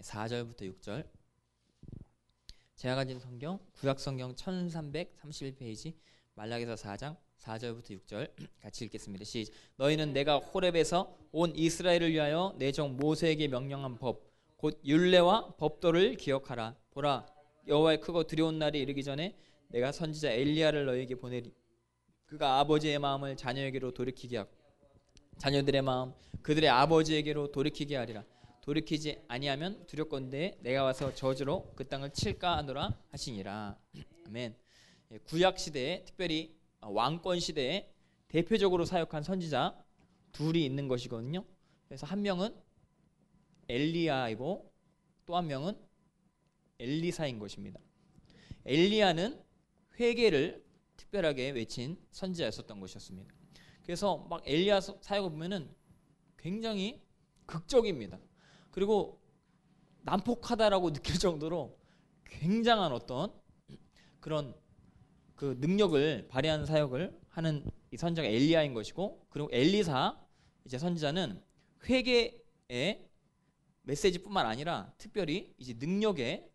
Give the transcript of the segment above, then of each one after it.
4절부터 6절. 제가 가진 성경 구약 성경 1331페이지 말라기서 4장 4절부터 6절 같이 읽겠습니다. 시작. 너희는 내가 호렙에서 온 이스라엘을 위하여 내 종 모세에게 명령한 법 곧 율례와 법도를 기억하라. 보라, 여호와의 크고 두려운 날이 이르기 전에 내가 선지자 엘리야를 너희에게 보내리. 그가 아버지의 마음을 자녀에게로 돌이키게 하고 자녀들의 마음 그들의 아버지에게로 돌이키게 하리라. 돌이키지 아니하면 두렵건대 내가 와서 저주로 그 땅을 칠까 하노라 하시니라. 아멘. 구약 시대에 특별히 왕권 시대에 대표적으로 사역한 선지자 둘이 있는 것이거든요. 그래서 한 명은 엘리야이고 또 한 명은 엘리사인 것입니다. 엘리야는 회개를 특별하게 외친 선지자였었던 것이었습니다. 그래서 막 엘리야 사역을 보면은 굉장히 극적입니다. 그리고 난폭하다라고 느낄 정도로 굉장한 어떤 그런 그 능력을 발휘하는 사역을 하는 이 선지자가 엘리야인 것이고, 그리고 엘리사 이제 선지자는 회개의 메시지뿐만 아니라 특별히 이제 능력의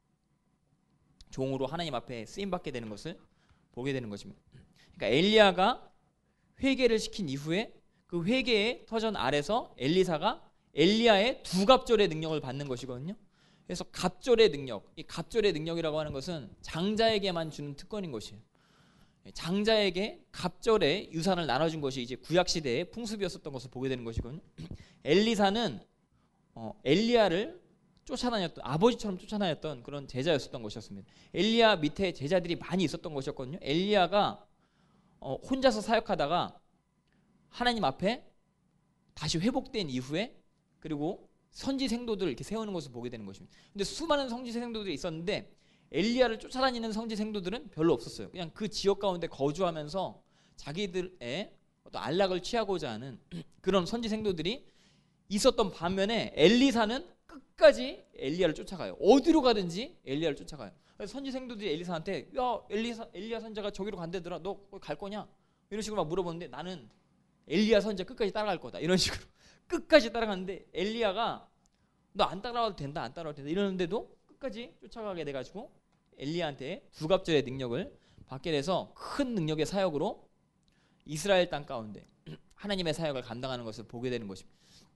종으로 하나님 앞에 쓰임 받게 되는 것을 보게 되는 것입니다. 그러니까 엘리야가 회개를 시킨 이후에 그 회개의 터전 아래서 엘리사가 엘리야의 두갑절의 능력을 받는 것이거든요. 그래서 갑절의 능력, 이 갑절의 능력이라고 하는 것은 장자에게만 주는 특권인 것이에요. 장자에게 갑절의 유산을 나눠준 것이 이제 구약 시대의 풍습이었었던 것을 보게 되는 것이거든요. 엘리사는 엘리야를 쫓아다녔던, 아버지처럼 쫓아다녔던 그런 제자였었던 것이었습니다. 엘리야 밑에 제자들이 많이 있었던 것이었거든요. 엘리야가 혼자서 사역하다가 하나님 앞에 다시 회복된 이후에 그리고 선지 생도들을 이렇게 세우는 것을 보게 되는 것입니다. 근데 수많은 선지 생도들이 있었는데 엘리야를 쫓아다니는 선지 생도들은 별로 없었어요. 그냥 그 지역 가운데 거주하면서 자기들의 어떤 안락을 취하고자 하는 그런 선지 생도들이 있었던 반면에 엘리사는 끝까지 엘리야를 쫓아가요. 어디로 가든지 엘리야를 쫓아가요. 그래서 선지 생도들이 엘리사한테 야 엘리야 선지자가 저기로 간대더라. 너 갈 거냐? 이런 식으로 막 물어보는데 나는 엘리야 선지자 끝까지 따라갈 거다. 이런 식으로 끝까지 따라가는데 엘리야가 너 안 따라와도 된다, 안 따라와도 된다 이러는데도 끝까지 쫓아가게 돼가지고 엘리야한테 두갑절의 능력을 받게 돼서 큰 능력의 사역으로 이스라엘 땅 가운데 하나님의 사역을 감당하는 것을 보게 되는 것입니다.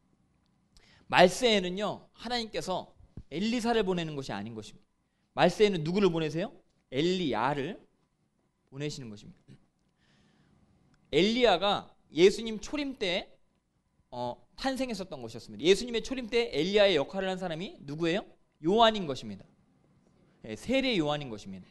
말세에는요, 하나님께서 엘리사를 보내는 것이 아닌 것입니다. 말세에는 누구를 보내세요? 엘리야를 보내시는 것입니다. 엘리야가 예수님 초림 때 탄생했었던 것이었습니다. 예수님의 초림 때 엘리야의 역할을 한 사람이 누구예요? 요한인 것입니다. 세례 요한인 것입니다.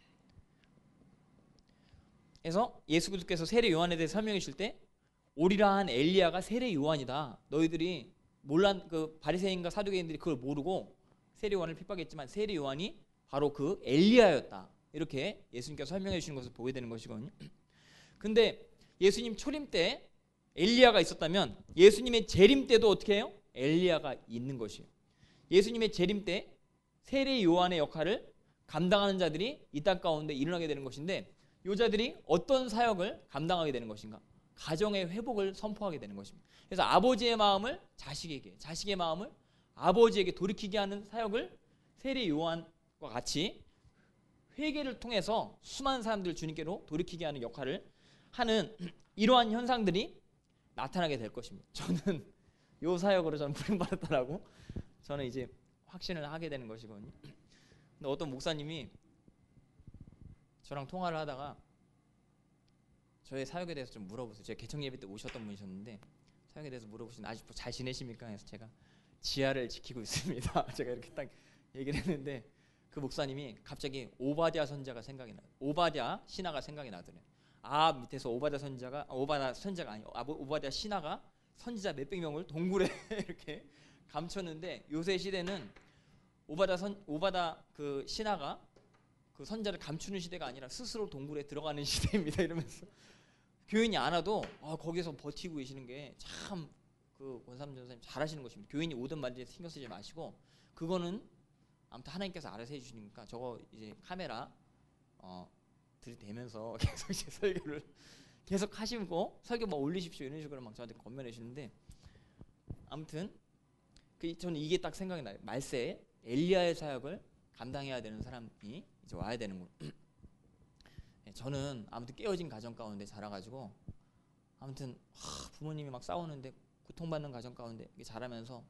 그래서 예수 그리스도께서 세례 요한에 대해 설명해 주실 때 오리라 한 엘리야가 세례 요한이다. 너희들이 몰란 그 바리새인과 사두개인들이 그걸 모르고 세례 요한을 핍박했지만 세례 요한이 바로 그 엘리야였다. 이렇게 예수님께서 설명해 주시는 것을 보게 되는 것이거든요. 근데 예수님 초림 때 엘리야가 있었다면 예수님의 재림 때도 어떻게 해요? 엘리야가 있는 것이에요. 예수님의 재림 때 세례 요한의 역할을 감당하는 자들이 이 땅 가운데 일어나게 되는 것인데 이 자들이 어떤 사역을 감당하게 되는 것인가? 가정의 회복을 선포하게 되는 것입니다. 그래서 아버지의 마음을 자식에게, 자식의 마음을 아버지에게 돌이키게 하는 사역을 세례 요한과 같이 회개를 통해서 수많은 사람들을 주님께로 돌이키게 하는 역할을 하는 이러한 현상들이 나타나게 될 것입니다. 저는 이 사역으로 저는 부름받았다라고 저는 이제 확신을 하게 되는 것이거든요. 근데 어떤 목사님이 저랑 통화를 하다가 저의 사역에 대해서 좀 물어보세요. 제가 개청 예배 때 오셨던 분이셨는데 사역에 대해서 물어보시는데 아직도 잘 지내십니까? 해서 제가 지하를 지키고 있습니다. 제가 이렇게 딱 얘기를 했는데 그 목사님이 갑자기 오바댜 선지자가 생각이 나요. 오바댜 신하가 생각이 나더래요. 밑에서 오바댜 선지자가 오바댜 신하가 선지자 몇백 명을 동굴에 이렇게 감췄는데 요새 시대는 오바댜 그 신하가 그 선지자를 감추는 시대가 아니라 스스로 동굴에 들어가는 시대입니다. 이러면서 교인이 안 와도 거기서 버티고 계시는 게 참 그 권삼 전사님 잘하시는 것입니다. 교인이 오든 말든 신경 쓰지 마시고 그거는 아무튼 하나님께서 알아서 해주시니까 저거 이제 카메라 들이대면서 계속 이제 설교를 계속 하시고 설교 막 올리십시오 이런 식으로 막 저한테 건면해 주시는데 아무튼 저는 이게 딱 생각이 나요. 말세에 엘리야의 사역을 감당해야 되는 사람이 이제 와야 되는 거예요. 저는 아무튼 깨어진 가정 가운데 자라가지고 아무튼 부모님이 막 싸우는데 고통받는 가정 가운데 자라면서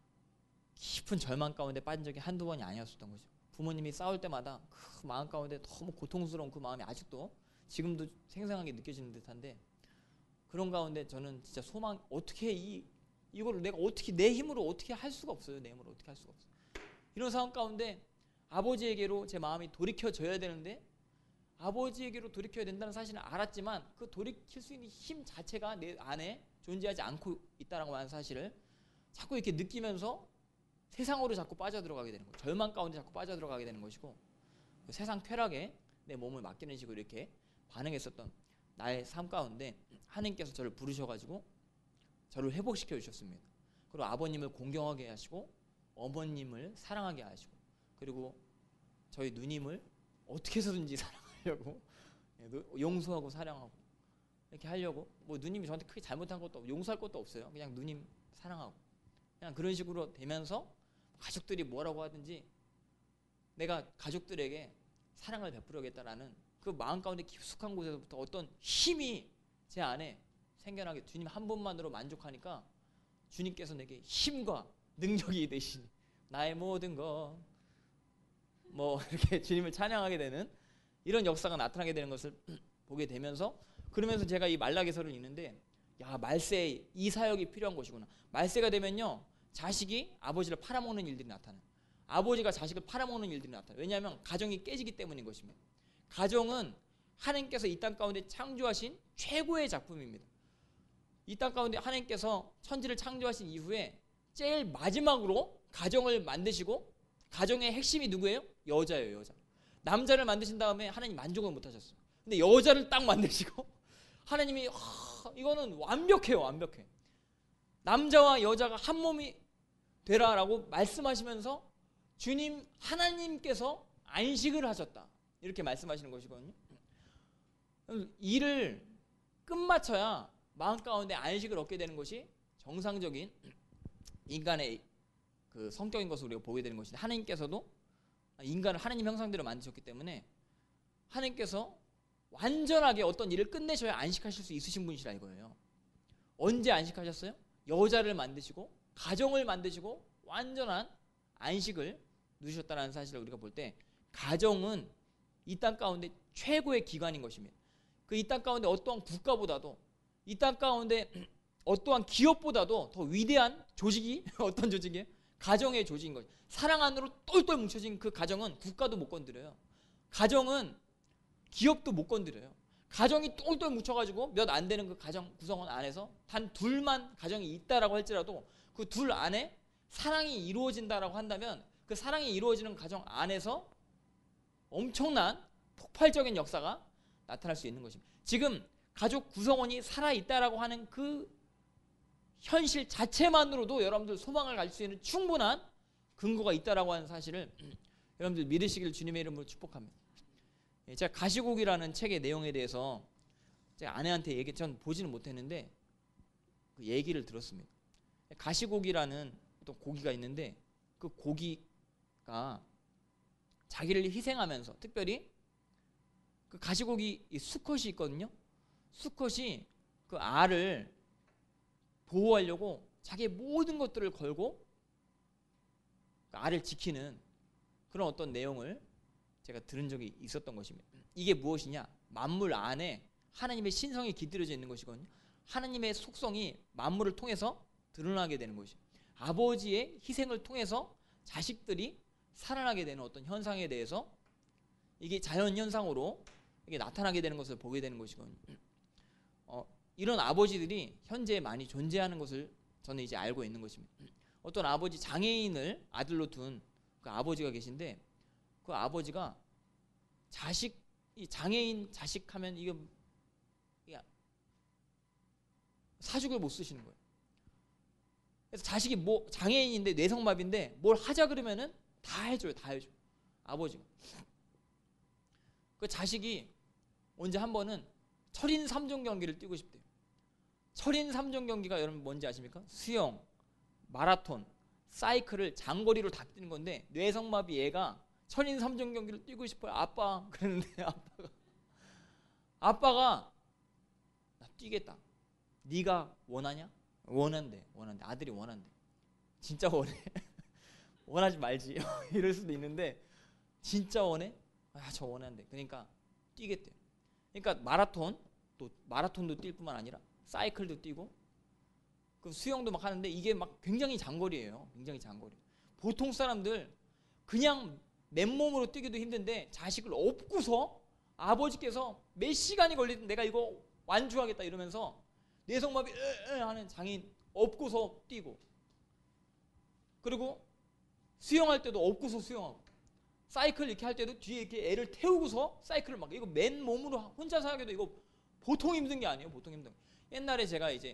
깊은 절망 가운데 빠진 적이 한두 번이 아니었었던 거죠. 부모님이 싸울 때마다 그 마음 가운데 너무 고통스러운 그 마음이 아직도 지금도 생생하게 느껴지는 듯한데, 그런 가운데 저는 진짜 소망, 어떻게 이거를 내가 어떻게 내 힘으로 어떻게 할 수가 없어요. 내 힘으로 어떻게 할 수가 없어요. 이런 상황 가운데 아버지에게로 제 마음이 돌이켜져야 되는데, 아버지에게로 돌이켜야 된다는 사실은 알았지만 그 돌이킬 수 있는 힘 자체가 내 안에 존재하지 않고 있다라고 하는 사실을 자꾸 이렇게 느끼면서 세상으로 자꾸 빠져들어가게 되는 거예요. 절망 가운데 자꾸 빠져들어가게 되는 것이고, 그 세상 쾌락에 내 몸을 맡기는 식으로 이렇게 반응했었던 나의 삶 가운데 하나님께서 저를 부르셔가지고 저를 회복시켜 주셨습니다. 그리고 아버님을 공경하게 하시고 어머님을 사랑하게 하시고, 그리고 저희 누님을 어떻게 해서든지 사랑하려고, 용서하고 사랑하고 이렇게 하려고, 뭐 누님이 저한테 크게 잘못한 것도 없고 용서할 것도 없어요. 그냥 누님 사랑하고 그냥 그런 식으로 되면서 가족들이 뭐라고 하든지 내가 가족들에게 사랑을 베풀어야겠다라는 그 마음 가운데 깊숙한 곳에서부터 어떤 힘이 제 안에 생겨나게, 주님 한 분만으로 만족하니까 주님께서 내게 힘과 능력이 되시니 나의 모든 것 뭐 이렇게 주님을 찬양하게 되는 이런 역사가 나타나게 되는 것을 보게 되면서, 그러면서 제가 이 말라기서를 읽는데, 야, 말세 이 사역이 필요한 것이구나. 말세가 되면요, 자식이 아버지를 팔아먹는 일들이 나타나요. 아버지가 자식을 팔아먹는 일들이 나타나요. 왜냐하면 가정이 깨지기 때문인 것입니다. 가정은 하나님께서 이 땅 가운데 창조하신 최고의 작품입니다. 이 땅 가운데 하나님께서 천지를 창조하신 이후에 제일 마지막으로 가정을 만드시고, 가정의 핵심이 누구예요? 여자예요. 여자. 남자를 만드신 다음에 하나님 만족을 못 하셨어요. 근데 여자를 딱 만드시고 하나님이 이거는 완벽해요. 완벽해. 남자와 여자가 한 몸이 되라라고 말씀하시면서 주님 하나님께서 안식을 하셨다, 이렇게 말씀하시는 것이거든요. 일을 끝마쳐야 마음 가운데 안식을 얻게 되는 것이 정상적인 인간의 그 성격인 것을 우리가 보게 되는 것인데, 하나님께서도 인간을 하나님 형상대로 만드셨기 때문에 하나님께서 완전하게 어떤 일을 끝내셔야 안식하실 수 있으신 분이시라 이거예요. 언제 안식하셨어요? 여자를 만드시고 가정을 만드시고 완전한 안식을 누리셨다는 사실을 우리가 볼 때, 가정은 이 땅 가운데 최고의 기관인 것입니다. 그 이 땅 가운데 어떠한 국가보다도, 이 땅 가운데 어떠한 기업보다도 더 위대한 조직이 어떤 조직이에요? 가정의 조직인 거죠. 사랑 안으로 똘똘 뭉쳐진 그 가정은 국가도 못 건드려요. 가정은 기업도 못 건드려요. 가정이 똘똘 뭉쳐가지고 몇 안 되는 그 가정 구성원 안에서 단 둘만 가정이 있다라고 할지라도 그 둘 안에 사랑이 이루어진다라고 한다면, 그 사랑이 이루어지는 가정 안에서 엄청난 폭발적인 역사가 나타날 수 있는 것입니다. 지금 가족 구성원이 살아있다라고 하는 그 현실 자체만으로도 여러분들 소망을 가질 수 있는 충분한 근거가 있다라고 하는 사실을 여러분들 믿으시길 주님의 이름으로 축복합니다. 제가 가시고기라는 책의 내용에 대해서 제가 아내한테 전 보지는 못했는데 그 얘기를 들었습니다. 가시고기라는 어떤 고기가 있는데, 그 고기가 자기를 희생하면서, 특별히 그 가시고기 수컷이 있거든요. 수컷이 그 알을 보호하려고 자기의 모든 것들을 걸고 그 알을 지키는 그런 어떤 내용을 제가 들은 적이 있었던 것입니다. 이게 무엇이냐? 만물 안에 하나님의 신성이 깃들여져 있는 것이거든요. 하나님의 속성이 만물을 통해서 드러나게 되는 것이죠. 아버지의 희생을 통해서 자식들이 살아나게 되는 어떤 현상에 대해서, 이게 자연현상으로 이게 나타나게 되는 것을 보게 되는 것이거든요. 이런 아버지들이 현재 많이 존재하는 것을 저는 이제 알고 있는 것입니다. 어떤 아버지, 장애인을 아들로 둔 그 아버지가 계신데, 그 아버지가 이 장애인 자식 하면 이게 사죽을 못 쓰시는 거예요. 그래서 자식이 뭐 장애인인데 뇌성마비인데 뭘 하자 그러면은 다 해줘요. 다 해줘. 아버지가. 그 자식이 언제 한 번은 철인 3종 경기를 뛰고 싶대요. 철인 3종 경기가 여러분 뭔지 아십니까? 수영, 마라톤, 사이클을 장거리로 다 뛰는 건데 뇌성마비 애가 천인 3종 경기를 뛰고 싶어요. 아빠 그랬는데 아빠가 나 뛰겠다. 네가 원하냐? 원한대. 아들이 원한대. 진짜 원해? 원하지 말지. 이럴 수도 있는데 진짜 원해? 아, 저 원한대. 그러니까 뛰겠대. 그러니까 마라톤도 뛸 뿐만 아니라 사이클도 뛰고 그 수영도 막 하는데 이게 막 굉장히 장거리예요. 굉장히 장거리. 보통 사람들 그냥 맨몸으로 뛰기도 힘든데 자식을 업고서 아버지께서 몇 시간이 걸리든 내가 이거 완주하겠다 이러면서 뇌성마비 하는 장인 업고서 뛰고, 그리고 수영할 때도 업고서 수영하고, 사이클 이렇게 할 때도 뒤에 이렇게 애를 태우고서 사이클을 막, 이거 맨몸으로 혼자서 하기도 이거 보통 힘든 게 아니에요. 보통 힘든 거. 옛날에 제가 이제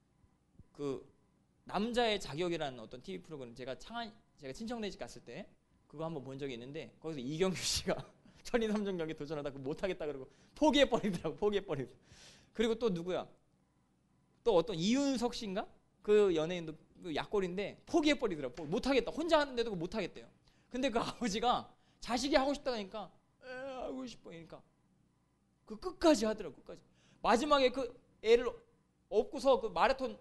그 남자의 자격이라는 어떤 TV 프로그램 제가 친정네 집 갔을 때 그거 한번 본 적이 있는데 거기서 이경규 씨가 천인 3종 경기 도전하다 그 못하겠다 그러고 포기해버리더라고. 그리고 또 누구야? 또 어떤 이윤석 씨인가? 그 연예인도 약골인데 포기해버리더라고. 못하겠다. 혼자 하는데도 못하겠대요. 근데 그 아버지가 자식이 하고 싶다 하니까 하고 싶어 그러니까 그 끝까지 하더라고. 끝까지. 마지막에 그 애를 업고서 그 마라톤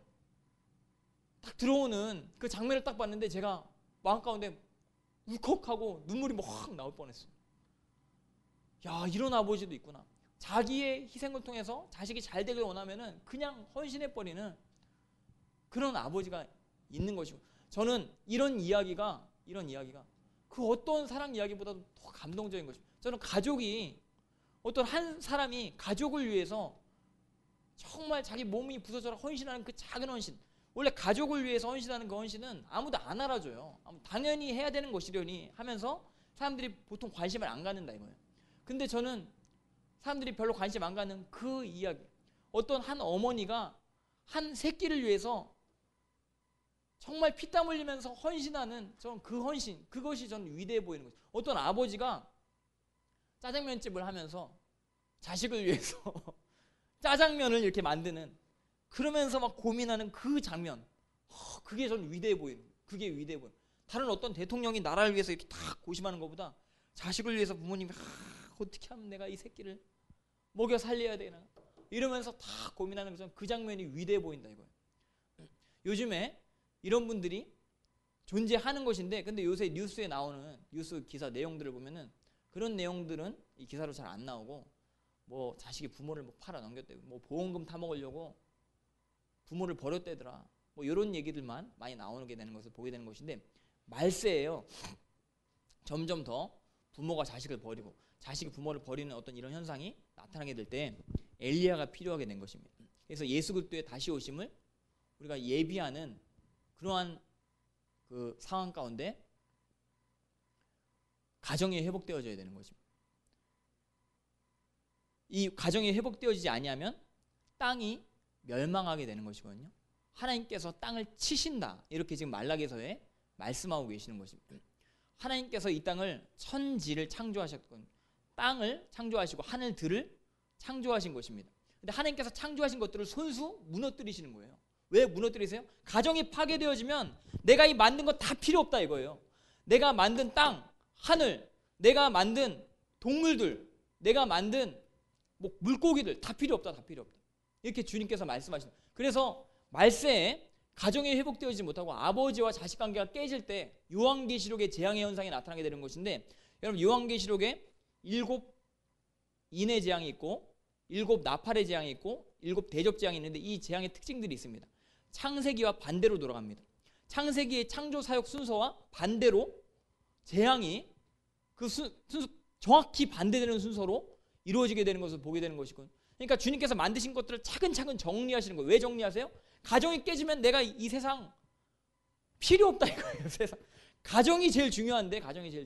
딱 들어오는 그 장면을 딱 봤는데 제가 마음 가운데 울컥하고 눈물이 막 확 나올 뻔했어요. 야, 이런 아버지도 있구나. 자기의 희생을 통해서 자식이 잘 되길 원하면은 그냥 헌신해버리는 그런 아버지가 있는 것이고, 저는 이런 이야기가 그 어떤 사랑 이야기보다도 더 감동적인 것입니다. 저는 가족이, 어떤 한 사람이 가족을 위해서 정말 자기 몸이 부서져라 헌신하는 그 작은 헌신, 원래 가족을 위해서 헌신하는 그 헌신은 아무도 안 알아줘요. 당연히 해야 되는 것이려니 하면서 사람들이 보통 관심을 안 갖는다 이거예요. 근데 저는 사람들이 별로 관심 안 갖는 그 이야기, 어떤 한 어머니가 한 새끼를 위해서 정말 피땀 흘리면서 헌신하는, 저는 그 헌신, 그것이 저는 위대해 보이는 거죠. 어떤 아버지가 짜장면집을 하면서 자식을 위해서 짜장면을 이렇게 만드는, 그러면서 막 고민하는 그 장면, 그게 저는 위대해 보이는 거예요. 그게 위대해 보여요. 다른 어떤 대통령이 나라를 위해서 이렇게 딱 고심하는 것보다 자식을 위해서 부모님이 어떻게 하면 내가 이 새끼를 먹여 살려야 되나 이러면서 다 고민하는 것은 그 장면이 위대해 보인다 이거예요. 요즘에 이런 분들이 존재하는 것인데, 근데 요새 뉴스에 나오는 뉴스 기사 내용들을 보면은 그런 내용들은 이 기사로 잘 안 나오고, 뭐 자식이 부모를 뭐 팔아 넘겼대고, 뭐 보험금 타먹으려고 부모를 버렸대더라, 뭐 이런 얘기들만 많이 나오게 되는 것을 보게 되는 것인데, 말세예요. 점점 더 부모가 자식을 버리고 자식이 부모를 버리는 어떤 이런 현상이 나타나게 될 때 엘리야가 필요하게 된 것입니다. 그래서 예수 그리스도의 다시 오심을 우리가 예비하는 그러한 그 상황 가운데 가정이 회복되어져야 되는 것입니다. 이 가정이 회복되어지지 아니하면 땅이 멸망하게 되는 것이거든요. 하나님께서 땅을 치신다, 이렇게 지금 말라기서에 말씀하고 계시는 것입니다. 하나님께서 이 땅을, 천지를 창조하셨거든요. 땅을 창조하시고 하늘들을 창조하신 것입니다. 근데 하나님께서 창조하신 것들을 손수 무너뜨리시는 거예요. 왜 무너뜨리세요? 가정이 파괴되어지면 내가 이 만든 거 다 필요 없다 이거예요. 내가 만든 땅, 하늘, 내가 만든 동물들, 내가 만든 뭐 물고기들 다 필요 없다, 다 필요 없다. 이렇게 주님께서 말씀하시는. 그래서 말세에 가정이 회복되어지지 못하고 아버지와 자식 관계가 깨질 때 요한계시록의 재앙의 현상이 나타나게 되는 것인데, 여러분 요한계시록에 7 인의 재앙이 있고 7 나팔의 재앙이 있고 7 대접 재앙이 있는데, 이 재앙의 특징들이 있습니다. 창세기와 반대로 돌아갑니다. 창세기의 창조 사역 순서와 반대로 재앙이 그 순서 정확히 반대되는 순서로 이루어지게 되는 것을 보게 되는 것이고, 그러니까 주님께서 만드신 것들을 차근차근 정리하시는 거예요. 왜 정리하세요? 가정이 깨지면 내가 이 세상 필요 없다 이거예요. 세상. 가정이 제일 중요한데,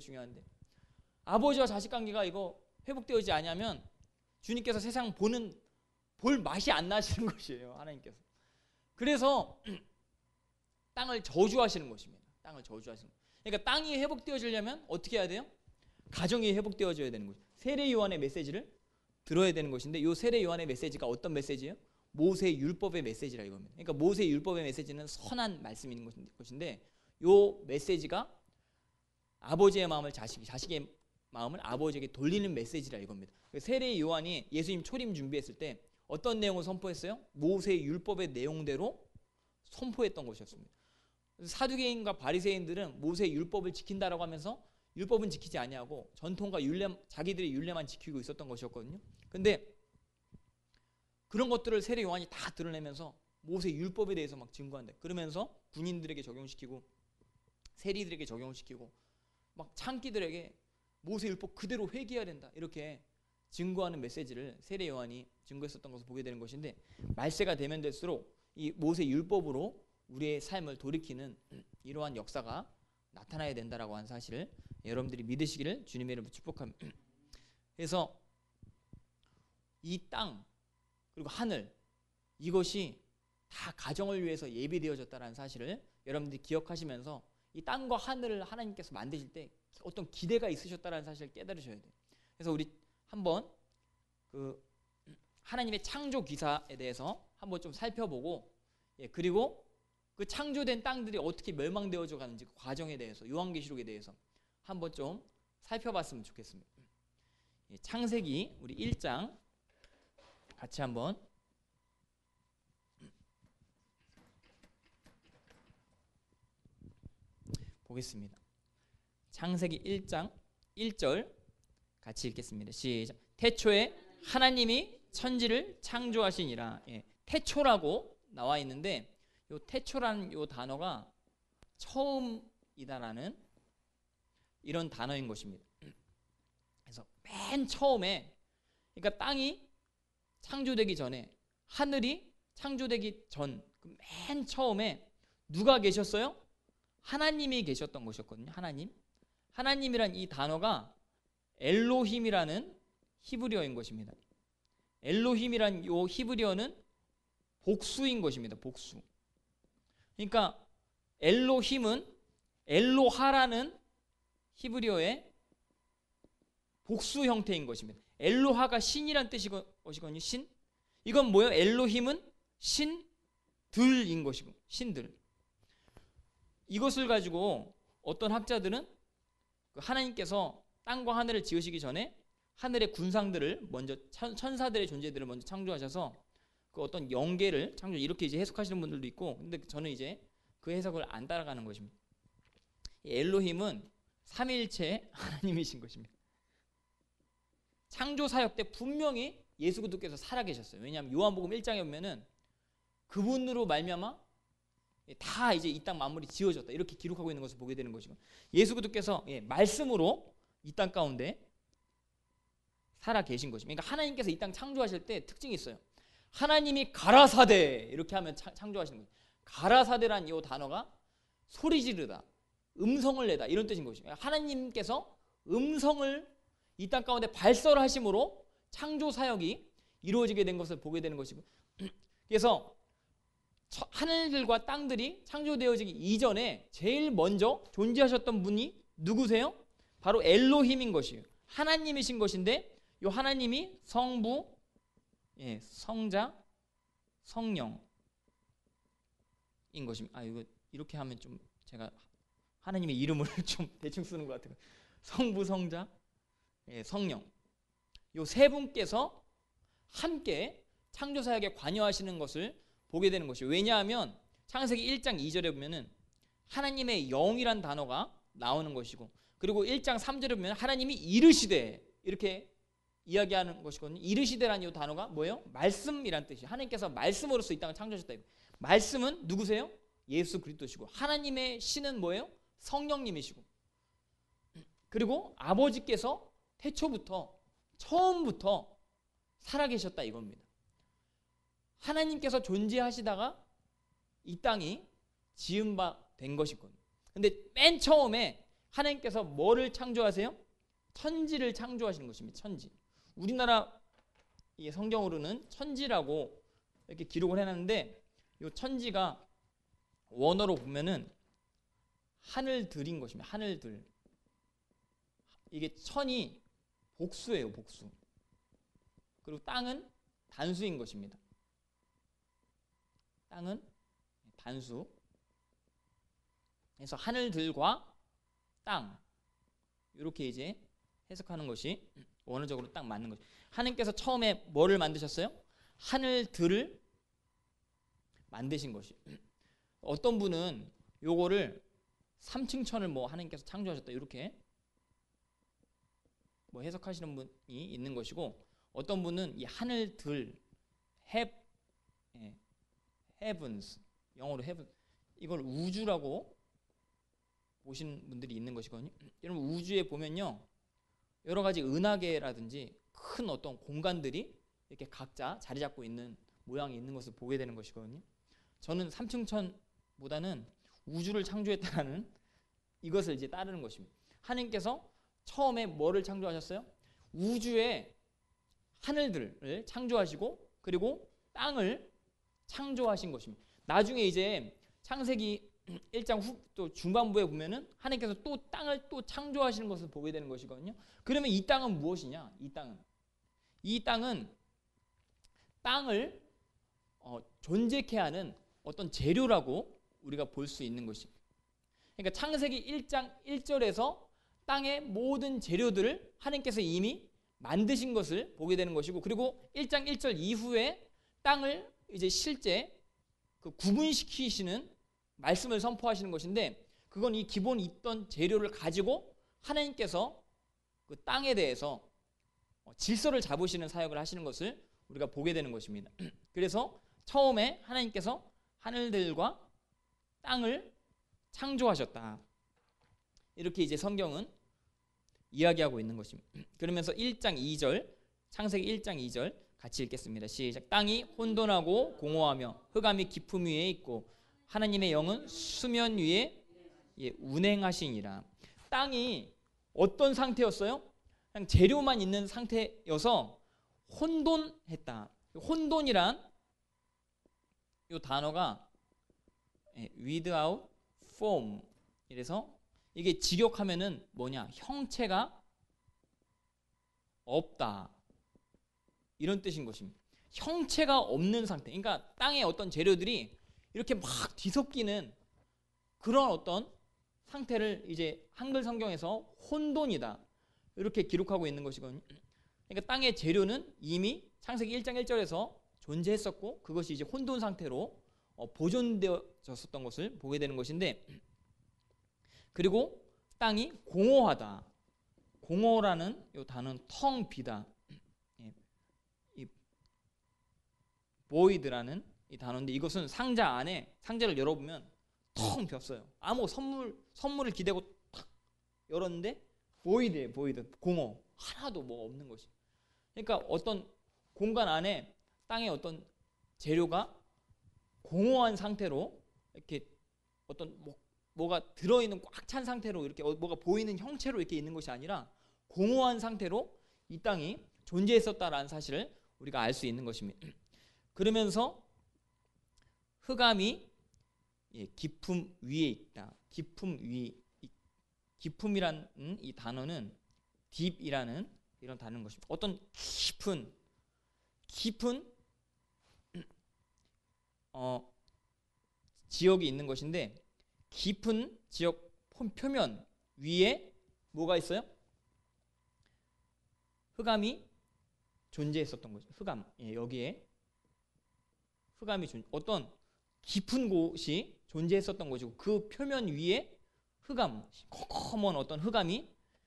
아버지와 자식 관계가 이거 회복되어지지 않으면 주님께서 세상 볼 맛이 안 나시는 것이에요. 하나님께서. 그래서 땅을 저주하시는 것입니다. 땅을 저주하시는 것. 그러니까 땅이 회복되어지려면 어떻게 해야 돼요? 가정이 회복되어져야 되는 거죠. 세례 요한의 메시지를 들어야 되는 것인데, 이 세례 요한의 메시지가 어떤 메시지예요? 모세 율법의 메시지라 이겁니다. 그러니까 모세 율법의 메시지는 선한 말씀인 것인데, 요 메시지가 아버지의 마음을 자식의 마음을 아버지에게 돌리는 메시지라 이겁니다. 세례 요한이 예수님 초림 준비했을 때 어떤 내용을 선포했어요? 모세 율법의 내용대로 선포했던 것이었습니다. 사두개인과 바리새인들은 모세 율법을 지킨다라고 하면서 율법은 지키지 아니하고 전통과 율례, 자기들의 율례만 지키고 있었던 것이었거든요. 근데 그런 것들을 세례 요한이 다 드러내면서 모세 율법에 대해서 막 증거한다. 그러면서 군인들에게 적용시키고 세리들에게 적용시키고 막 창기들에게 모세 율법 그대로 회개해야 된다. 이렇게 증거하는 메시지를 세례 요한이 증거했었던 것을 보게 되는 것인데, 말세가 되면 될수록 이 모세 율법으로 우리의 삶을 돌이키는 이러한 역사가 나타나야 된다라고 하는 사실을 여러분들이 믿으시기를 주님의 이름으로 축복합니다. 그래서 이 땅 그리고 하늘, 이것이 다 가정을 위해서 예비되어졌다는 사실을 여러분들이 기억하시면서 이 땅과 하늘을 하나님께서 만드실 때 어떤 기대가 있으셨다는 사실을 깨달으셔야 돼요. 그래서 우리 한번 그 하나님의 창조 기사에 대해서 한번 좀 살펴보고, 그리고 그 창조된 땅들이 어떻게 멸망되어져 가는지 그 과정에 대해서, 요한계시록에 대해서 한번 좀 살펴봤으면 좋겠습니다. 창세기 우리 1장 같이 한번 보겠습니다. 창세기 1장 1절 같이 읽겠습니다. 시작. 태초에 하나님이 천지를 창조하시니라. 태초라고 나와 있는데 요 태초라는 요 단어가 처음이다라는 이런 단어인 것입니다. 그래서 맨 처음에, 그러니까 땅이 창조되기 전에, 하늘이 창조되기 전, 맨 처음에 누가 계셨어요? 하나님이 계셨던 것이었거든요. 하나님이란 이 단어가 엘로힘이라는 히브리어인 것입니다. 엘로힘이란 요 히브리어는 복수인 것입니다. 복수. 그러니까 엘로힘은 엘로하라는 히브리어의 복수 형태인 것입니다. 엘로하가 신이란 뜻이거든요. 신. 이건 뭐예요? 엘로힘은 신들인 것이고, 신들. 이것을 가지고 어떤 학자들은 하나님께서 땅과 하늘을 지으시기 전에 하늘의 군상들을 먼저, 천사들의 존재들을 먼저 창조하셔서 그 어떤 영계를 창조, 이렇게 이제 해석하시는 분들도 있고, 근데 저는 이제 그 해석을 안 따라가는 것입니다. 엘로힘은 삼위일체 하나님이신 것입니다. 창조 사역 때 분명히 예수 그리스도께서 살아계셨어요. 왜냐하면 요한복음 1장에 보면은 그분으로 말미암아 다 이제 이 땅 만물이 지어졌다 이렇게 기록하고 있는 것을 보게 되는 것이고, 예수 그리스도께서 말씀으로 이 땅 가운데 살아 계신 것입니다. 그러니까 하나님께서 이 땅 창조하실 때 특징이 있어요. 하나님이 가라사대 이렇게 하면 창조하시는 거예요. 가라사대란 이 단어가 소리 지르다, 음성을 내다 이런 뜻인 것입니다. 하나님께서 음성을 이 땅 가운데 발설하심으로 창조 사역이 이루어지게 된 것을 보게 되는 것이고, 그래서 하늘들과 땅들이 창조되어지기 이전에 제일 먼저 존재하셨던 분이 누구세요? 바로 엘로힘인 것이에요. 하나님이신 것인데, 이 하나님이 성부, 성자, 성령인 것입니다. 이거 이렇게 하면 좀 제가 하나님의 이름을 좀 대충 쓰는 것 같아요. 성부, 성자, 성령. 이 세 분께서 함께 창조 사역에 관여하시는 것을 보게 되는 것이에요. 왜냐하면 창세기 1장 2절에 보면은 하나님의 영이란 단어가 나오는 것이고, 그리고 1장 3절에 보면 하나님이 이르시되 이렇게 이야기하는 것이거든요. 이르시되라는 이 단어가 뭐예요? 말씀이란 뜻이에요. 하나님께서 말씀으로서 이 땅을 창조하셨다. 말씀은 누구세요? 예수 그리스도시고, 하나님의 신은 뭐예요? 성령님이시고, 그리고 아버지께서 태초부터 처음부터 살아계셨다 이겁니다. 하나님께서 존재하시다가 이 땅이 지은 바 된 것이거든요. 근데 맨 처음에 하나님께서 뭐를 창조하세요? 천지를 창조하시는 것입니다. 천지. 우리나라 성경으로는 천지라고 이렇게 기록을 해놨는데, 이 천지가 원어로 보면은 하늘들인 것입니다. 하늘들. 이게 천이 복수예요. 복수. 그리고 땅은 단수인 것입니다. 땅은 단수. 그래서 하늘들과 땅 이렇게 이제 해석하는 것이 원어적으로 딱 맞는 거죠. 하나님께서 처음에 뭐를 만드셨어요? 하늘들을 만드신 것이. 어떤 분은 요거를 3층 천을 뭐 하나님께서 창조하셨다 이렇게 뭐 해석하시는 분이 있는 것이고, 어떤 분은 이 하늘들 heavens, 영어로 heaven, 이걸 우주라고 보시는 분들이 있는 것이거든요. 여러분 우주에 보면요 여러 가지 은하계라든지 큰 어떤 공간들이 이렇게 각자 자리 잡고 있는 모양이 있는 것을 보게 되는 것이거든요. 저는 삼층천보다는 우주를 창조했다는 이것을 이제 따르는 것입니다. 하나님께서 처음에 뭐를 창조하셨어요? 우주의 하늘들을 창조하시고 그리고 땅을 창조하신 것입니다. 나중에 이제 창세기 1장 또 중반부에 보면은 하나님께서 또 땅을 또 창조하시는 것을 보게 되는 것이거든요. 그러면 이 땅은 무엇이냐? 이 땅은 땅을 존재케 하는 어떤 재료라고 우리가 볼 수 있는 것입니다. 그러니까 창세기 1장 1절에서 땅의 모든 재료들을 하나님께서 이미 만드신 것을 보게 되는 것이고, 그리고 1장 1절 이후에 땅을 이제 실제 그 구분시키시는 말씀을 선포하시는 것인데, 그건 이 기본 있던 재료를 가지고 하나님께서 그 땅에 대해서 질서를 잡으시는 사역을 하시는 것을 우리가 보게 되는 것입니다. 그래서 처음에 하나님께서 하늘들과 땅을 창조하셨다, 이렇게 이제 성경은 이야기하고 있는 것입니다. 그러면서 1장 2절, 창세기 1장 2절 같이 읽겠습니다. 시작. 땅이 혼돈하고 공허하며 흑암이 깊음 위에 있고 하나님의 영은 수면 위에 운행하시니라. 땅이 어떤 상태였어요? 그냥 재료만 있는 상태여서 혼돈했다. 혼돈이란 이 단어가 without form, 이래서 이게 직역하면은 뭐냐, 형체가 없다, 이런 뜻인 것입니다. 형체가 없는 상태. 그러니까 땅의 어떤 재료들이 이렇게 막 뒤섞이는 그런 어떤 상태를 이제 한글 성경에서 혼돈이다, 이렇게 기록하고 있는 것이거든요. 그러니까 땅의 재료는 이미 창세기 1장 1절에서 존재했었고 그것이 이제 혼돈 상태로 보존되어졌었던 것을 보게 되는 것인데, 그리고 땅이 공허하다. 공허라는 이 단어는 텅 비다. 이 void라는 이 단어인데, 이것은 상자 안에, 상자를 열어보면 텅 비었어요. 아무 선물을 기대고 탁 열었는데 void예요. void, 공허, 하나도 뭐 없는 것이. 그러니까 어떤 공간 안에 땅의 어떤 재료가 공허한 상태로 이렇게 어떤 뭐가 들어있는 꽉 찬 상태로 이렇게 뭐가 보이는 형체로 이렇게 있는 것이 아니라 공허한 상태로 이 땅이 존재했었다라는 사실을 우리가 알 수 있는 것입니다. 그러면서 흑암이 깊음 위에 있다. 깊음이라는 이 단어는 deep이라는 이런 단어인 것입니다. 어떤 깊은 지역이 있는 것인데, 깊은 지역 표면 위에 뭐가 있어요? 흑암이 존재했었던 거죠. 흑암, 여기에 흑암이 어떤 깊은 곳이 존재했었던 것이고, 그 표면 위에 흑암, 컴컴한 어떤 흑암이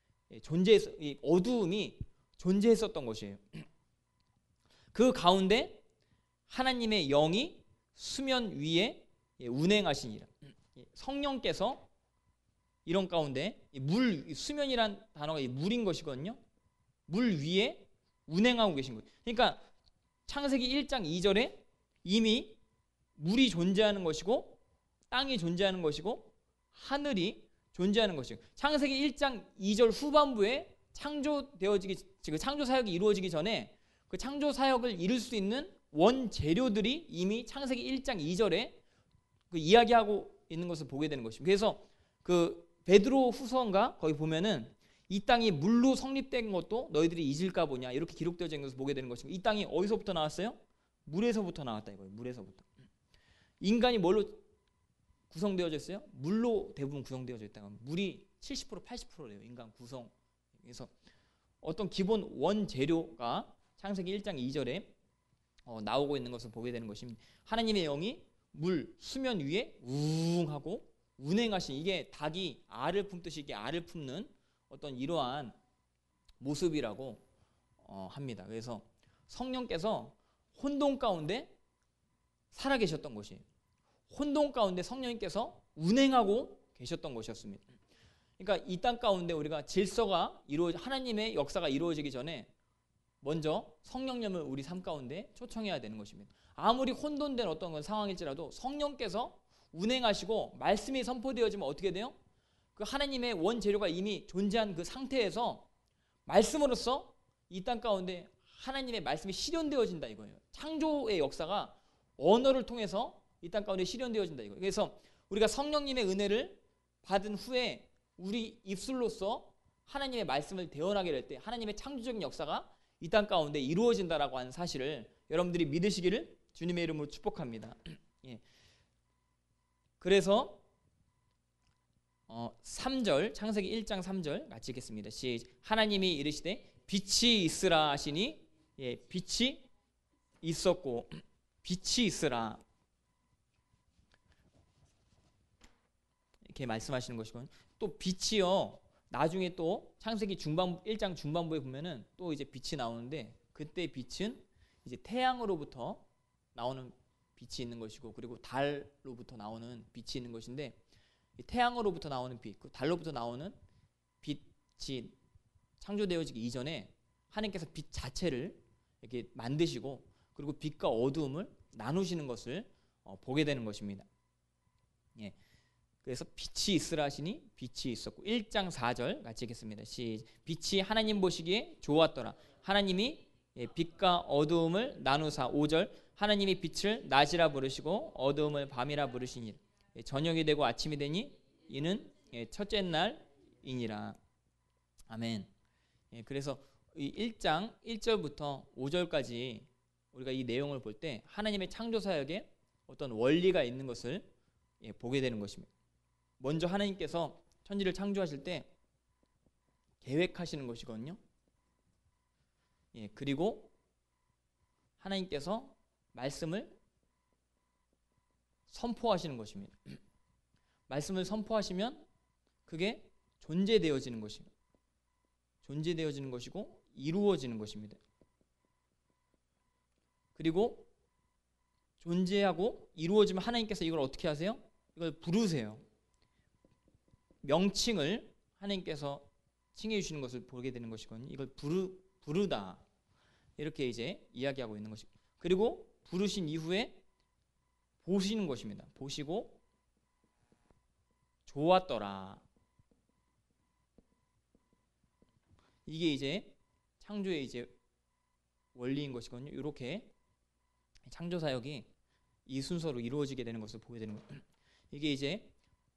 어두움이 존재했었던 것이에요. 그 가운데 하나님의 영이 수면 위에 운행하시니라. 성령께서 이런 가운데 수면이란 단어가 물인 것이거든요. 물 위에 운행하고 계신 거예요. 그러니까 창세기 1장 2절에 이미 물이 존재하는 것이고 땅이 존재하는 것이고 하늘이 존재하는 것이고, 창세기 1장 2절 후반부에 창조 사역이 이루어지기 전에 그 창조 사역을 이룰 수 있는 원재료들이 이미 창세기 1장 2절에 그 이야기하고 있는 것을 보게 되는 것입니다. 그래서 그 베드로 후서인가 거기 보면은 이 땅이 물로 성립된 것도 너희들이 잊을까 보냐, 이렇게 기록되어진 것을 보게 되는 것입니다. 이 땅이 어디서부터 나왔어요? 물에서부터 나왔다 이거예요. 물에서부터. 인간이 뭘로 구성되어져 있어요? 물로 대부분 구성되어져 있다가 물이 70% 80%래요. 인간 구성. 그래서 어떤 기본 원재료가 창세기 1장 2절에 나오고 있는 것을 보게 되는 것입니다. 하나님의 영이 물, 수면 위에 우웅하고 운행하신, 이게 닭이 알을 품듯이 이게 알을 품는 어떤 이러한 모습이라고 합니다. 그래서 성령께서 혼돈 가운데 살아계셨던 것이에요. 혼돈 가운데 성령님께서 운행하고 계셨던 것이었습니다. 그러니까 이 땅 가운데 우리가 질서가 하나님의 역사가 이루어지기 전에 먼저 성령님을 우리 삶 가운데 초청해야 되는 것입니다. 아무리 혼돈된 어떤 상황일지라도 성령께서 운행하시고 말씀이 선포되어지면 어떻게 돼요? 그 하나님의 원재료가 이미 존재한 그 상태에서 말씀으로써 이 땅 가운데 하나님의 말씀이 실현되어진다 이거예요. 창조의 역사가 언어를 통해서 이 땅 가운데 실현되어진다 이거예요. 그래서 우리가 성령님의 은혜를 받은 후에 우리 입술로서 하나님의 말씀을 대언하게 될 때 하나님의 창조적인 역사가 이 땅 가운데 이루어진다라고 하는 사실을 여러분들이 믿으시기를 주님의 이름으로 축복합니다. 예. 그래서 3절 창세기 1장 3절 같이 읽겠습니다. 하나님이 이르시되 빛이 있으라 하시니 빛이 있었고 빛이 있으라 이렇게 말씀하시는 것이고, 또 빛이요 나중에 또 창세기 1장 중반부에 보면은 또 이제 빛이 나오는데 그때 빛은 이제 태양으로부터 나오는 빛이 있는 것이고 그리고 달로부터 나오는 빛이 있는 것인데, 태양으로부터 나오는 빛, 달로부터 나오는 빛이 창조되어지기 이전에 하나님께서 빛 자체를 이렇게 만드시고 그리고 빛과 어두움을 나누시는 것을 보게 되는 것입니다. 예. 그래서 빛이 있으라 하시니 빛이 있었고, 1장 4절 같이 읽겠습니다. 빛이 하나님 보시기에 좋았더라. 하나님이 빛과 어두움을 나누사. 5절 하나님이 빛을 낮이라 부르시고 어두움을 밤이라 부르시니 저녁이 되고 아침이 되니 이는 첫째 날이니라. 아멘. 그래서 이 1장 1절부터 5절까지 우리가 이 내용을 볼 때 하나님의 창조 사역에 어떤 원리가 있는 것을 보게 되는 것입니다. 먼저 하나님께서 천지를 창조하실 때 계획하시는 것이거든요. 그리고 하나님께서 말씀을 선포하시는 것입니다. 말씀을 선포하시면 그게 존재되어지는 것입니다. 존재되어지는 것이고 이루어지는 것입니다. 그리고 존재하고 이루어지면 하나님께서 이걸 어떻게 하세요? 이걸 부르세요. 명칭을 하나님께서 칭해 주시는 것을 보게 되는 것이거든요. 이걸 부르다 이렇게 이제 이야기하고 있는 것입니다. 그리고 부르신 이후에 보시는 것입니다. 보시고 좋았더라. 이게 이제 창조의 이제 원리인 것이거든요. 이렇게 창조 사역이 이 순서로 이루어지게 되는 것을 보게 되는 거예요. 이게 이제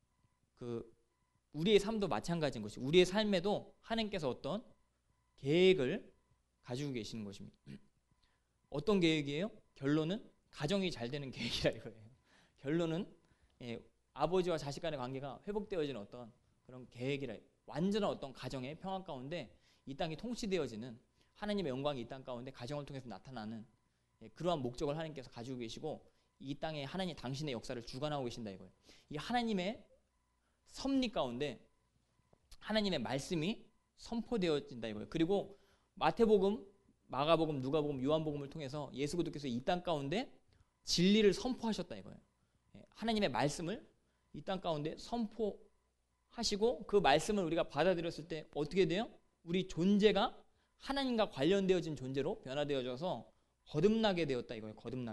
우리의 삶도 마찬가지인 것이, 우리의 삶에도 하나님께서 어떤 계획을 가지고 계시는 것입니다. 어떤 계획이에요? 결론은 가정이 잘 되는 계획이라 이거예요. 결론은 아버지와 자식 간의 관계가 회복되어지는 어떤 그런 계획이라, 완전한 어떤 가정의 평안 가운데 이 땅이 통치되어지는 하나님의 영광이 이 땅 가운데 가정을 통해서 나타나는 그러한 목적을 하나님께서 가지고 계시고 이 땅에 하나님 당신의 역사를 주관하고 계신다 이거예요. 이 하나님의 섭리 가운데 하나님의 말씀이 선포되어진다 이거예요. 그리고 마태복음, 마가복음, 누가복음, 요한복음을 통해서 예수 그리스도께서 이 땅 가운데 진리를 선포하셨다 이거예요. 하나님의 말씀을 이 땅 가운데 선포하시고 그 말씀을 우리가 받아들였을 때 어떻게 돼요? 우리 존재가 하나님과 관련되어진 존재로 변화되어져서 거듭나게 되었다 이거예요.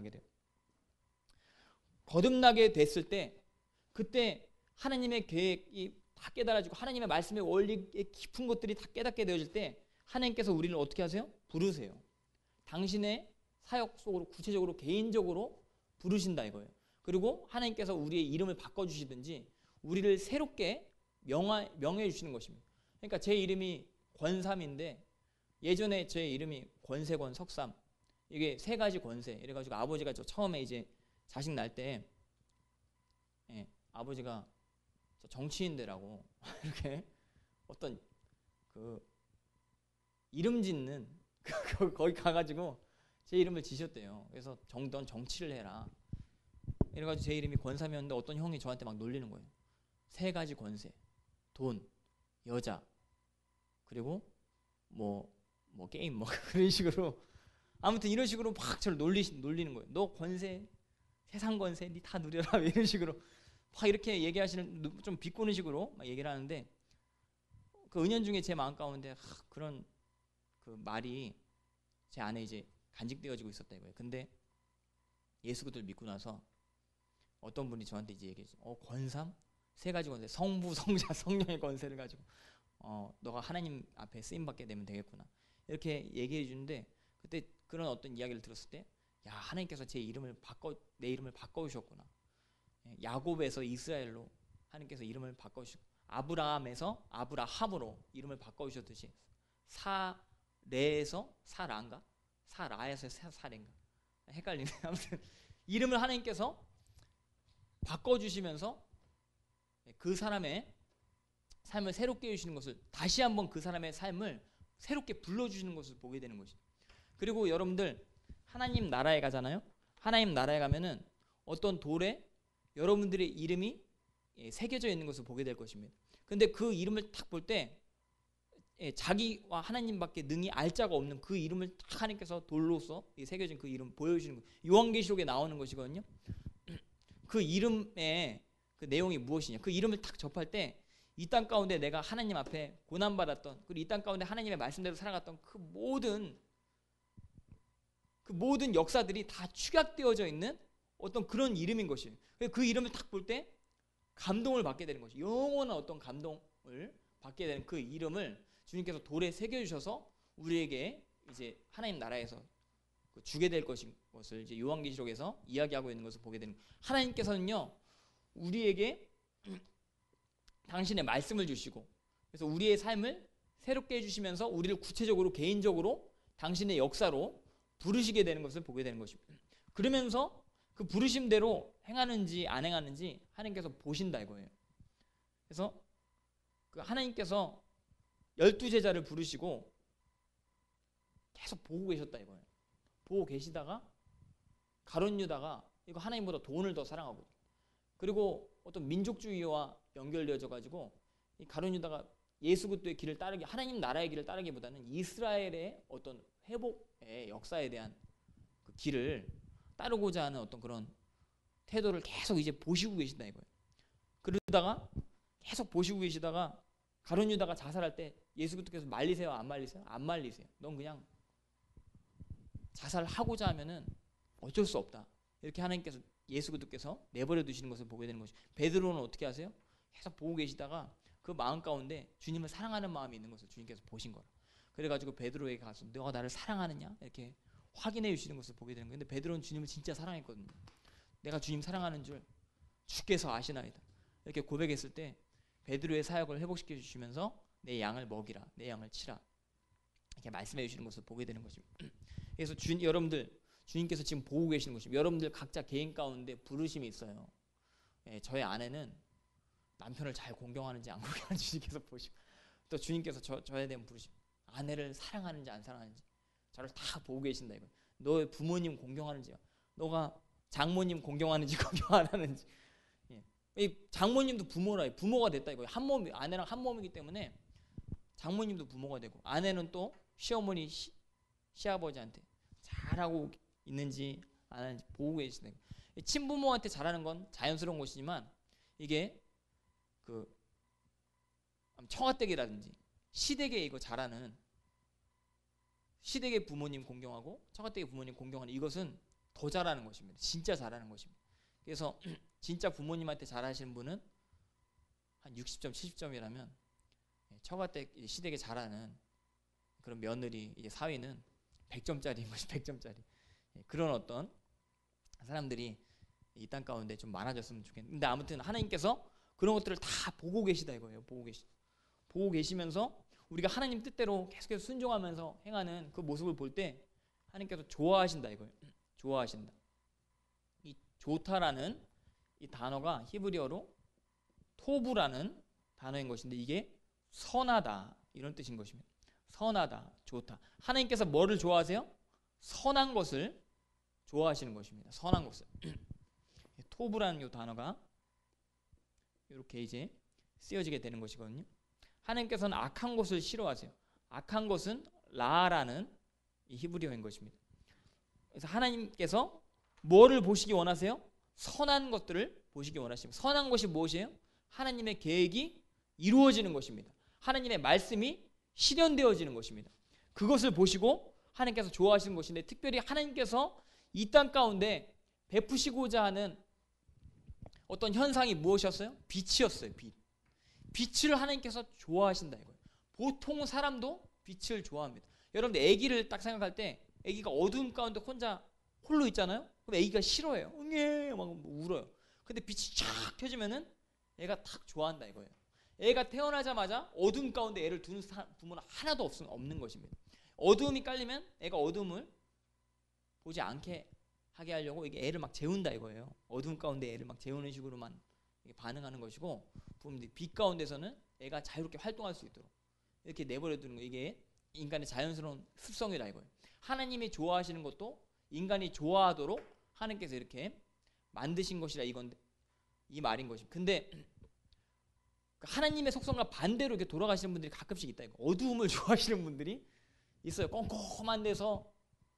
거듭나게 됐을 때 그때 하나님의 계획이 다 깨달아지고 하나님의 말씀의 원리의 깊은 것들이 다 깨닫게 되어질 때 하나님께서 우리를 어떻게 하세요? 부르세요. 당신의 사역 속으로 구체적으로 개인적으로 부르신다 이거예요. 그리고 하나님께서 우리의 이름을 바꿔주시든지 우리를 새롭게 명해 주시는 것입니다. 그러니까 제 이름이 권삼인데 예전에 제 이름이 권세권 석삼, 이게 세 가지 권세 이래가지고 아버지가 저 처음에 이제 자식 날 때 아버지가 저 정치인들하고 이렇게 어떤 그 이름 짓는 거기 가가지고 제 이름을 지셨대요. 그래서 넌 정치를 해라. 이래가지고 제 이름이 권삼이었는데 어떤 형이 저한테 막 놀리는 거예요. 3가지 권세, 돈, 여자, 그리고 뭐 게임 뭐 그런 식으로 아무튼 이런 식으로 막 저를 놀리는 거예요. 너 권세, 세상 권세, 니 다 누려라 이런 식으로 막 이렇게 얘기하시는 좀 비꼬는 식으로 막 얘기를 하는데 그 은연중에 제 마음 가운데 그런 그 말이 제 안에 이제 간직되어지고 있었다 이거예요. 근데 예수 그리스도를 믿고 나서 어떤 분이 저한테 이제 얘기했어요. 권삼? 3가지 권세, 성부, 성자, 성령의 권세를 가지고 너가 하나님 앞에 쓰임 받게 되면 되겠구나. 이렇게 얘기해 주는데 그때 그런 어떤 이야기를 들었을 때 야, 하나님께서 내 이름을 바꿔 주셨구나. 야곱에서 이스라엘로 하나님께서 이름을 바꿔 주셨고 아브라함에서 아브라함으로 이름을 바꿔 주셨듯이 사레에서 사라인가? 사라에서 사레인가? 헷갈리네. 아무튼 이름을 하나님께서 바꿔 주시면서 그 사람의 삶을 새롭게 해주시는 것을 다시 한번 그 사람의 삶을 새롭게 불러주시는 것을 보게 되는 것이죠. 그리고 여러분들 하나님 나라에 가잖아요. 하나님 나라에 가면은 어떤 돌에 여러분들의 이름이 새겨져 있는 것을 보게 될 것입니다. 근데 그 이름을 딱 볼 때 자기와 하나님밖에 능히 알 자가 없는 그 이름을 딱 하나님께서 돌로서 새겨진 그 이름 보여주시는 거예요. 요한계시록에 나오는 것이거든요. 그 이름의 그 내용이 무엇이냐? 그 이름을 딱 접할 때 이 땅 가운데 내가 하나님 앞에 고난받았던 그리고 이 땅 가운데 하나님의 말씀대로 살아갔던 그 모든 역사들이 다 축약되어져 있는 어떤 그런 이름인 것이에요. 그 이름을 딱 볼 때 감동을 받게 되는 것이 영원한 어떤 감동을 받게 되는 그 이름을 주님께서 돌에 새겨주셔서 우리에게 이제 하나님 나라에서 주게 될 것을 이제 요한계시록에서 이야기하고 있는 것을 보게 되는 거예요. 하나님께서는요 우리에게 당신의 말씀을 주시고 그래서 우리의 삶을 새롭게 해주시면서 우리를 구체적으로 개인적으로 당신의 역사로 부르시게 되는 것을 보게 되는 것입니다. 그러면서 그 부르심대로 행하는지 안 행하는지 하나님께서 보신다 이거예요. 그래서 그 하나님께서 12제자를 부르시고 계속 보고 계셨다 이거예요. 보고 계시다가 가룟 유다가 이거 하나님보다 돈을 더 사랑하고 그리고 어떤 민족주의와 연결되어져 가지고 이 가룟 유다가 예수 그리스도의 길을 따르기 하나님 나라의 길을 따르기보다는 이스라엘의 어떤 회복의 역사에 대한 그 길을 따르고자 하는 어떤 그런 태도를 계속 이제 보시고 계신다 이거예요. 그러다가 계속 보시고 계시다가 가룟 유다가 자살할 때 예수 그리스도께서 말리세요 안 말리세요? 안 말리세요. 넌 그냥 자살하고자 하면은 어쩔 수 없다. 이렇게 하나님께서 예수 그리스도께서 내버려 두시는 것을 보게 되는 것이죠. 베드로는 어떻게 하세요? 계속 보고 계시다가 그 마음 가운데 주님을 사랑하는 마음이 있는 것을 주님께서 보신 거라. 그래가지고 베드로에게 가서 너가 나를 사랑하느냐 이렇게 확인해 주시는 것을 보게 되는 거예요. 근데 베드로는 주님을 진짜 사랑했거든요. 내가 주님 사랑하는 줄 주께서 아시나이다. 이렇게 고백했을 때 베드로의 사역을 회복시켜 주시면서 내 양을 먹이라, 내 양을 치라 이렇게 말씀해 주시는 것을 보게 되는 것입니다. 그래서 여러분들 주님께서 지금 보고 계시는 것입니다. 여러분들 각자 개인 가운데 부르심이 있어요. 저의 아내는 남편을 잘 공경하는지 안 공경하는지 주님께서 보시고 또 주님께서 저에 대한 부르심 아내를 사랑하는지 안 사랑하는지 저를 다 보고 계신다 이거. 너의 부모님 공경하는지 너가 장모님 공경하는지 공경 안 하는지 이 장모님도 부모라 부모가 됐다 이거. 한 몸 아내랑 한 몸이기 때문에 장모님도 부모가 되고 아내는 또 시어머니 시아버지한테 잘하고 있는지 안 하는지 보고 계시다. 친부모한테 잘하는 건 자연스러운 것이지만 이게 그 처가댁이라든지 시댁에 이거 잘하는 시댁의 부모님 공경하고 처가댁의 부모님 공경하는 이것은 더 잘하는 것입니다. 진짜 잘하는 것입니다. 그래서 진짜 부모님한테 잘하시는 분은 한 60점, 70점이라면 처가댁 시댁에 잘하는 그런 며느리 이제 사위는 100점짜리인 것이 100점짜리. 그런 어떤 사람들이 이 땅 가운데 좀 많아졌으면 좋겠는데 근데 아무튼 하나님께서 그런 것들을 다 보고 계시다 이거예요. 보고 계시면서 우리가 하나님 뜻대로 계속해서 순종하면서 행하는 그 모습을 볼 때 하나님께서 좋아하신다 이거예요. 좋아하신다. 이 좋다라는 이 단어가 히브리어로 토부라는 단어인 것인데 이게 선하다 이런 뜻인 것입니다. 선하다, 좋다. 하나님께서 뭐를 좋아하세요? 선한 것을 좋아하시는 것입니다. 선한 것을. 토부라는 이 단어가 이렇게 이제 쓰여지게 되는 것이거든요. 하나님께서는 악한 것을 싫어하세요. 악한 것은 라라는 이 히브리어인 것입니다. 그래서 하나님께서 뭐를 보시기 원하세요? 선한 것들을 보시기 원하십니다. 선한 것이 무엇이에요? 하나님의 계획이 이루어지는 것입니다. 하나님의 말씀이 실현되어지는 것입니다. 그것을 보시고 하나님께서 좋아하시는 것인데, 특별히 하나님께서 이 땅 가운데 베푸시고자 하는 어떤 현상이 무엇이었어요? 빛이었어요. 빛을 하나님께서 좋아하신다 이거예요. 보통 사람도 빛을 좋아합니다. 여러분들 아기를 딱 생각할 때 아기가 어두움 가운데 혼자 홀로 있잖아요. 그럼 아기가 싫어해요. 막 울어요. 근데 빛이 쫙 켜지면은 애가 딱 좋아한다 이거예요. 애가 태어나자마자 어둠 가운데 애를 두는 부모는 하나도 없는 것입니다. 어두움이 깔리면 애가 어둠을 보지 않게 하게 하려고 이게 애를 막 재운다 이거예요. 어둠 가운데 애를 막 재우는 식으로만 반응하는 것이고, 부모님들이 빛 가운데서는 애가 자유롭게 활동할 수 있도록 이렇게 내버려 두는 거, 이게 인간의 자연스러운 습성이라 이거예요. 하나님이 좋아하시는 것도 인간이 좋아하도록 하나님께서 이렇게 만드신 것이라 이건데, 이 말인 것입니다. 근데 하나님의 속성과 반대로 이렇게 돌아가시는 분들이 가끔씩 있다 이거. 어두움을 좋아하시는 분들이 있어요. 꼼꼼한 데서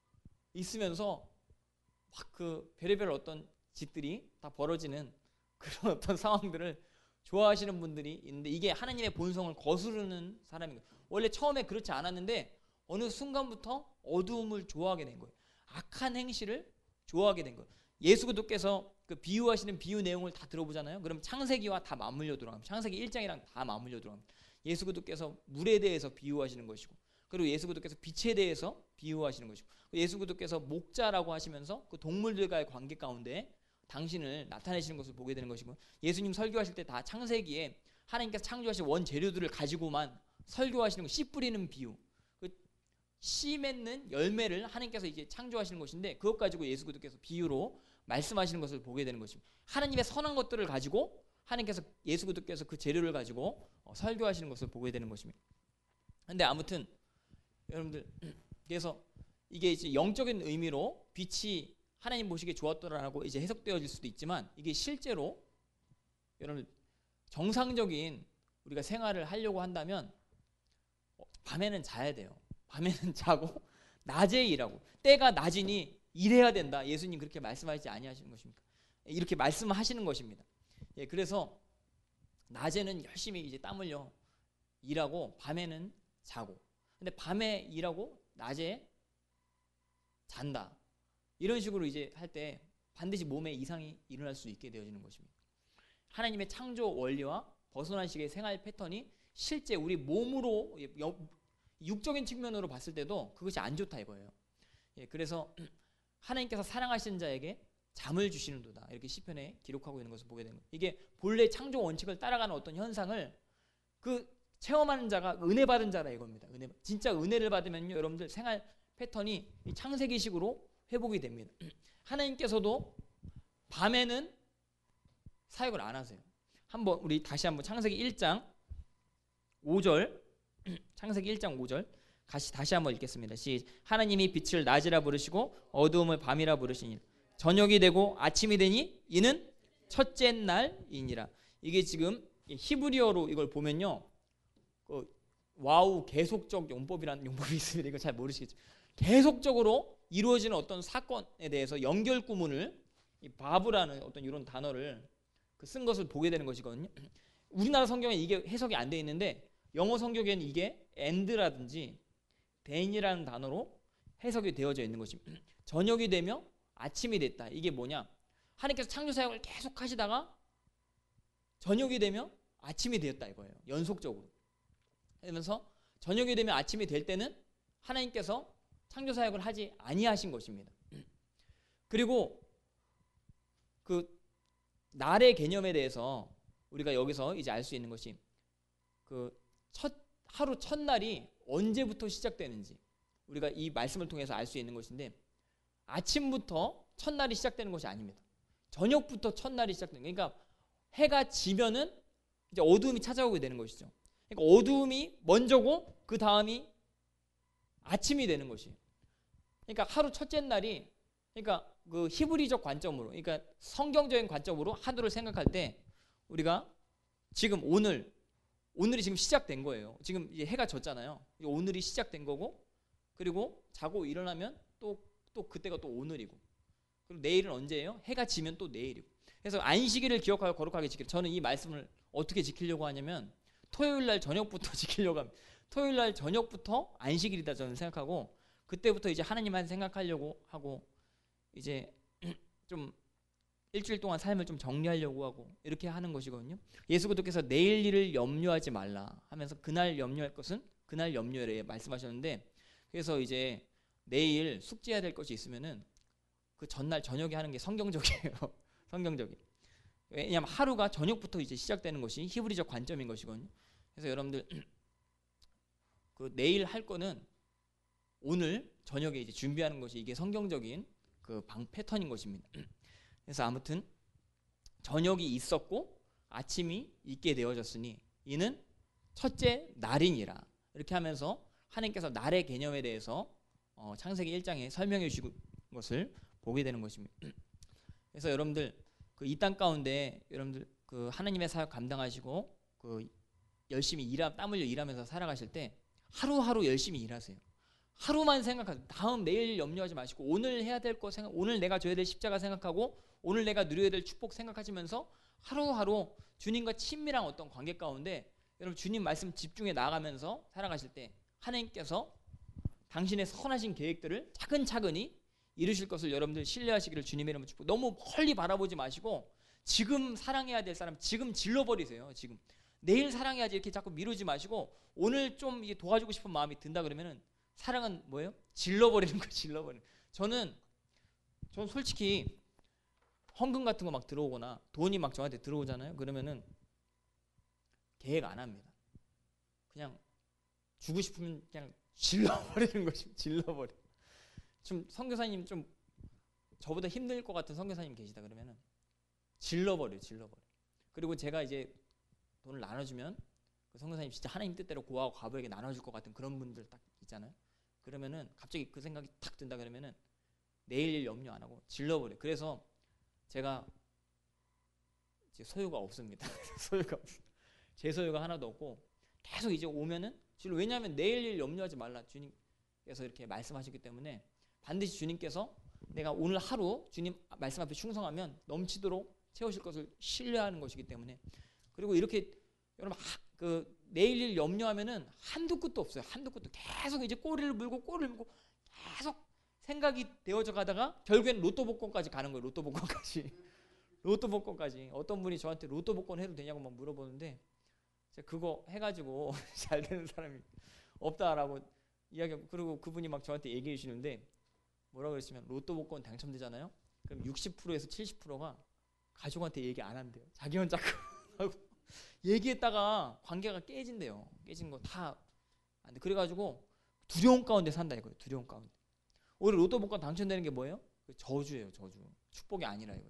있으면서 막 그 별의별 어떤 짓들이 다 벌어지는 그런 어떤 상황들을 좋아하시는 분들이 있는데, 이게 하나님의 본성을 거스르는 사람인 거예요. 원래 처음에 그렇지 않았는데 어느 순간부터 어두움을 좋아하게 된 거예요. 악한 행실을 좋아하게 된 거예요. 예수 그리스도께서 그 비유하시는 비유 내용을 다 들어보잖아요. 그럼 창세기와 다 맞물려 들어갑니다. 창세기 1장이랑 다 맞물려 들어갑니다. 예수 그리스도께서 물에 대해서 비유하시는 것이고, 그리고 예수 그리스도께서 빛에 대해서 비유하시는 것이고, 예수 그리스도께서 목자라고 하시면서 그 동물들과의 관계 가운데 당신을 나타내시는 것을 보게 되는 것이고, 예수님 설교하실 때 다 창세기에 하나님께서 창조하신 원재료들을 가지고만 설교하시는 거, 씨 뿌리는 비유, 그 씨 맺는 열매를 하나님께서 이제 창조하시는 것인데, 그것 가지고 예수 그리스도께서 비유로 말씀하시는 것을 보게 되는 것입니다. 하나님의 선한 것들을 가지고 하나님께서, 예수 그리스도께서 그 재료를 가지고 설교하시는 것을 보게 되는 것입니다. 근데 아무튼 여러분들, 그래서 이게 이제 영적인 의미로 빛이 하나님 보시기에 좋았더라라고 이제 해석되어질 수도 있지만, 이게 실제로 여러분 정상적인 우리가 생활을 하려고 한다면 밤에는 자야 돼요. 밤에는 자고 낮에 일하고, 때가 낮이니 일해야 된다. 예수님 그렇게 말씀하시지 아니하시는 것입니까? 이렇게 말씀하시는 것입니다. 예, 그래서 낮에는 열심히 이제 땀 흘려 일하고 밤에는 자고, 근데 밤에 일하고 낮에 잔다. 이런 식으로 이제 할 때 반드시 몸에 이상이 일어날 수 있게 되어지는 것입니다. 하나님의 창조 원리와 벗어난 식의 생활 패턴이 실제 우리 몸으로, 육적인 측면으로 봤을 때도 그것이 안 좋다 이거예요. 예, 그래서 하나님께서 사랑하시는 자에게 잠을 주시는도다, 이렇게 시편에 기록하고 있는 것을 보게 되는 거예요. 이게 본래 창조 원칙을 따라가는 어떤 현상을 그 체험하는 자가 은혜 받은 자라 이겁니다. 진짜 은혜를 받으면요, 여러분들 생활 패턴이 창세기식으로 회복이 됩니다. 하나님께서도 밤에는 사역을 안 하세요. 한번 우리 다시 한번 창세기 1장 5절, 창세기 1장 5절 다시 한번 읽겠습니다. 하나님이 빛을 낮이라 부르시고 어두움을 밤이라 부르시니 저녁이 되고 아침이 되니 이는 첫째 날이니라. 이게 지금 히브리어로 이걸 보면요, 와우 계속적 용법이라는 용법이 있습니다. 이거 잘 모르시겠죠. 계속적으로 이루어지는 어떤 사건에 대해서 연결 구문을, 이 바브라는 어떤 이런 단어를 쓴 것을 보게 되는 것이거든요. 우리나라 성경에 이게 해석이 안 돼 있는데 영어 성경에는 이게 and라든지 then이라는 단어로 해석이 되어져 있는 것입니다. 저녁이 되며 아침이 됐다. 이게 뭐냐? 하나님께서 창조 사역을 계속 하시다가 저녁이 되며 아침이 되었다 이거예요. 연속적으로. 그러면서 저녁이 되면 아침이 될 때는 하나님께서 창조 사역을 하지 아니하신 것입니다. 그리고 그 날의 개념에 대해서 우리가 여기서 이제 알 수 있는 것이, 그 하루 첫날이 언제부터 시작되는지 우리가 이 말씀을 통해서 알 수 있는 것인데, 아침부터 첫날이 시작되는 것이 아닙니다. 저녁부터 첫날이 시작되는 거예요. 그러니까 해가 지면은 이제 어두움이 찾아오게 되는 것이죠. 그러니까 어두움이 먼저고 그 다음이 아침이 되는 것이에요. 그러니까 하루 첫째 날이, 그러니까 그 히브리적 관점으로, 그러니까 성경적인 관점으로 하루를 생각할 때 우리가 지금 오늘이 지금 시작된 거예요. 지금 이제 해가 졌잖아요. 오늘이 시작된 거고, 그리고 자고 일어나면 또 그때가 또 오늘이고, 그리고 내일은 언제예요? 해가 지면 또 내일이고. 그래서 안식일을 기억하여 거룩하게 지키라. 저는 이 말씀을 어떻게 지키려고 하냐면 토요일 날 저녁부터 지키려고 합니다. 토요일 날 저녁부터 안식일이다 저는 생각하고, 그때부터 이제 하나님만 생각하려고 하고, 이제 좀 일주일 동안 삶을 좀 정리하려고 하고 이렇게 하는 것이거든요. 예수 그리스도께서 내일 일을 염려하지 말라 하면서 그날 염려할 것은 그날 염려하래 말씀하셨는데, 그래서 이제 내일 숙제해야 될 것이 있으면은 그 전날 저녁에 하는 게 성경적이에요. 성경적이. 왜냐하면 하루가 저녁부터 이제 시작되는 것이 히브리적 관점인 것이거든요. 그래서 여러분들 그 내일 할 거는 오늘 저녁에 이제 준비하는 것이 이게 성경적인 그 방 패턴인 것입니다. 그래서 아무튼 저녁이 있었고 아침이 있게 되어졌으니 이는 첫째 날이니라. 이렇게 하면서 하나님께서 날의 개념에 대해서 창세기 1장에 설명해 주신 것을 보게 되는 것입니다. 그래서 여러분들 그 이 땅 가운데 여러분들 그 하나님의 사역 감당하시고 그 열심히 땀 흘려 일하면서 살아가실 때 하루하루 열심히 일하세요. 하루만 생각하세요. 다음 내일 염려하지 마시고 오늘 해야 될 거 생각, 오늘 내가 져야 될 십자가 생각하고 오늘 내가 누려야 될 축복 생각하시면서 하루하루 주님과 친밀한 어떤 관계 가운데 여러분 주님 말씀 집중해 나아가면서 살아가실 때 하나님께서 당신의 선하신 계획들을 차근차근히 이루실 것을 여러분들 신뢰하시기를 주님의 이름으로 축복. 너무 멀리 바라보지 마시고 지금 사랑해야 될 사람 지금 질러버리세요. 지금 내일 사랑해야지 이렇게 자꾸 미루지 마시고 오늘 좀 이게 도와주고 싶은 마음이 든다 그러면은 사랑은 뭐예요? 질러버리는 거, 질러버리는. 저는 솔직히 헌금 같은 거 막 들어오거나 돈이 막 저한테 들어오잖아요. 그러면은 계획 안 합니다. 그냥 주고 싶으면 그냥 질러버리는 것이 질러버려. 좀 선교사님 좀 저보다 힘들 것 같은 선교사님 계시다 그러면은 질러버려. 그리고 제가 이제 돈을 나눠주면 그 선교사님 진짜 하나님 뜻대로 고아하고 과부에게 나눠줄 것 같은 그런 분들 딱 있잖아요. 그러면은 갑자기 그 생각이 탁 든다 그러면은 내일 일 염려 안 하고 질러버려. 그래서 제가 이제 소유가 없습니다. 제 소유가 하나도 없고 계속 이제 오면은 왜냐하면 내일 일 염려하지 말라 주님께서 이렇게 말씀하셨기 때문에 반드시 주님께서 내가 오늘 하루 주님 말씀 앞에 충성하면 넘치도록 채우실 것을 신뢰하는 것이기 때문에. 그리고 이렇게 여러분 그 내일 일 염려하면은 한두 끝도 없어요. 한두 끝도 계속 이제 꼬리를 물고 계속 생각이 되어져 가다가 결국엔 로또 복권까지 가는 거예요. 로또 복권까지. 어떤 분이 저한테 로또 복권 해도 되냐고 막 물어보는데 제가 그거 해가지고 잘 되는 사람이 없다라고 이야기하고, 그리고 그분이 막 저한테 얘기해 주시는데 뭐라고 그랬으면 로또 복권 당첨되잖아요. 그럼 60%에서 70%가 가족한테 얘기 안 한대요. 자기 혼자 하고 얘기했다가 관계가 깨진대요. 깨진 거 다 안 돼. 그래가지고 두려움 가운데 산다 이거예요. 두려움 가운데. 오히려 로또 복권 당첨되는 게 뭐예요? 저주예요. 저주. 축복이 아니라 이거예요.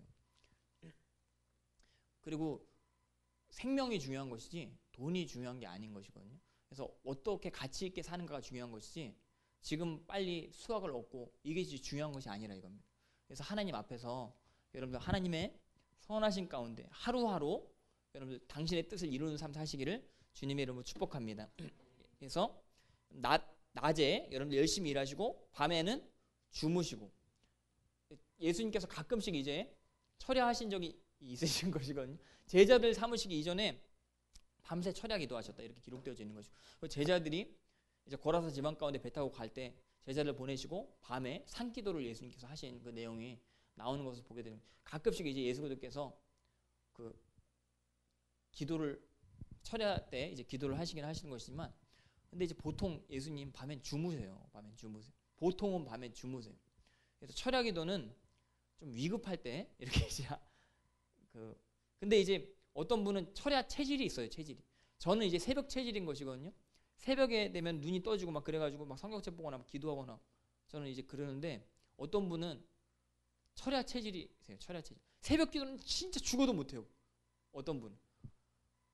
그리고 생명이 중요한 것이지 돈이 중요한 게 아닌 것이거든요. 그래서 어떻게 가치 있게 사는가가 중요한 것이지 지금 빨리 수확을 얻고 이게 중요한 것이 아니라 이겁니다. 그래서 하나님 앞에서 여러분들 하나님의 선하신 가운데 하루하루 여러분들 당신의 뜻을 이루는 삶 사시기를 주님의 이름으로 축복합니다. 그래서 낮에 여러분들 열심히 일하시고 밤에는 주무시고, 예수님께서 가끔씩 이제 철야하신 적이 있으신 것이거든요. 제자들 삼으시기 이전에 밤새 철야 기도하셨다 이렇게 기록되어져 있는 것이고, 제자들이 이제 고라사 지방 가운데 배 타고 갈 때 제자들 보내시고 밤에 산기도를 예수님께서 하신 그 내용이 나오는 것을 보게 되는, 가끔씩 이제 예수 그리스도께서 그 기도를 철야 때 이제 기도를 하시긴 하시는 것이지만, 근데 이제 보통 예수님 밤엔 주무세요. 보통은 밤엔 주무세요. 그래서 철야 기도는 좀 위급할 때 이렇게 이제 근데 이제 어떤 분은 철야 체질이 있어요. 체질이. 저는 이제 새벽 체질인 것이거든요. 새벽에 되면 눈이 떠지고 막 그래가지고 막 성경책 보거나 막 기도하거나 저는 이제 그러는데, 어떤 분은 철야 체질이 있어요. 철야 체질. 새벽 기도는 진짜 죽어도 못해요. 어떤 분은.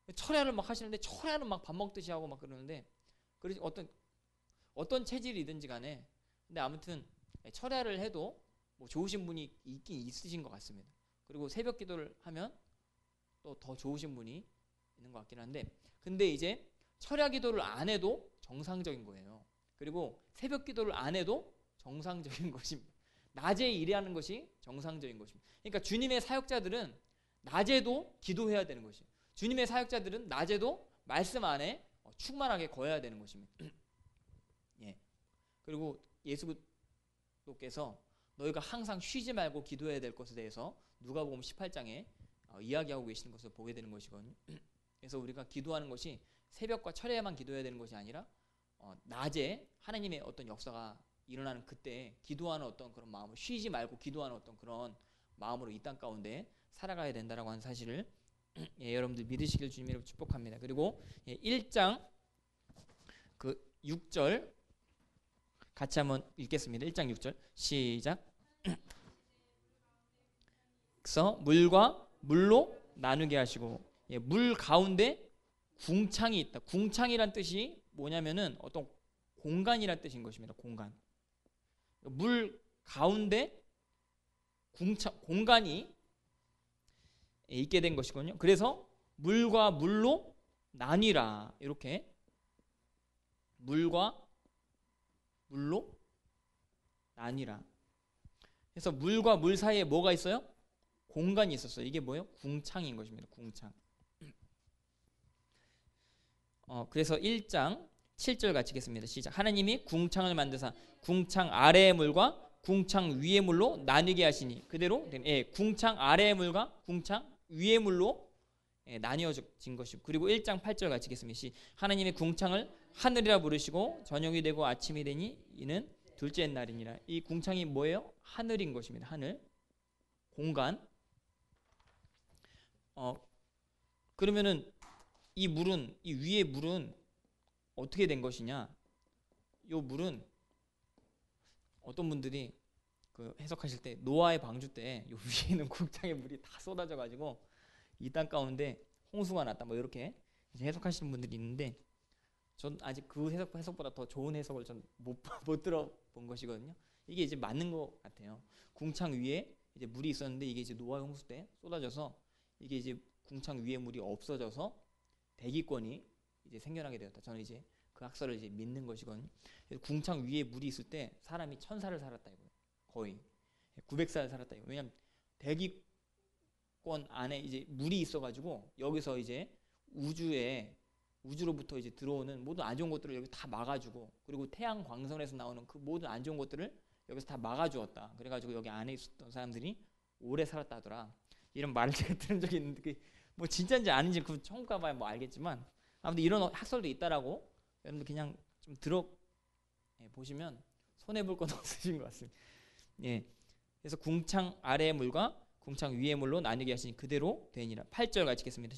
철야를 막 하시는데 철야는 막 밥 먹듯이 하고 막 그러는데 그러지 어떤 체질이든지 간에 근데 아무튼 철야를 해도 뭐 좋으신 분이 있긴 있으신 것 같습니다. 그리고 새벽 기도를 하면 또 더 좋으신 분이 있는 것 같긴 한데 근데 이제 철야 기도를 안 해도 정상적인 거예요. 그리고 새벽 기도를 안 해도 정상적인 것입니다. 낮에 일하는 것이 정상적인 것입니다. 그러니까 주님의 사역자들은 낮에도 기도해야 되는 것이에요. 주님의 사역자들은 낮에도 말씀 안에 충만하게 거해야 되는 것입니다. 예. 그리고 예수께서 너희가 항상 쉬지 말고 기도해야 될 것에 대해서 누가복음 18장에 이야기하고 계시는 것을 보게 되는 것이거든요. 그래서 우리가 기도하는 것이 새벽과 철야에만 기도해야 되는 것이 아니라 낮에 하나님의 어떤 역사가 일어나는 그때 기도하는 어떤 그런 마음을 쉬지 말고 기도하는 어떤 그런 마음으로 이 땅 가운데 살아가야 된다라고 하는 사실을 예, 여러분들 믿으시길 주님으로 축복합니다. 그리고 1장 그 6절 같이 한번 읽겠습니다. 1장 6절 시작. 그래서 물과 물로 나누게 하시고 예, 물 가운데 궁창이 있다. 궁창이란 뜻이 뭐냐면은 어떤 공간이란 뜻인 것입니다. 공간. 물 가운데 공간이 있게 된 것이거든요. 그래서 물과 물로 나뉘라. 이렇게 물과 물로 나뉘라. 그래서 물과 물 사이에 뭐가 있어요? 공간이 있었어요. 이게 뭐예요? 궁창인 것입니다. 궁창. 그래서 1장 7절 같이 읽겠습니다. 시작. 하나님이 궁창을 만드사 궁창 아래의 물과 궁창 위의 물로 나뉘게 하시니 그대로 예, 궁창 아래의 물과 궁창 위의 물로 예, 나뉘어진 것이고 그리고 1장 8절 같이 읽겠습니다. 하나님이 궁창을 하늘이라 부르시고 저녁이 되고 아침이 되니 이는 둘째 날이니라. 이 궁창이 뭐예요? 하늘인 것입니다. 하늘 공간. 그러면은 이 물은 이 위의 물은 어떻게 된 것이냐? 이 물은 어떤 분들이 그 해석하실 때 노아의 방주 때 요 위에 있는 궁창의 물이 다 쏟아져 가지고 이 땅 가운데 홍수가 났다 뭐 이렇게 해석하시는 분들이 있는데 전 아직 그 해석보다 더 좋은 해석을 전 못 들어본 것이거든요. 이게 이제 맞는 것 같아요. 궁창 위에 이제 물이 있었는데 이게 이제 노아의 홍수 때 쏟아져서 이게 이제 궁창 위에 물이 없어져서 대기권이 이제 생겨나게 되었다. 저는 이제 그 학설을 이제 믿는 것이거든요. 그래서 궁창 위에 물이 있을 때 사람이 1000살을 살았다 이거예요. 거의 900살 살았다 이거. 왜냐면 대기권 안에 이제 물이 있어가지고 여기서 이제 우주로부터 이제 들어오는 모든 안 좋은 것들을 여기 다 막아주고 그리고 태양 광선에서 나오는 그 모든 안 좋은 것들을 여기서 다 막아주었다. 그래가지고 여기 안에 있었던 사람들이 오래 살았다 하더라. 이런 말을 제가 들은 적이 있는데 그게 뭐 진짜인지 아닌지 그 천국 가봐야 뭐 알겠지만 아무튼 이런 학설도 있다라고 여러분들 그냥 좀 보시면 손해볼 건 없으신 것 같습니다. 예, 그래서 궁창 아래의 물과 궁창 위의 물로 나뉘게 하시니 그대로 되니라. 8절 같이 읽겠습니다.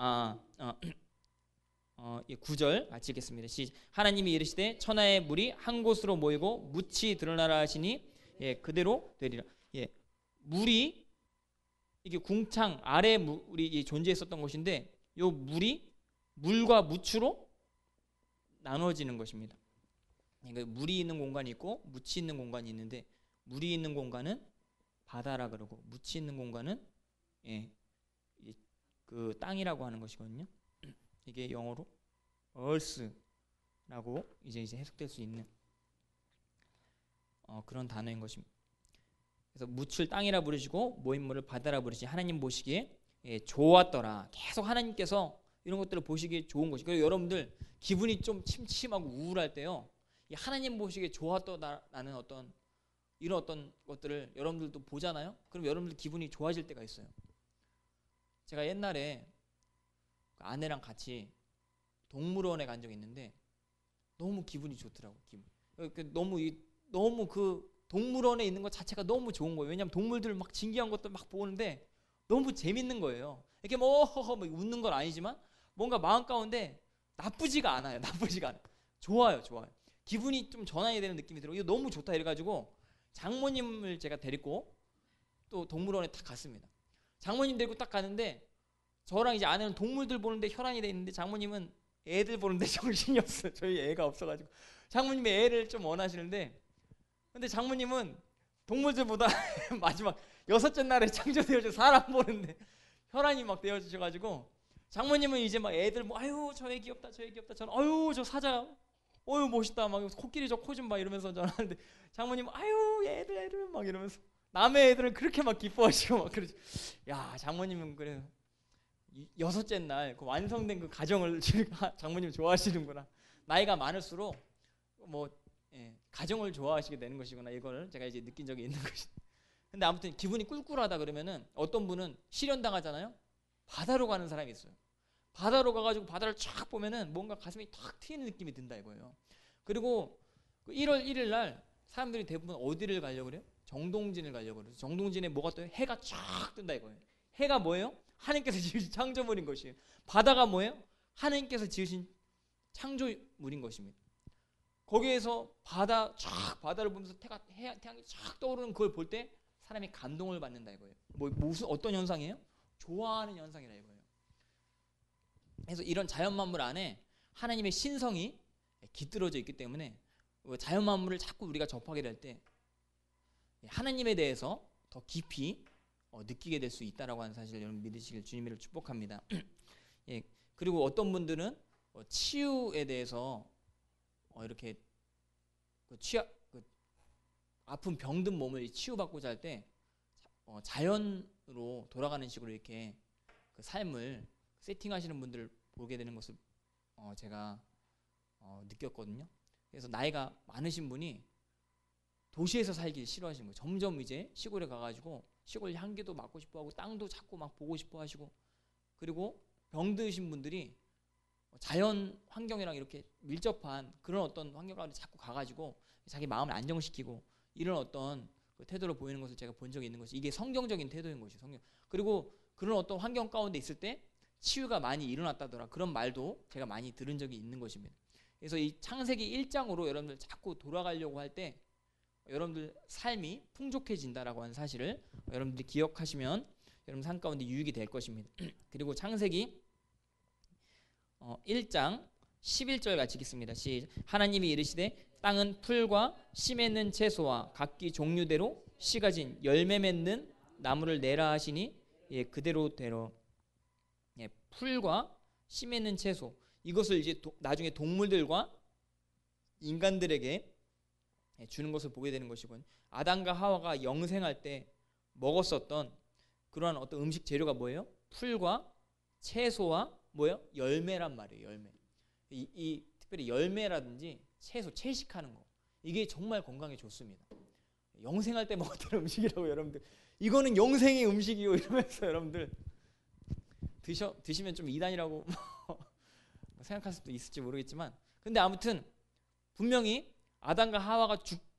9절 같이 읽겠습니다. 하나님이 이르시되 천하의 물이 한 곳으로 모이고 묻이 드러나라 하시니 예, 그대로 되리라. 예, 물이 이게 궁창 아래 물이 존재했었던 것인데 요 물이 물과 묻으로 나눠지는 것입니다. 그러니까 물이 있는 공간이 있고 묻이 있는 공간이 있는데 물이 있는 공간은 바다라 그러고 묻이 있는 공간은 예, 그 땅이라고 하는 것이거든요. 이게 영어로 earth라고 이제 해석될 수 있는 그런 단어인 것입니다. 그래서 묻을 땅이라 부르시고 모인물을 바다라 부르시 하나님 보시기에 예, 좋았더라. 계속 하나님께서 이런 것들을 보시기에 좋은 것이. 그리고 여러분들 기분이 좀 침침하고 우울할 때요. 이 하나님 보시기에 좋았더라라는 이런 어떤 것들을 여러분들도 보잖아요. 그럼 여러분들 기분이 좋아질 때가 있어요. 제가 옛날에 아내랑 같이 동물원에 간 적이 있는데 너무 기분이 좋더라고. 너무 그 동물원에 있는 것 자체가 너무 좋은 거예요. 왜냐하면 동물들 막 신기한 것들 막 보는데 너무 재밌는 거예요. 이렇게 뭐 웃는 건 아니지만 뭔가 마음 가운데 나쁘지가 않아요. 좋아요. 기분이 좀 전환이 되는 느낌이 들어요. 이거 너무 좋다 이래가지고 장모님을 제가 데리고 또 동물원에 딱 갔습니다. 장모님 데리고 딱 가는데 저랑 이제 아내는 동물들 보는데 혈안이 돼 있는데 장모님은 애들 보는데 정신이 없어요. 저희 애가 없어가지고 장모님이 애를 좀 원하시는데, 근데 장모님은 동물들보다 마지막 여섯째 날에 창조되어져 사람 보는데 혈안이 막 되어지셔가지고 장모님은 이제 막 애들 뭐 아유 저 애 귀엽다 저 애 귀엽다, 저는 아유 저 사자 어유 멋있다 막 코끼리 저 코 좀 봐 이러면서 전화하는데 장모님은 아유 애들 막 이러면서 남의 애들은 그렇게 막 기뻐하시고 막 그러죠. 야 장모님은 그래 여섯째 날 그 완성된 그 가정을 장모님 좋아하시는구나. 나이가 많을수록 뭐 가정을 좋아하시게 되는 것이구나. 이거를 제가 이제 느낀 적이 있는 것이. 근데 아무튼 기분이 꿀꿀하다 그러면은 어떤 분은 실현 당하잖아요. 바다로 가는 사람이 있어요. 바다로 가가지고 바다를 쫙 보면은 뭔가 가슴이 탁 트이는 느낌이 든다 이거예요. 그리고 1월 1일 날 사람들이 대부분 어디를 가려고 그래요? 정동진을 가려고 그래요. 정동진에 뭐가 떠요? 해가 쫙 뜬다 이거예요. 해가 뭐예요? 하나님께서 지으신 창조물인 것이에요. 바다가 뭐예요? 하나님께서 지으신 창조물인 것입니다. 거기에서 바다를 보면서 태양이 쫙 떠오르는 그걸 볼 때 사람이 감동을 받는다 이거예요. 무슨 어떤 현상이에요? 좋아하는 현상이라 이거예요. 그래서 이런 자연 만물 안에 하나님의 신성이 깃들어져 있기 때문에 자연 만물을 자꾸 우리가 접하게 될 때 하나님에 대해서 더 깊이 느끼게 될 수 있다라고 하는 사실을 여러분 믿으시길 주님을 축복합니다. 예, 그리고 어떤 분들은 치유에 대해서 이렇게 아픈 병든 몸을 치유받고자 할 때 자연으로 돌아가는 식으로 이렇게 그 삶을 세팅하시는 분들을 보게 되는 것을 제가 느꼈거든요. 그래서 나이가 많으신 분이 도시에서 살기 싫어하시는 거예요. 점점 이제 시골에 가가지고 시골 향기도 맡고 싶어하고 땅도 자꾸 막 보고 싶어하시고, 그리고 병드신 분들이 자연 환경이랑 이렇게 밀접한 그런 어떤 환경 가운데 자꾸 가가지고 자기 마음을 안정시키고 이런 어떤 그 태도를 보이는 것을 제가 본 적이 있는 것이, 이게 성경적인 태도인 것이 성경. 그리고 그런 어떤 환경 가운데 있을 때 치유가 많이 일어났다더라, 그런 말도 제가 많이 들은 적이 있는 것입니다. 그래서 이 창세기 1장으로 여러분들 자꾸 돌아가려고 할 때 여러분들 삶이 풍족해진다라고 하는 사실을 여러분들이 기억하시면 여러분 삶 가운데 유익이 될 것입니다. 그리고 창세기 1장 11절 같이 읽겠습니다. 시작. 하나님이 이르시되 땅은 풀과 씨 맺는 채소와 각기 종류대로 씨가 진 열매 맺는 나무를 내라 하시니 그대로대로. 풀과 씨 맺는 채소, 이것을 이제 나중에 동물들과 인간들에게 주는 것을 보게 되는 것이군. 아담과 하와가 영생할 때 먹었었던 그러한 어떤 음식 재료가 뭐예요? 풀과 채소와 뭐예요? 열매란 말이에요. 열매. 이 특별히 열매라든지 채소, 채식하는 거, 이게 정말 건강에 좋습니다. 영생할 때 먹었던 음식이라고 여러분들, 이거는 영생의 음식이요 이러면서 여러분들 드시면 좀 이단이라고 생각할 수도 있을지 모르겠지만, 근데 아무튼 분명히 아담과 하와가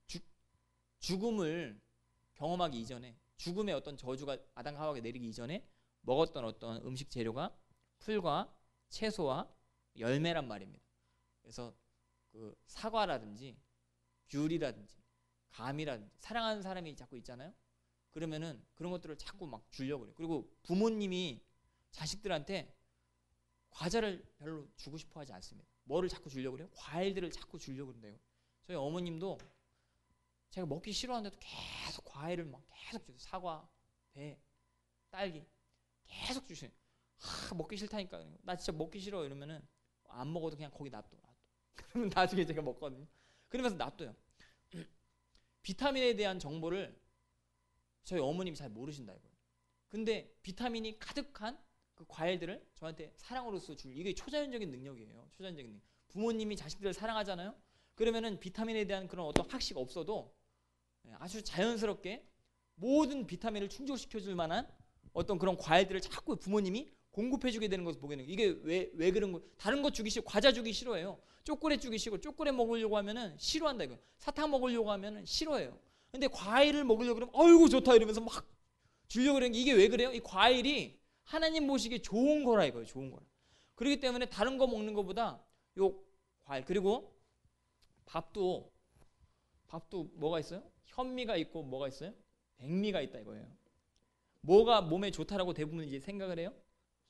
죽음을 경험하기 이전에, 죽음의 어떤 저주가 아담과 하와에게 내리기 이전에 먹었던 어떤 음식 재료가 풀과 채소와 열매란 말입니다. 그래서 그 사과라든지 귤이라든지 감이라든지 사랑하는 사람이 자꾸 있잖아요. 그러면은 그런 것들을 자꾸 막 주려고 그래요. 그리고 부모님이 자식들한테 과자를 별로 주고 싶어 하지 않습니다. 뭐를 자꾸 주려고 그래요? 과일들을 자꾸 주려고 그런대요. 저희 어머님도 제가 먹기 싫어하는데도 계속 과일을 막 계속 주세요. 사과, 배, 딸기 계속 주세요. 먹기 싫다니까. 나 진짜 먹기 싫어 이러면은 안 먹어도 그냥 거기 놔둬. 그러면 나중에 제가 먹거든요. 그러면서 놔둬요. 비타민에 대한 정보를 저희 어머님이 잘 모르신다 이거예요. 근데 비타민이 가득한 그 과일들을 저한테 사랑으로서 이게 초자연적인 능력이에요. 초자연적인 능력. 부모님이 자식들을 사랑하잖아요. 그러면은 비타민에 대한 그런 어떤 학식 없어도 아주 자연스럽게 모든 비타민을 충족시켜 줄 만한 어떤 그런 과일들을 자꾸 부모님이 공급해 주게 되는 것을 보게 되는 거예요. 이게 왜 그런 거, 다른 거 주기 싫어, 과자 주기 싫어해요. 초콜릿 주기 싫고, 초콜릿 먹으려고 하면은 싫어한다 이거. 사탕 먹으려고 하면은 싫어해요. 근데 과일을 먹으려고 그러면 어이구 좋다 이러면서 막 주려고 그러는 게, 이게 왜 그래요? 이 과일이 하나님 보시기에 좋은 거라 이거예요. 좋은 거라. 그렇기 때문에 다른 거 먹는 것보다 요 과일, 그리고 밥도 뭐가 있어요? 현미가 있고 뭐가 있어요? 백미가 있다 이거예요. 뭐가 몸에 좋다라고 대부분 이제 생각을 해요?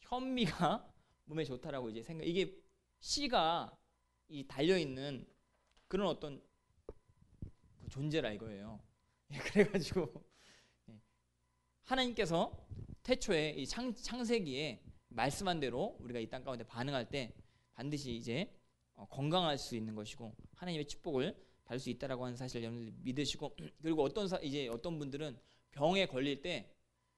현미가 몸에 좋다라고 이제 생각. 이게 씨가 이 달려 있는 그런 어떤 그 존재라 이거예요. 예, 그래가지고 예, 하나님께서 태초에 이 창세기에 말씀한 대로 우리가 이 땅 가운데 반응할 때 반드시 이제 건강할 수 있는 것이고 하나님의 축복을 받을 수 있다라고 하는 사실을 여러분들 믿으시고 그리고 이제 어떤 분들은 병에 걸릴 때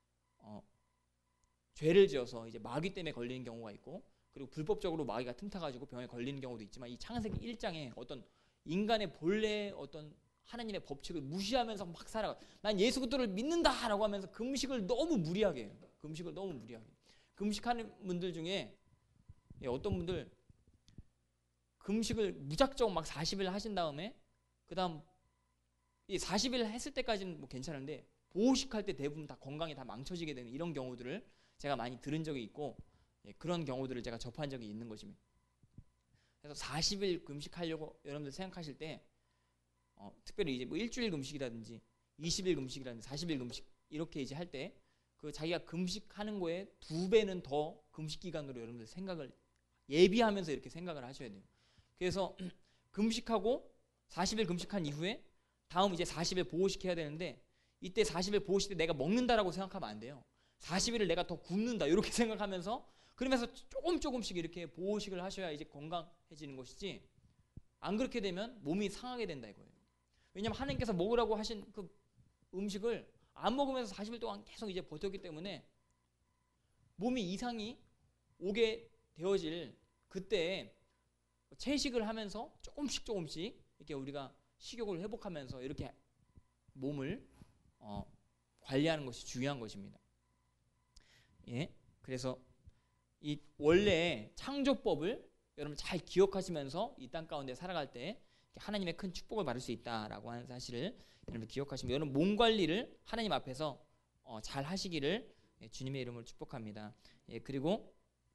죄를 지어서 이제 마귀 때문에 걸리는 경우가 있고 그리고 불법적으로 마귀가 틈타가지고 병에 걸리는 경우도 있지만 이 창세기 1장에 어떤 인간의 본래 어떤 하나님의 법칙을 무시하면서 막 살아가. 난 예수 그리스도를 믿는다라고 하면서 금식을 너무 무리하게 해요. 금식을 너무 무리하게. 금식하는 분들 중에 어떤 분들 금식을 무작정 막 40일 하신 다음에 그다음 이 40일 했을 때까지는 뭐 괜찮은데 보호식할 때 대부분 다 건강이 다 망쳐지게 되는 이런 경우들을 제가 많이 들은 적이 있고 그런 경우들을 제가 접한 적이 있는 것입니다. 그래서 40일 금식하려고 여러분들 생각하실 때 특별히 이제 뭐 일주일 금식이라든지 20일 금식이라든지 40일 금식 이렇게 이제 할 때 그 자기가 금식하는 거에 2배는 더 금식 기간으로 여러분들 생각을 예비하면서 이렇게 생각을 하셔야 돼요. 그래서 금식하고 40일 금식한 이후에 다음 이제 40일 보호식 해야 되는데 이때 40일 보호식 때 내가 먹는다라고 생각하면 안 돼요. 40일을 내가 더 굶는다 이렇게 생각하면서 그러면서 조금씩 이렇게 보호식을 하셔야 이제 건강해지는 것이지 안 그렇게 되면 몸이 상하게 된다 이거예요. 왜냐하면 하나님께서 먹으라고 하신 그 음식을 안 먹으면서 40일 동안 계속 이제 버텼기 때문에 몸이 이상이 오게 되어질 그때 채식을 하면서 조금씩 이렇게 우리가 식욕을 회복하면서 이렇게 몸을 관리하는 것이 중요한 것입니다. 예, 그래서 이 원래 창조법을 여러분 잘 기억하시면서 이 땅 가운데 살아갈 때 하나님의 큰 축복을 받을 수 있다라고 하는 사실을 여러분 기억하시면 여러분 몸 관리를 하나님 앞에서 잘 하시기를 주님의 이름으로 축복합니다. 예, 그리고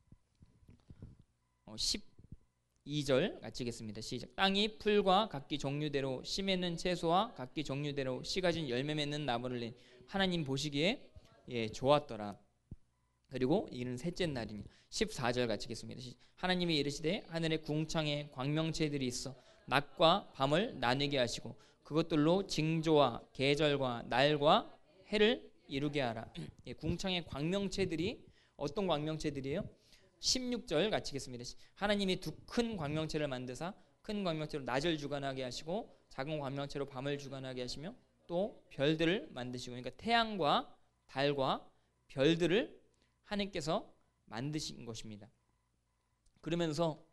12절 같이 읽겠습니다. 시작. 땅이 풀과 각기 종류대로 씨 맺는 채소와 각기 종류대로 씨 가진 열매 맺는 나무를 낸 하나님 보시기에 좋았더라. 그리고 이는 셋째 날이니 14절 같이 읽겠습니다. 하나님이 이르시되 하늘에 궁창에 광명체들이 있어 낮과 밤을 나뉘게 하시고 그것들로 징조와 계절과 날과 해를 이루게 하라. 궁창의 광명체들이 어떤 광명체들이에요? 16절 같이 읽겠습니다. 하나님이 두 큰 광명체를 만드사 큰 광명체로 낮을 주관하게 하시고 작은 광명체로 밤을 주관하게 하시며 또 별들을 만드시고 그러니까 태양과 달과 별들을 하나님께서 만드신 것입니다. 그러면서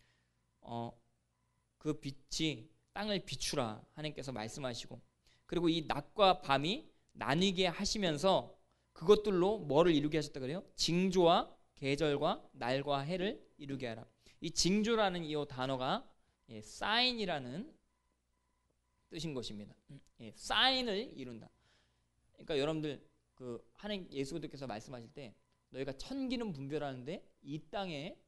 그 빛이 땅을 비추라 하나님께서 말씀하시고 그리고 이 낮과 밤이 나뉘게 하시면서 그것들로 뭐를 이루게 하셨다 그래요? 징조와 계절과 날과 해를 이루게 하라. 이 징조라는 이 단어가 사인이라는 뜻인 것입니다. 사인을 이룬다. 그러니까 여러분들 그 하나님 예수 그리스도께서 말씀하실 때 너희가 천기는 분별하는데 이 땅에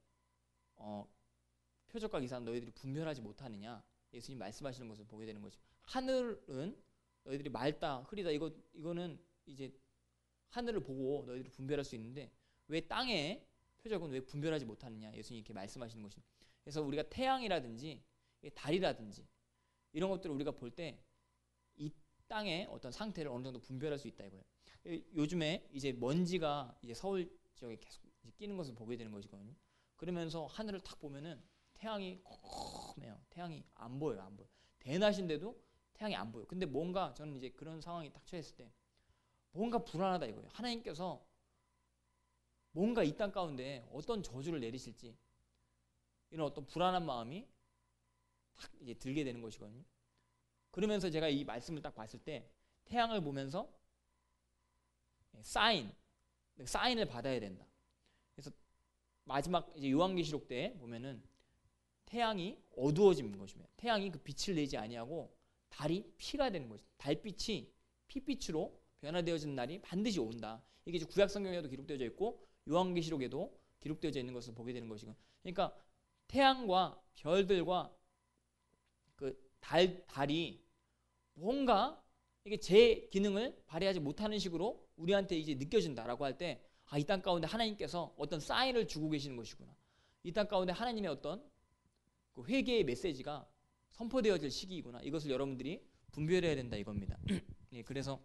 표적과 기사는 너희들이 분별하지 못하느냐 예수님 말씀하시는 것을 보게 되는 거죠. 하늘은 너희들이 맑다 흐리다 이거는 이제 하늘을 보고 너희들이 분별할 수 있는데 왜 땅의 표적은 왜 분별하지 못하느냐 예수님 이렇게 말씀하시는 것입니다. 그래서 우리가 태양이라든지 달이라든지 이런 것들을 우리가 볼 때 이 땅의 어떤 상태를 어느 정도 분별할 수 있다 이거예요. 요즘에 이제 먼지가 이제 서울 지역에 계속 이제 끼는 것을 보게 되는 것이거든요. 그러면서 하늘을 딱 보면은 태양이 컴해요. 태양이 안 보여요. 안 보여. 대낮인데도 태양이 안 보여. 근데 뭔가 저는 이제 그런 상황이 딱 처했을 때 뭔가 불안하다 이거예요. 하나님께서 뭔가 이 땅 가운데 어떤 저주를 내리실지 이런 어떤 불안한 마음이 딱 이제 들게 되는 것이거든요. 그러면서 제가 이 말씀을 딱 봤을 때 태양을 보면서 사인을 받아야 된다. 그래서 마지막 이제 요한계시록 때 보면은 태양이 어두워지는 것입니다. 태양이 그 빛을 내지 아니하고 달이 피가 되는 것입니다. 달빛이 피빛으로 변화되어지는 날이 반드시 온다. 이게 이제 구약 성경에도 기록되어져 있고 요한계시록에도 기록되어져 있는 것을 보게 되는 것이고, 그러니까 태양과 별들과 그 달이 뭔가 이게 제 기능을 발휘하지 못하는 식으로 우리한테 이제 느껴진다라고 할 때 이 땅 가운데 하나님께서 어떤 사인을 주고 계시는 것이구나. 이 땅 가운데 하나님의 어떤 그 회개의 메시지가 선포되어질 시기이구나. 이것을 여러분들이 분별해야 된다 이겁니다. 예, 그래서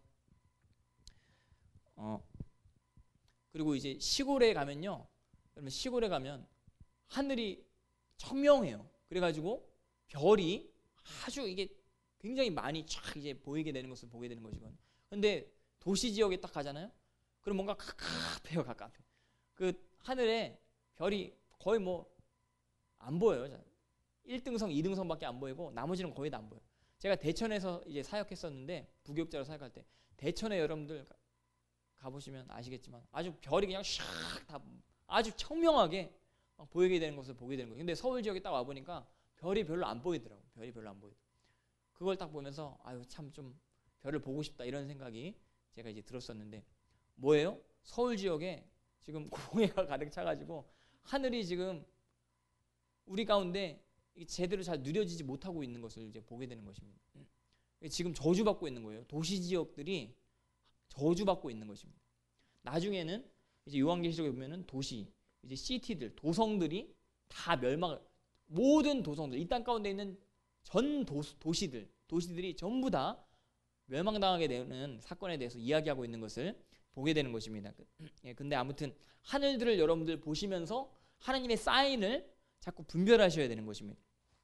그리고 이제 시골에 가면요, 여러분 시골에 가면 하늘이 청명해요. 그래가지고 별이 아주 이게 굉장히 많이 쫙 이제 보이게 되는 것을 보게 되는 것이거든요. 근데 도시 지역에 딱 가잖아요. 그럼 뭔가 갑갑해요, 갑갑해. 그 하늘에 별이 거의 뭐 안 보여요. 1등성, 2등성밖에 안 보이고 나머지는 거의 다 안 보여요. 제가 대천에서 이제 사역했었는데 부교육자로 사역할 때 대천에 여러분들 가보시면 아시겠지만 아주 별이 그냥 샥 다 아주 청명하게 보이게 되는 것을 보게 되는 거예요. 근데 서울 지역에 딱 와보니까 별이 별로 안 보이더라고요. 별이 별로 안 보이더라고요. 그걸 딱 보면서 참 좀 별을 보고 싶다 이런 생각이 제가 이제 들었었는데 뭐예요? 서울 지역에 지금 공해가 가득 차가지고 하늘이 지금 우리 가운데 제대로 잘 누려지지 못하고 있는 것을 이제 보게 되는 것입니다. 지금 저주받고 있는 거예요. 도시 지역들이 저주받고 있는 것입니다. 나중에는 이제 요한계시록에 보면은 도시, 이제 시티들, 도성들이 다 멸망을, 모든 도성들, 이 땅 가운데 있는 전 도시들이 전부 다 멸망당하게 되는 사건에 대해서 이야기하고 있는 것을 보게 되는 것입니다. 근데 아무튼 하늘들을 여러분들 보시면서 하나님의 사인을 자꾸 분별하셔야 되는 것입니다.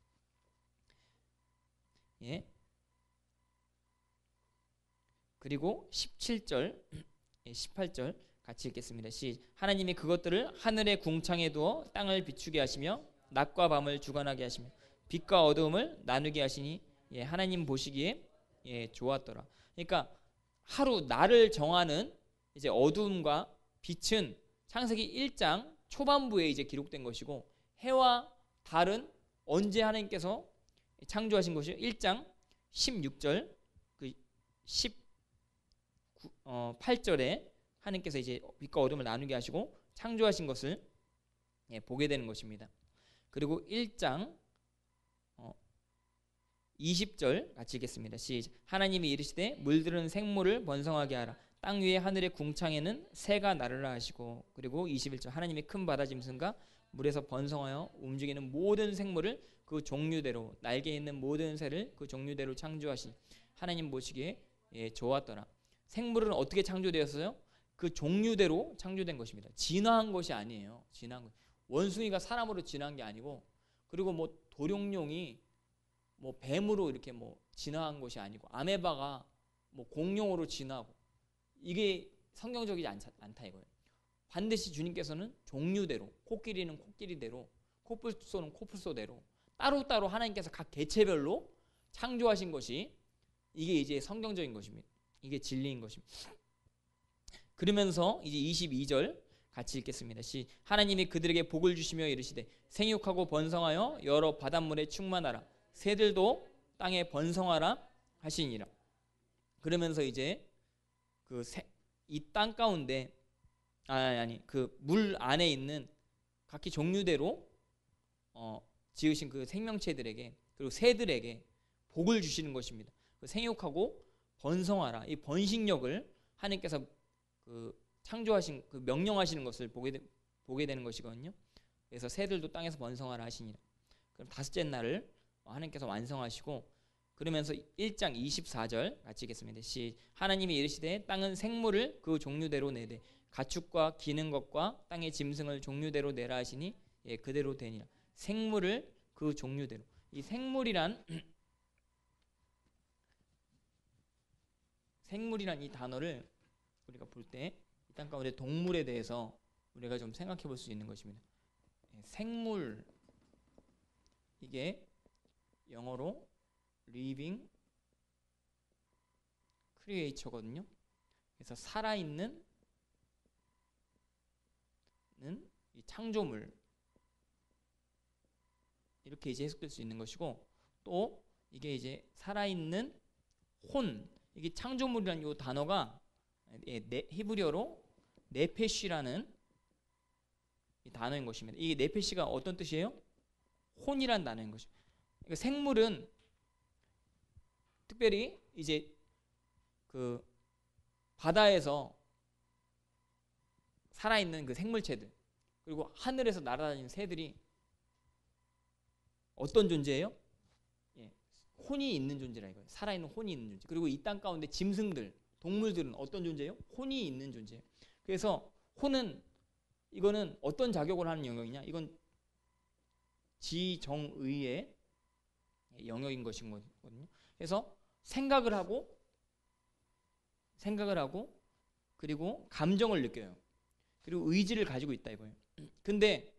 예. 그리고 17절, 18절 같이 읽겠습니다. 하나님이 그것들을 하늘의 궁창에 두어 땅을 비추게 하시며 낮과 밤을 주관하게 하시며 빛과 어두움을 나누게 하시니 하나님 보시기에 좋았더라. 그러니까 하루 날을 정하는 이제 어두움과 빛은 창세기 1장 초반부에 이제 기록된 것이고 해와 달은 언제 하나님께서 창조하신 것이요? 1장 16절 그 18절에 하나님께서 이제 빛과 어둠을 나누게 하시고 창조하신 것을 보게 되는 것입니다. 그리고 1장 20절 같이 읽겠습니다. 시작. 하나님이 이르시되 물들은 생물을 번성하게 하라. 땅 위에 하늘의 궁창에는 새가 나르라 하시고, 그리고 21절 하나님이 큰 바다 짐승과 물에서 번성하여 움직이는 모든 생물을 그 종류대로, 날개 있는 모든 새를 그 종류대로 창조하시. 하나님 보시기에 좋았더라. 생물은 어떻게 창조되었어요? 그 종류대로 창조된 것입니다. 진화한 것이 아니에요. 진화한 것. 원숭이가 사람으로 진화한 게 아니고, 그리고 뭐 도룡뇽이 뭐 뱀으로 이렇게 뭐 진화한 것이 아니고, 아메바가 뭐 공룡으로 진화하고, 이게 성경적이지 않다 이거예요. 반드시 주님께서는 종류대로, 코끼리는 코끼리대로, 코뿔소는 코뿔소대로 따로따로 하나님께서 각 개체별로 창조하신 것이 이게 이제 성경적인 것입니다. 이게 진리인 것입니다. 그러면서 이제 22절 같이 읽겠습니다. 하나님이 그들에게 복을 주시며 이르시되 생육하고 번성하여 여러 바닷물에 충만하라. 새들도 땅에 번성하라 하시니라. 그러면서 이제 이 땅 가운데 그 물 안에 있는 각기 종류대로 지으신 그 생명체들에게, 그리고 새들에게 복을 주시는 것입니다. 생육하고 번성하라. 이 번식력을 하나님께서 창조하신, 명령하시는 것을 보게 되는 것이거든요. 그래서 새들도 땅에서 번성하라 하시니라. 그럼 다섯째 날을 하나님께서 완성하시고, 그러면서 1장 24절 같이 읽겠습니다. 하나님이 이르시되 땅은 생물을 그 종류대로 내되 가축과 기는 것과 땅의 짐승을 종류대로 내라 하시니 그대로 되니라. 생물을 그 종류대로. 이 생물이란 이 단어를 우리가 볼 때 이 땅 가운데 동물에 대해서 우리가 좀 생각해 볼 수 있는 것입니다. 생물, 이게 영어로 living creature거든요. 그래서 살아있는 이 창조물, 이렇게 이제 해석될 수 있는 것이고, 또 이게 이제 살아있는 혼, 이게 창조물이라는 이 단어가 히브리어로 네페시라는 이 단어인 것입니다. 이 네페시가 어떤 뜻이에요? 혼이란 단어인 것이죠. 그러니까 생물은 특별히 이제 그 바다에서 살아있는 그 생물체들, 그리고 하늘에서 날아다니는 새들이 어떤 존재예요? 예, 혼이 있는 존재라 이거예요. 살아있는 혼이 있는 존재. 그리고 이 땅 가운데 짐승들, 동물들은 어떤 존재예요? 혼이 있는 존재예요. 그래서 혼은, 이거는 어떤 작용을 하는 영역이냐? 이건 지정의의 영역인 것이거든요. 그래서 생각을 하고 그리고 감정을 느껴요. 그리고 의지를 가지고 있다 이거예요. 근데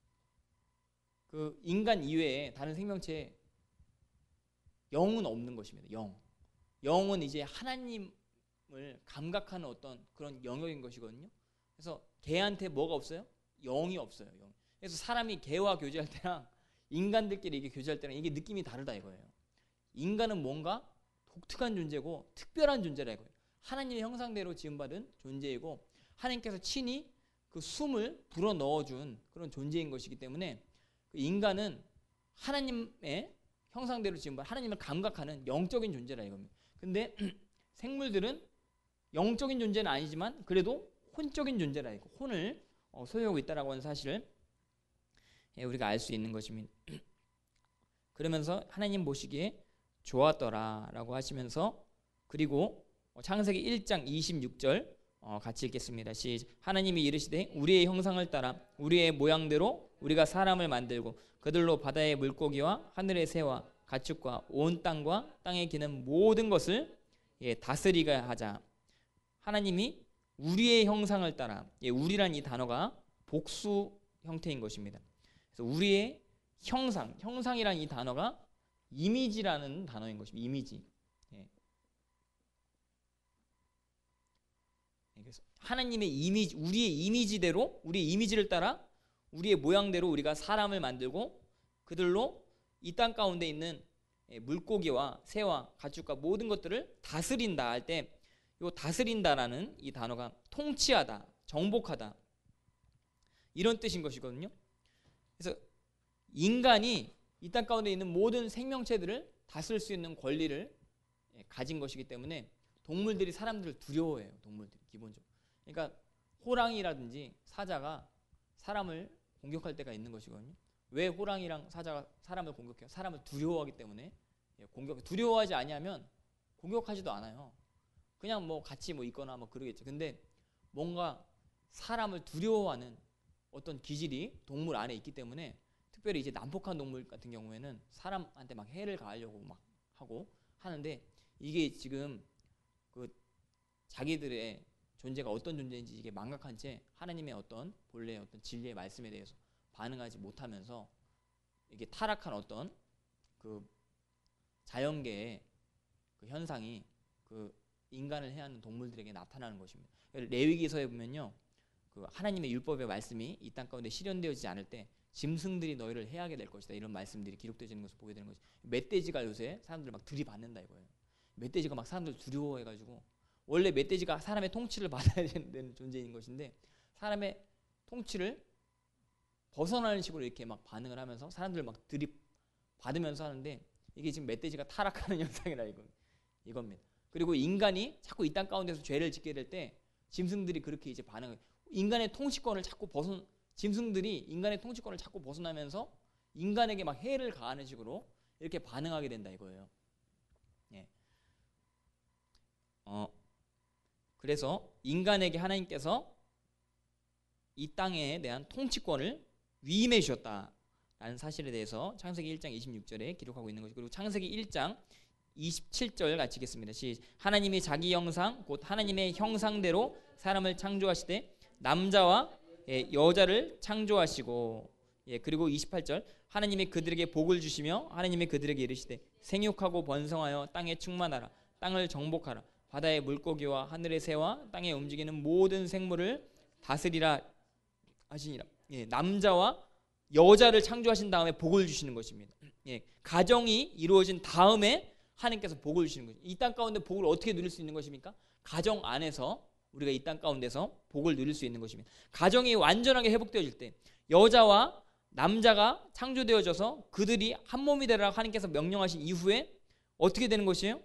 그 인간 이외에 다른 생명체에 영은 없는 것입니다. 영은 이제 하나님을 감각하는 어떤 그런 영역인 것이거든요. 그래서 개한테 뭐가 없어요? 영이 없어요. 영. 그래서 사람이 개와 교제할 때랑 인간들끼리 이게 교제할 때랑 이게 느낌이 다르다 이거예요. 인간은 뭔가 독특한 존재고 특별한 존재라 이거예요. 하나님의 형상대로 지음받은 존재이고 하나님께서 친히 그 숨을 불어 넣어준 그런 존재인 것이기 때문에 인간은 하나님의 형상대로 지음받은 하나님을 감각하는 영적인 존재라 이겁니다. 근데 생물들은 영적인 존재는 아니지만 그래도 혼적인 존재라 이거, 혼을 소유하고 있다라고 하는 사실을 우리가 알 수 있는 것입니다. 그러면서 하나님 보시기에 좋았더라라고 하시면서, 그리고 창세기 1장 26절 같이 읽겠습니다. 시작. 하나님이 이르시되 우리의 형상을 따라 우리의 모양대로 우리가 사람을 만들고 그들로 바다의 물고기와 하늘의 새와 가축과 온 땅과 땅에 기는 모든 것을 다스리게 하자. 하나님이 우리의 형상을 따라, 우리란 이 단어가 복수 형태인 것입니다. 그래서 우리의 형상이란 이 단어가 이미지라는 단어인 것입니다. 이미지. 그래서 하나님의 이미지, 우리의 이미지대로, 우리의 이미지를 따라 우리의 모양대로 우리가 사람을 만들고 그들로 이 땅 가운데 있는 물고기와 새와 가축과 모든 것들을 다스린다 할 때, 이 다스린다라는 이 단어가 통치하다, 정복하다 이런 뜻인 것이거든요. 그래서 인간이 이 땅 가운데 있는 모든 생명체들을 다스릴 수 있는 권리를 가진 것이기 때문에 동물들이 사람들을 두려워해요. 동물들이 기본적으로. 그러니까 호랑이라든지 사자가 사람을 공격할 때가 있는 것이거든요. 왜 호랑이랑 사자가 사람을 공격해요? 사람을 두려워하기 때문에. 두려워하지 아니하면 공격하지도 않아요. 그냥 뭐 같이 뭐 있거나 뭐 그러겠죠. 근데 뭔가 사람을 두려워하는 어떤 기질이 동물 안에 있기 때문에, 특별히 이제 난폭한 동물 같은 경우에는 사람한테 막 해를 가하려고 막 하고 하는데, 이게 지금 그 자기들의 존재가 어떤 존재인지 이게 망각한 채 하나님의 어떤 본래의 어떤 진리의 말씀에 대해서 반응하지 못하면서 이게 타락한 어떤 그 자연계의 그 현상이 그 인간을 해하는 동물들에게 나타나는 것입니다. 레위기서에 보면요, 그 하나님의 율법의 말씀이 이 땅 가운데 실현되어지지 않을 때 짐승들이 너희를 해하게 될 것이다, 이런 말씀들이 기록되어지는 것을 보게 되는 거죠. 멧돼지가 요새 사람들 막 들이받는다 이거예요. 멧돼지가 막 사람들 두려워해가지고, 원래 멧돼지가 사람의 통치를 받아야 되는 존재인 것인데 사람의 통치를 벗어나는 식으로 이렇게 막 반응을 하면서 사람들 막 들이받으면서 하는데, 이게 지금 멧돼지가 타락하는 현상이라 이겁니다. 그리고 인간이 자꾸 이 땅 가운데서 죄를 짓게 될 때 짐승들이 그렇게 이제 반응을, 인간의 통치권을 자꾸 짐승들이 인간의 통치권을 자꾸 벗어나면서 인간에게 막 해를 가하는 식으로 이렇게 반응하게 된다 이거예요. 그래서 인간에게 하나님께서 이 땅에 대한 통치권을 위임해 주셨다라는 사실에 대해서 창세기 1장 26절에 기록하고 있는 것이고, 그리고 창세기 1장 27절 같이 읽겠습니다. 하나님이 자기 형상 곧 하나님의 형상대로 사람을 창조하시되 남자와 여자를 창조하시고, 그리고 28절 하나님이 그들에게 복을 주시며 하나님이 그들에게 이르시되 생육하고 번성하여 땅에 충만하라, 땅을 정복하라, 바다의 물고기와 하늘의 새와 땅에 움직이는 모든 생물을 다스리라 하시니라. 남자와 여자를 창조하신 다음에 복을 주시는 것입니다. 가정이 이루어진 다음에 하나님께서 복을 주시는 거죠. 이 땅 가운데 복을 어떻게 누릴 수 있는 것입니까? 가정 안에서 우리가 이 땅 가운데서 복을 누릴 수 있는 것입니다. 가정이 완전하게 회복되어질 때 여자와 남자가 창조되어져서 그들이 한 몸이 되라 하나님께서 명령하신 이후에 어떻게 되는 것이에요?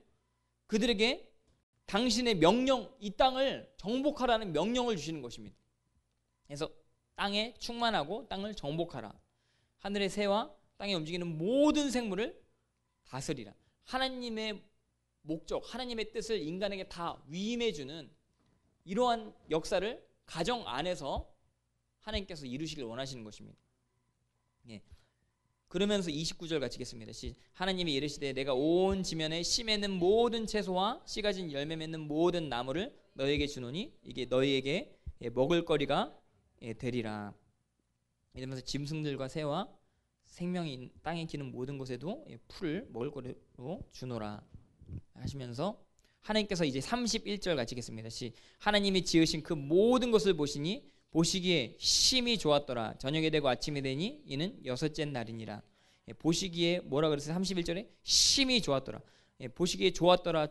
그들에게 당신의 명령, 이 땅을 정복하라는 명령을 주시는 것입니다. 그래서 땅에 충만하고 땅을 정복하라. 하늘의 새와 땅에 움직이는 모든 생물을 다스리라. 하나님의 목적, 하나님의 뜻을 인간에게 다 위임해주는 이러한 역사를 가정 안에서 하나님께서 이루시길 원하시는 것입니다. 예. 그러면서 29절 같이겠습니다. 하나님이 이르시되 내가 온 지면에 씨 맺는 모든 채소와 씨 가진 열매 맺는 모든 나무를 너에게 주노니 이게 너희에게 먹을거리가 되리라. 이러면서 짐승들과 새와 생명이 땅에 기는 모든 곳에도 풀을 먹을거리로 주노라 하시면서 하나님께서 이제 31절 같이겠습니다. 하나님이 지으신 그 모든 것을 보시니 보시기에 심히 좋았더라. 저녁이 되고 아침이 되니 이는 여섯째 날이니라. 보시기에 뭐라 그랬어요? 31절에 심히 좋았더라. 보시기에 좋았더라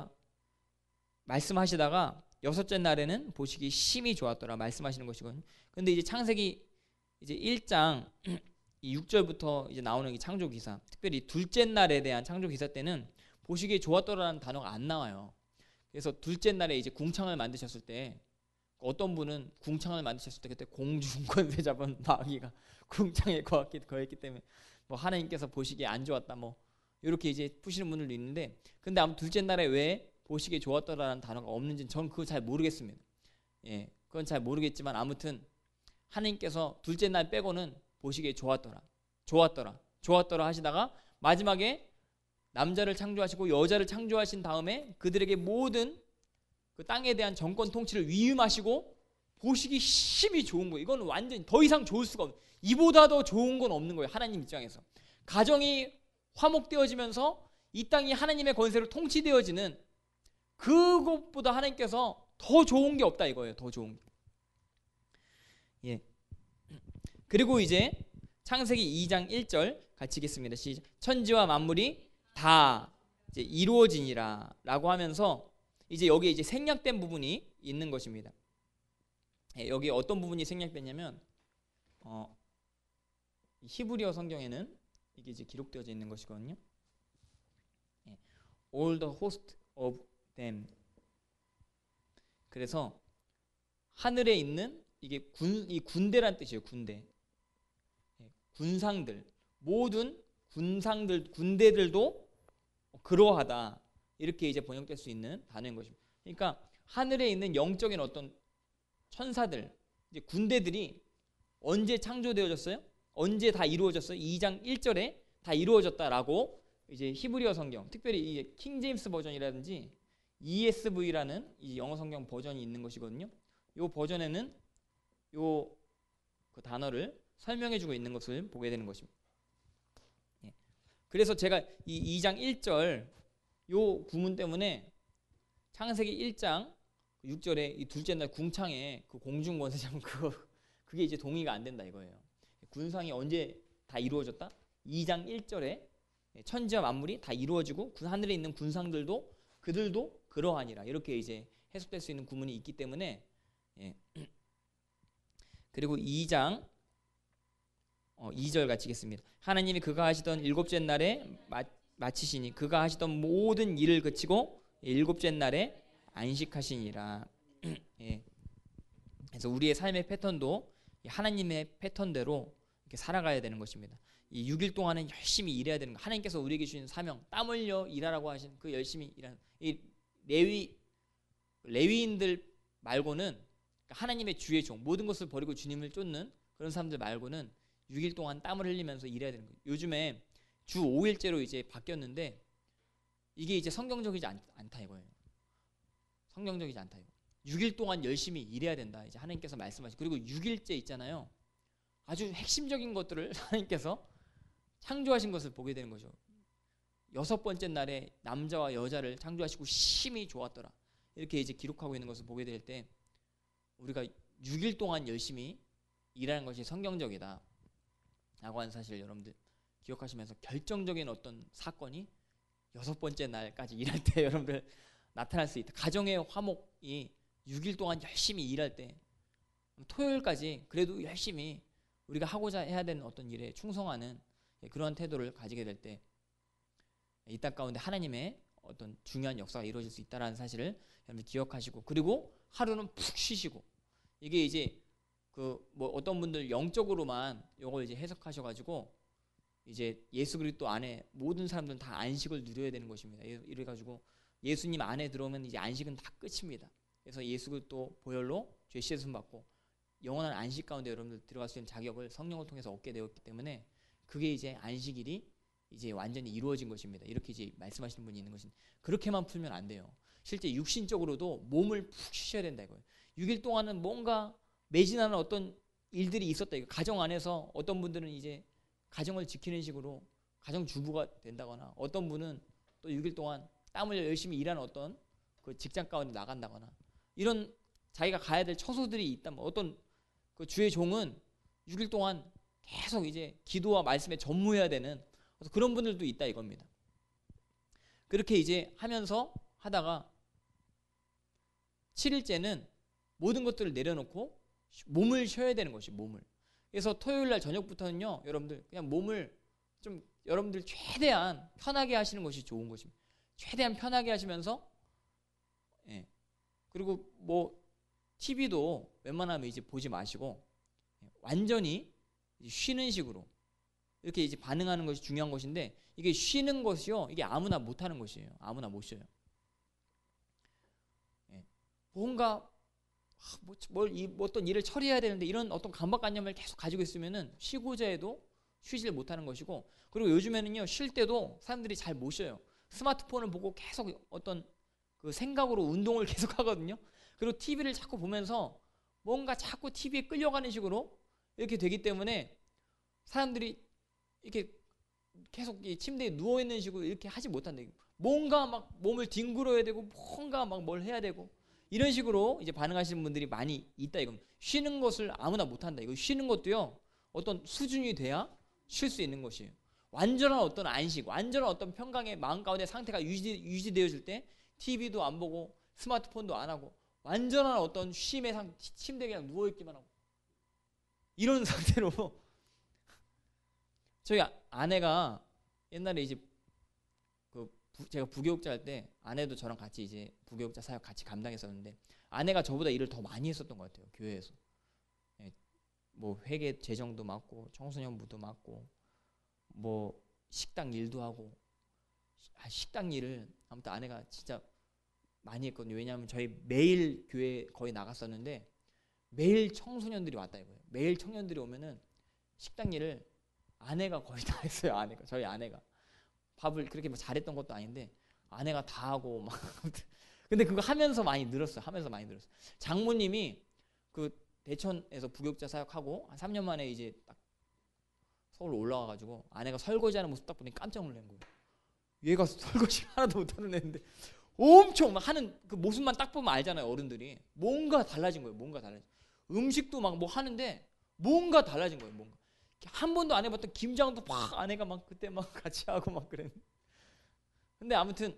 말씀하시다가 여섯째 날에는 보시기 심히 좋았더라 말씀하시는 것이거든요. 근데 이제 창세기 이제 1장 6절부터 이제 나오는 이 창조 기사, 특별히 둘째 날에 대한 창조 기사 때는 보시기에 좋았더라라는 단어가 안 나와요. 그래서 둘째 날에 이제 궁창을 만드셨을 때 어떤 분은 궁창을 만드셨을 때 그때 공중권세 잡은 마귀가 궁창에 거했기 때문에 뭐 하나님께서 보시기에 안 좋았다 뭐 이렇게 이제 푸시는 분들도 있는데, 근데 아무 둘째 날에 왜 보시기에 좋았더라라는 단어가 없는지는 저는 그거 잘 모르겠습니다. 예, 그건 잘 모르겠지만 아무튼 하나님께서 둘째 날 빼고는 보시기에 좋았더라 하시다가 마지막에 남자를 창조하시고 여자를 창조하신 다음에 그들에게 모든 그 땅에 대한 정권 통치를 위임하시고 보시기 심히 좋은 거예요. 이건 완전히 더 이상 좋을 수가 없는, 이보다 더 좋은 건 없는 거예요. 하나님 입장에서 가정이 화목되어지면서 이 땅이 하나님의 권세로 통치되어지는 그것보다 하나님께서 더 좋은 게 없다 이거예요. 더 좋은 게. 예. 그리고 이제 창세기 2장 1절 같이 읽겠습니다. 시작. 천지와 만물이 다 이제 이루어지니라 라고 하면서 이제 여기에 이제 생략된 부분이 있는 것입니다. 예, 여기 어떤 부분이 생략됐냐면 히브리어 성경에는 이게 이제 기록되어져 있는 것이거든요. 예, all the host of them. 그래서 하늘에 있는 이게 이 군대란 뜻이에요. 군대. 예, 군상들, 모든 군대들도 그러하다. 이렇게 이제 번역될 수 있는 단어인 것입니다. 그러니까 하늘에 있는 영적인 어떤 천사들, 이제 군대들이 언제 창조되어졌어요? 언제 다 이루어졌어요? 2장 1절에 다 이루어졌다라고 이제 히브리어 성경, 특별히 이 킹 제임스 버전이라든지 ESV라는 이 영어 성경 버전이 있는 것이거든요. 이 버전에는 그 단어를 설명해주고 있는 것을 보게 되는 것입니다. 예. 그래서 제가 이 2장 1절 요 구문 때문에 창세기 1장 6절에 이 둘째 날 궁창에 그 공중권세 잡은 그게 이제 동의가 안 된다 이거예요. 군상이 언제 다 이루어졌다? 2장 1절에 천지와 만물이 다 이루어지고 그 하늘에 있는 군상들도 그들도 그러하니라 이렇게 이제 해석될 수 있는 구문이 있기 때문에 예. 그리고 2장 2절 같이 읽겠습니다. 하나님이 그가 하시던 일곱째 날에 마치시니 그가 하시던 모든 일을 그치고 일곱째 날에 안식하시니라. 예. 그래서 우리의 삶의 패턴도 하나님의 패턴대로 이렇게 살아가야 되는 것입니다. 이 6일 동안은 열심히 일해야 되는 거. 하나님께서 우리에게 주신 사명, 땀 흘려 일하라고 하신 그 열심히 일하는 이 레위인들 말고는 하나님의 주의 종, 모든 것을 버리고 주님을 쫓는 그런 사람들 말고는 6일 동안 땀을 흘리면서 일해야 되는 거예요. 요즘에 주 5일제로 이제 바뀌었는데 이게 이제 성경적이지 않다 이거예요. 성경적이지 않다 이거. 6일 동안 열심히 일해야 된다. 이제 하나님께서 말씀하시고, 그리고 6일째 있잖아요. 아주 핵심적인 것들을 하나님께서 창조하신 것을 보게 되는 거죠. 6번째 날에 남자와 여자를 창조하시고 심히 좋았더라. 이렇게 이제 기록하고 있는 것을 보게 될 때 우리가 6일 동안 열심히 일하는 것이 성경적이다 라고 하는 사실을 여러분들 기억하시면서 결정적인 어떤 사건이 6번째 날까지 일할 때 여러분들 나타날 수 있다. 가정의 화목이 6일 동안 열심히 일할 때 토요일까지 그래도 열심히 우리가 하고자 해야 되는 어떤 일에 충성하는 그런 태도를 가지게 될 때 이 땅 가운데 하나님의 어떤 중요한 역사가 이루어질 수 있다는 사실을 여러분 기억하시고, 그리고 하루는 푹 쉬시고, 이게 이제 그 뭐 어떤 분들 영적으로만 이걸 이제 해석하셔가지고 이제 예수 그리스도 안에 모든 사람들은 다 안식을 누려야 되는 것입니다. 이래가지고 예수님 안에 들어오면 이제 안식은 다 끝입니다. 그래서 예수 그리스도 보혈로 죄 씻음 받고 영원한 안식 가운데 여러분들 들어갈 수 있는 자격을 성령을 통해서 얻게 되었기 때문에 그게 이제 안식일이 이제 완전히 이루어진 것입니다. 이렇게 이제 말씀하시는 분이 있는 것은 그렇게만 풀면 안 돼요. 실제 육신적으로도 몸을 푹 쉬셔야 된다 이거예요. 6일 동안은 뭔가 매진하는 어떤 일들이 있었다 이거. 가정 안에서 어떤 분들은 이제 가정을 지키는 식으로 가정 주부가 된다거나 어떤 분은 또 6일 동안 땀 흘려 열심히 일하는 어떤 그 직장 가운데 나간다거나 이런 자기가 가야 될 처소들이 있다면 어떤 그 주의 종은 6일 동안 계속 이제 기도와 말씀에 전무해야 되는 그런 분들도 있다 이겁니다. 그렇게 이제 하면서 하다가 7일째는 모든 것들을 내려놓고 몸을 쉬어야 되는 것이 몸을. 그래서 토요일 날 저녁부터는요, 여러분들 그냥 몸을 좀 여러분들 최대한 편하게 하시는 것이 좋은 것입니다. 최대한 편하게 하시면서 예. 그리고 뭐 TV도 웬만하면 이제 보지 마시고 완전히 쉬는 식으로 이렇게 이제 반응하는 것이 중요한 것인데 이게 쉬는 것이요, 이게 아무나 못하는 것이에요. 아무나 못 쉬어요. 예. 뭔가 어떤 일을 처리해야 되는데 이런 어떤 강박관념을 계속 가지고 있으면은 쉬고자 해도 쉬질 못하는 것이고, 그리고 요즘에는요 쉴 때도 사람들이 잘 못 쉬어요. 스마트폰을 보고 계속 어떤 그 생각으로 운동을 계속 하거든요. 그리고 TV를 자꾸 보면서 뭔가 자꾸 TV에 끌려가는 식으로 이렇게 되기 때문에 사람들이 이렇게 계속 이 침대에 누워 있는 식으로 이렇게 하지 못한다. 뭔가 막 몸을 뒹굴어야 되고 뭔가 막 뭘 해야 되고 이런 식으로 이제 반응하시는 분들이 많이 있다 이겁니다. 쉬는 것을 아무나 못한다. 이거 쉬는 것도요 어떤 수준이 돼야 쉴 수 있는 것이에요. 완전한 어떤 안식, 완전한 어떤 평강의 마음 가운데 상태가 유지되어질 때 TV도 안 보고 스마트폰도 안 하고 완전한 어떤 쉼의 침대에 그냥 누워있기만 하고 이런 상태로 저희 아내가 옛날에 이제 제가 부교육자 할 때 아내도 저랑 같이 이제 부교육자 사역 같이 감당했었는데 아내가 저보다 일을 더 많이 했었던 것 같아요. 교회에서. 예, 뭐 회계 재정도 맡고 청소년부도 맡고 뭐 식당 일도 하고 식당 일을 아무튼 아내가 진짜 많이 했거든요. 왜냐하면 저희 매일 교회 거의 나갔었는데 매일 청소년들이 왔다 이거예요. 매일 청년들이 오면은 식당 일을 아내가 거의 다 했어요. 아내가, 저희 아내가 밥을 그렇게 뭐 잘했던 것도 아닌데 아내가 다 하고 막 근데 그거 하면서 많이 늘었어요. 하면서 많이 늘었어요. 장모님이 그 대천에서 부교육자 사역하고 한 3년 만에 이제 딱 서울 올라와가지고 아내가 설거지하는 모습 딱 보니 깜짝 놀란 거예요. 얘가 설거지 하나도 못하는 애인데 엄청 막 하는 그 모습만 딱 보면 알잖아요. 어른들이 뭔가 달라진 거예요. 뭔가 달라진. 음식도 막 뭐 하는데 뭔가 달라진 거예요. 뭔가 한 번도 안 해봤던 김장도 막 아내가 막 그때 막 같이 하고 막 그랬는데 근데 아무튼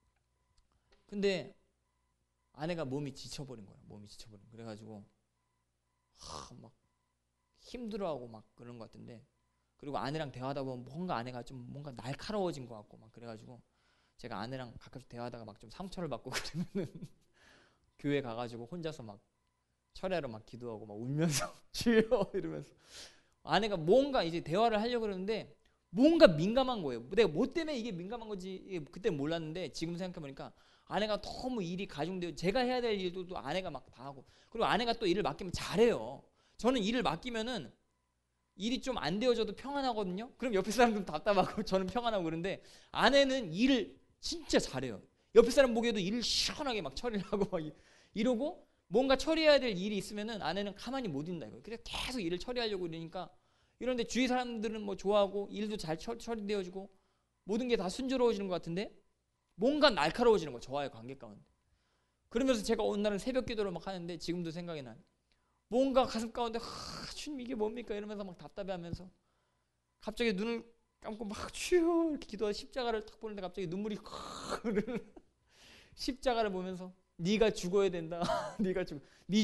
근데 아내가 몸이 지쳐버린 거예요. 몸이 지쳐버린 거예요. 그래가지고 막 힘들어하고 막 그런 것 같은데 그리고 아내랑 대화하다 보면 뭔가 아내가 좀 뭔가 날카로워진 것 같고 막 그래가지고 제가 아내랑 가끔씩 대화하다가 막 좀 상처를 받고 그러면은 교회 가가지고 혼자서 막 철야로 막 기도하고 막 울면서 주여 이러면서 아내가 뭔가 이제 대화를 하려고 그러는데 뭔가 민감한 거예요. 내가 뭐 때문에 이게 민감한 건지 그때 몰랐는데 지금 생각해보니까 아내가 너무 일이 가중되어 제가 해야 될 일도 또 아내가 막 다 하고 그리고 아내가 또 일을 맡기면 잘해요. 저는 일을 맡기면은 일이 좀 안 되어져도 평안하거든요. 그럼 옆에 사람들은 답답하고 저는 평안하고 그런데 아내는 일을 진짜 잘해요. 옆에 사람 보기에도 일을 시원하게 막 처리를 하고 막 이러고 뭔가 처리해야 될 일이 있으면은 아내는 가만히 못 있는다 이거. 그래서 계속 일을 처리하려고 그러니까 이런데 주위 사람들은 뭐 좋아하고 일도 잘 처리되어지고 모든 게 다 순조로워지는 것 같은데 뭔가 날카로워지는 거예요. 저와의 관계 가운데. 그러면서 제가 어느 날은 새벽 기도를 막 하는데 지금도 생각이 나요. 뭔가 가슴 가운데 주님 이게 뭡니까 이러면서 막 답답해하면서 갑자기 눈을 감고 막 주여 이렇게 기도하다 십자가를 딱 보는데 갑자기 눈물이 흐르는 십자가를 보면서 네가 죽어야 된다. 네가 죽어.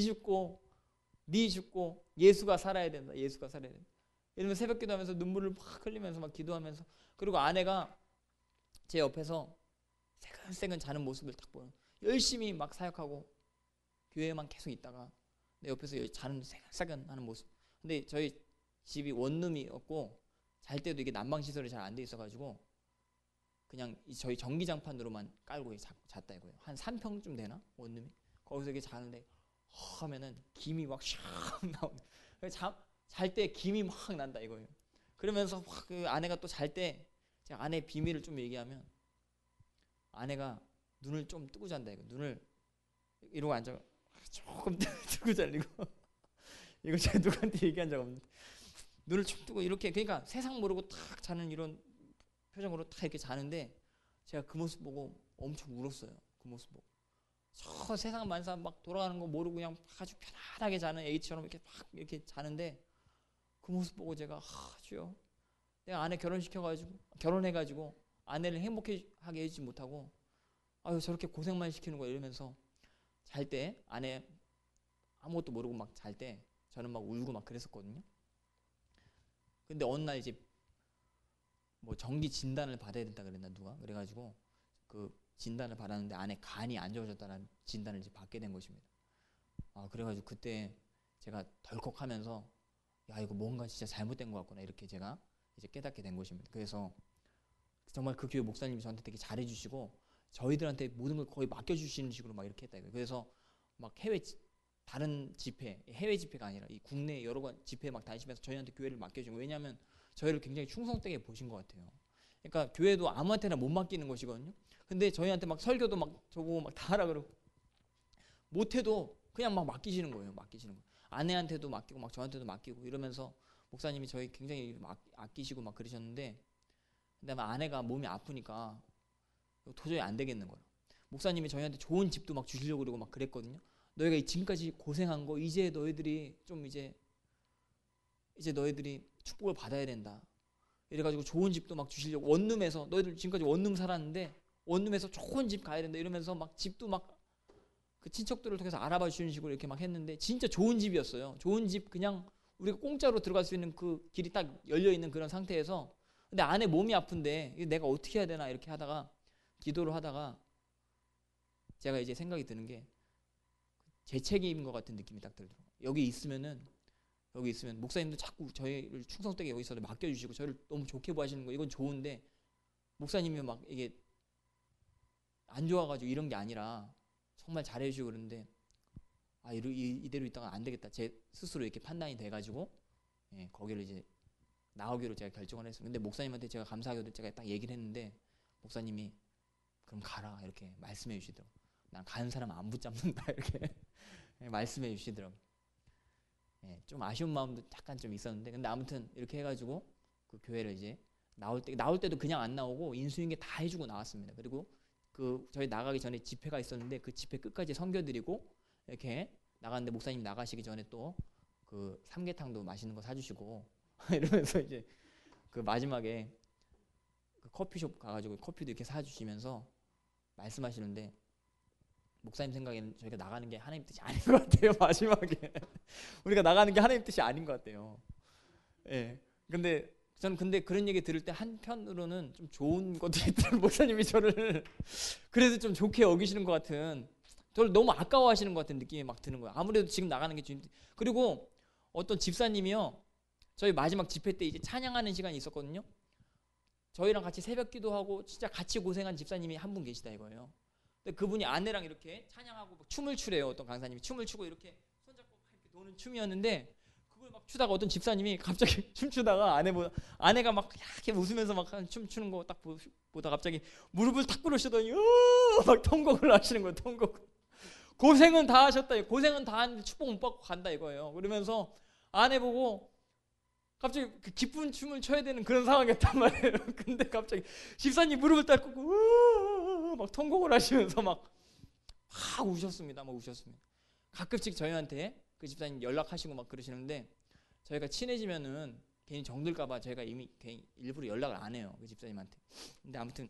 네 죽고 예수가 살아야 된다. 예수가 살아야 된다. 이러면 새벽 기도하면서 눈물을 막 흘리면서 막 기도하면서 그리고 아내가 제 옆에서 새근새근 자는 모습을 딱 보는 열심히 막 사역하고 교회에만 계속 있다가 내 옆에서 자는 새근새근하는 모습. 근데 저희 집이 원룸이었고 잘 때도 이게 난방 시설이 잘 안 돼 있어가지고 그냥 저희 전기장판으로만 깔고 잤다 이거예요. 한 3평쯤 되나 원룸이. 거기서 이렇게 자는데 하면은 김이 막 샥 나오네. 잘 때 김이 막 난다 이거예요. 그러면서 막 그 아내가 또 잘 때 제가 아내 비밀을 좀 얘기하면 아내가 눈을 좀 뜨고 잔다 이거. 눈을 이러고 앉아 조금 뜨고 잘리고 이거 제가 누구한테 얘기한 적 없는데 눈을 쭉 뜨고 이렇게 그러니까 세상 모르고 탁 자는 이런 표정으로 딱 이렇게 자는데 제가 그 모습 보고 엄청 울었어요. 그 모습 보고 저 세상 만사 막 돌아가는 거 모르고 그냥 아주 편안하게 자는 애기처럼 이렇게 막 이렇게 자는데 그 모습 보고 제가 주여 내가 아내 결혼해가지고 아내를 행복하게 해주지 못하고 아유 저렇게 고생만 시키는 거야 이러면서 잘 때 아내 아무것도 모르고 막 잘 때 저는 막 울고 막 그랬었거든요. 근데 어느 날 이제 뭐 정기 진단을 받아야 된다 그랬나 누가 그래가지고 그 진단을 받았는데 안에 간이 안 좋아졌다는 진단을 이제 받게 된 것입니다. 그래가지고 그때 제가 덜컥하면서 야 이거 뭔가 진짜 잘못된 것 같구나 이렇게 제가 이제 깨닫게 된 것입니다. 그래서 정말 그 교회 목사님이 저한테 되게 잘해주시고 저희들한테 모든 걸 거의 맡겨주시는 식으로 막 이렇게 했다 이거예요. 그래서 막 다른 집회, 해외 집회가 아니라 이 국내 여러 번 집회 막 다니시면서 저희한테 교회를 맡겨주고 왜냐하면 저희를 굉장히 충성되게 보신 것 같아요. 그러니까 교회도 아무한테나 못 맡기는 것이거든요. 근데 저희한테 막 설교도 막 저보고 막 다 하라 그러고 못해도 그냥 막 맡기시는 거예요. 맡기시는 거. 아내한테도 맡기고 막 저한테도 맡기고 이러면서 목사님이 저희 굉장히 아끼시고 막 그러셨는데 근데 아내가 몸이 아프니까 도저히 안 되겠는 거예요. 목사님이 저희한테 좋은 집도 막 주시려고 그러고 막 그랬거든요. 너희가 지금까지 고생한 거 이제 너희들이 좀 이제 너희들이 축복을 받아야 된다. 이래가지고 좋은 집도 막 주시려고 원룸에서 너희들 지금까지 원룸 살았는데 원룸에서 좋은 집 가야 된다 이러면서 막 집도 막 그 친척들을 통해서 알아봐 주시는 식으로 이렇게 막 했는데 진짜 좋은 집이었어요. 좋은 집 그냥 우리가 공짜로 들어갈 수 있는 그 길이 딱 열려 있는 그런 상태에서 근데 아내 몸이 아픈데 내가 어떻게 해야 되나 이렇게 하다가 기도를 하다가 제가 이제 생각이 드는 게 제 책임인 것 같은 느낌이 딱 들더라고요. 여기 있으면 목사님도 자꾸 저희를 충성되게 여기서 맡겨주시고 저를 너무 좋게 보시는 거 이건 좋은데 목사님이 막 이게 안 좋아가지고 이런 게 아니라 정말 잘해주시고 그러는데 이대로 있다가 안 되겠다. 제 스스로 이렇게 판단이 돼가지고 거기를 이제 나오기로 제가 결정을 했어요. 근데 목사님한테 제가 감사하게도 제가 딱 얘기를 했는데 목사님이 그럼 가라 이렇게 말씀해 주시더라고요. 난 가는 사람 안 붙잡는다 이렇게 말씀해 주시더라고요. 좀 아쉬운 마음도 약간 좀 있었는데 근데 아무튼 이렇게 해가지고 그 교회를 이제 나올 때도 그냥 안 나오고 인수인계 다 해주고 나왔습니다. 그리고 그 저희 나가기 전에 집회가 있었는데 그 집회 끝까지 섬겨드리고 이렇게 나갔는데 목사님 나가시기 전에 또 그 삼계탕도 맛있는 거 사주시고 이러면서 이제 그 마지막에 그 커피숍 가가지고 커피도 이렇게 사주시면서 말씀하시는데 목사님 생각에는 저희가 나가는 게 하나님 뜻이 아닌 것 같아요. 마지막에 우리가 나가는 게 하나님 뜻이 아닌 것 같아요. 근데 저는 그런 얘기 들을 때 한편으로는 좀 좋은 것도 있더라고요. 목사님이 저를 그래도 좀 좋게 여기시는 것 같은 저를 너무 아까워하시는 것 같은 느낌이 막 드는 거예요. 아무래도 지금 나가는 게 주님. 그리고 어떤 집사님이요. 저희 마지막 집회 때 이제 찬양하는 시간이 있었거든요. 저희랑 같이 새벽 기도하고 진짜 같이 고생한 집사님이 한 분 계시다 이거예요. 근데 그분이 아내랑 이렇게 찬양하고 막 춤을 추래요. 어떤 강사님이 춤을 추고 이렇게 손잡고 이렇게 노는 춤이었는데 그걸 막 추다가 어떤 집사님이 갑자기 춤추다가 아내가 막 이렇게 웃으면서 막 춤추는 거 딱 보다 갑자기 무릎을 탁 꿇으시더니 막 통곡을 하시는 거예요. 통곡. 고생은 다 하셨다. 고생은 다 하는데 축복 못 받고 간다 이거예요. 그러면서 아내 보고 갑자기 그 기쁜 춤을 춰야 되는 그런 상황이었단 말이에요. 근데 갑자기 집사님 무릎을 딱 꿇고 막 통곡을 하시면서 막 우셨습니다. 막 우셨습니다. 가끔씩 저희한테 그 집사님 연락하시고 막 그러시는데 저희가 친해지면은 괜히 정들까봐 저희가 이미 괜히 일부러 연락을 안 해요. 그 집사님한테. 근데 아무튼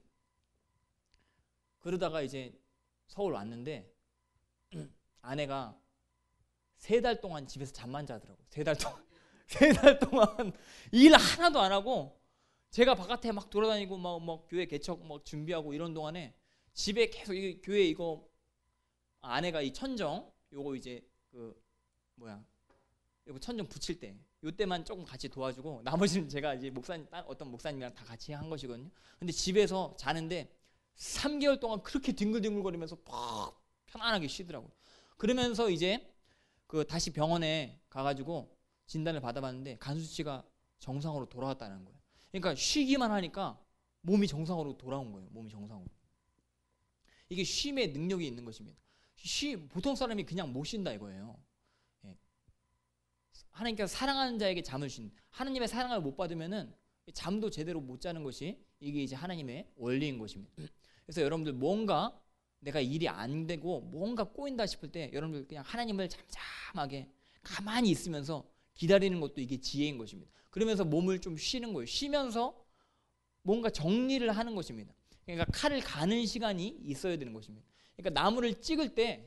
그러다가 이제 서울 왔는데 아내가 3달 동안 집에서 잠만 자더라고요. 3달 동안. 3달 동안 일 하나도 안 하고 제가 바깥에 막 돌아다니고 막 교회 개척 막 준비하고 이런 동안에 집에 계속 교회 이거 아내가 이 천정 요거 이제 그 이거 천정 붙일 때 요때만 조금 같이 도와주고 나머지는 제가 이제 어떤 목사님이랑 다 같이 한 것이거든요. 근데 집에서 자는데 3개월 동안 그렇게 뒹굴뒹굴거리면서 팍 편안하게 쉬더라고요. 그러면서 이제 다시 병원에 가가지고 진단을 받아봤는데 간 수치가 정상으로 돌아왔다는 거예요. 그러니까 쉬기만 하니까 몸이 정상으로 돌아온 거예요. 몸이 정상으로. 이게 쉼의 능력이 있는 것입니다. 보통 사람이 그냥 못 쉰다 이거예요. 예. 하나님께서 사랑하는 자에게 잠을 쉰, 하나님의 사랑을 못 받으면은 잠도 제대로 못 자는 것이 이게 이제 하나님의 원리인 것입니다. 그래서 여러분들 뭔가 내가 일이 안 되고 뭔가 꼬인다 싶을 때 여러분들 그냥 하나님을 잠잠하게 가만히 있으면서 기다리는 것도 이게 지혜인 것입니다. 그러면서 몸을 좀 쉬는 거예요. 쉬면서 뭔가 정리를 하는 것입니다. 그러니까 칼을 가는 시간이 있어야 되는 것입니다. 그러니까 나무를 찍을 때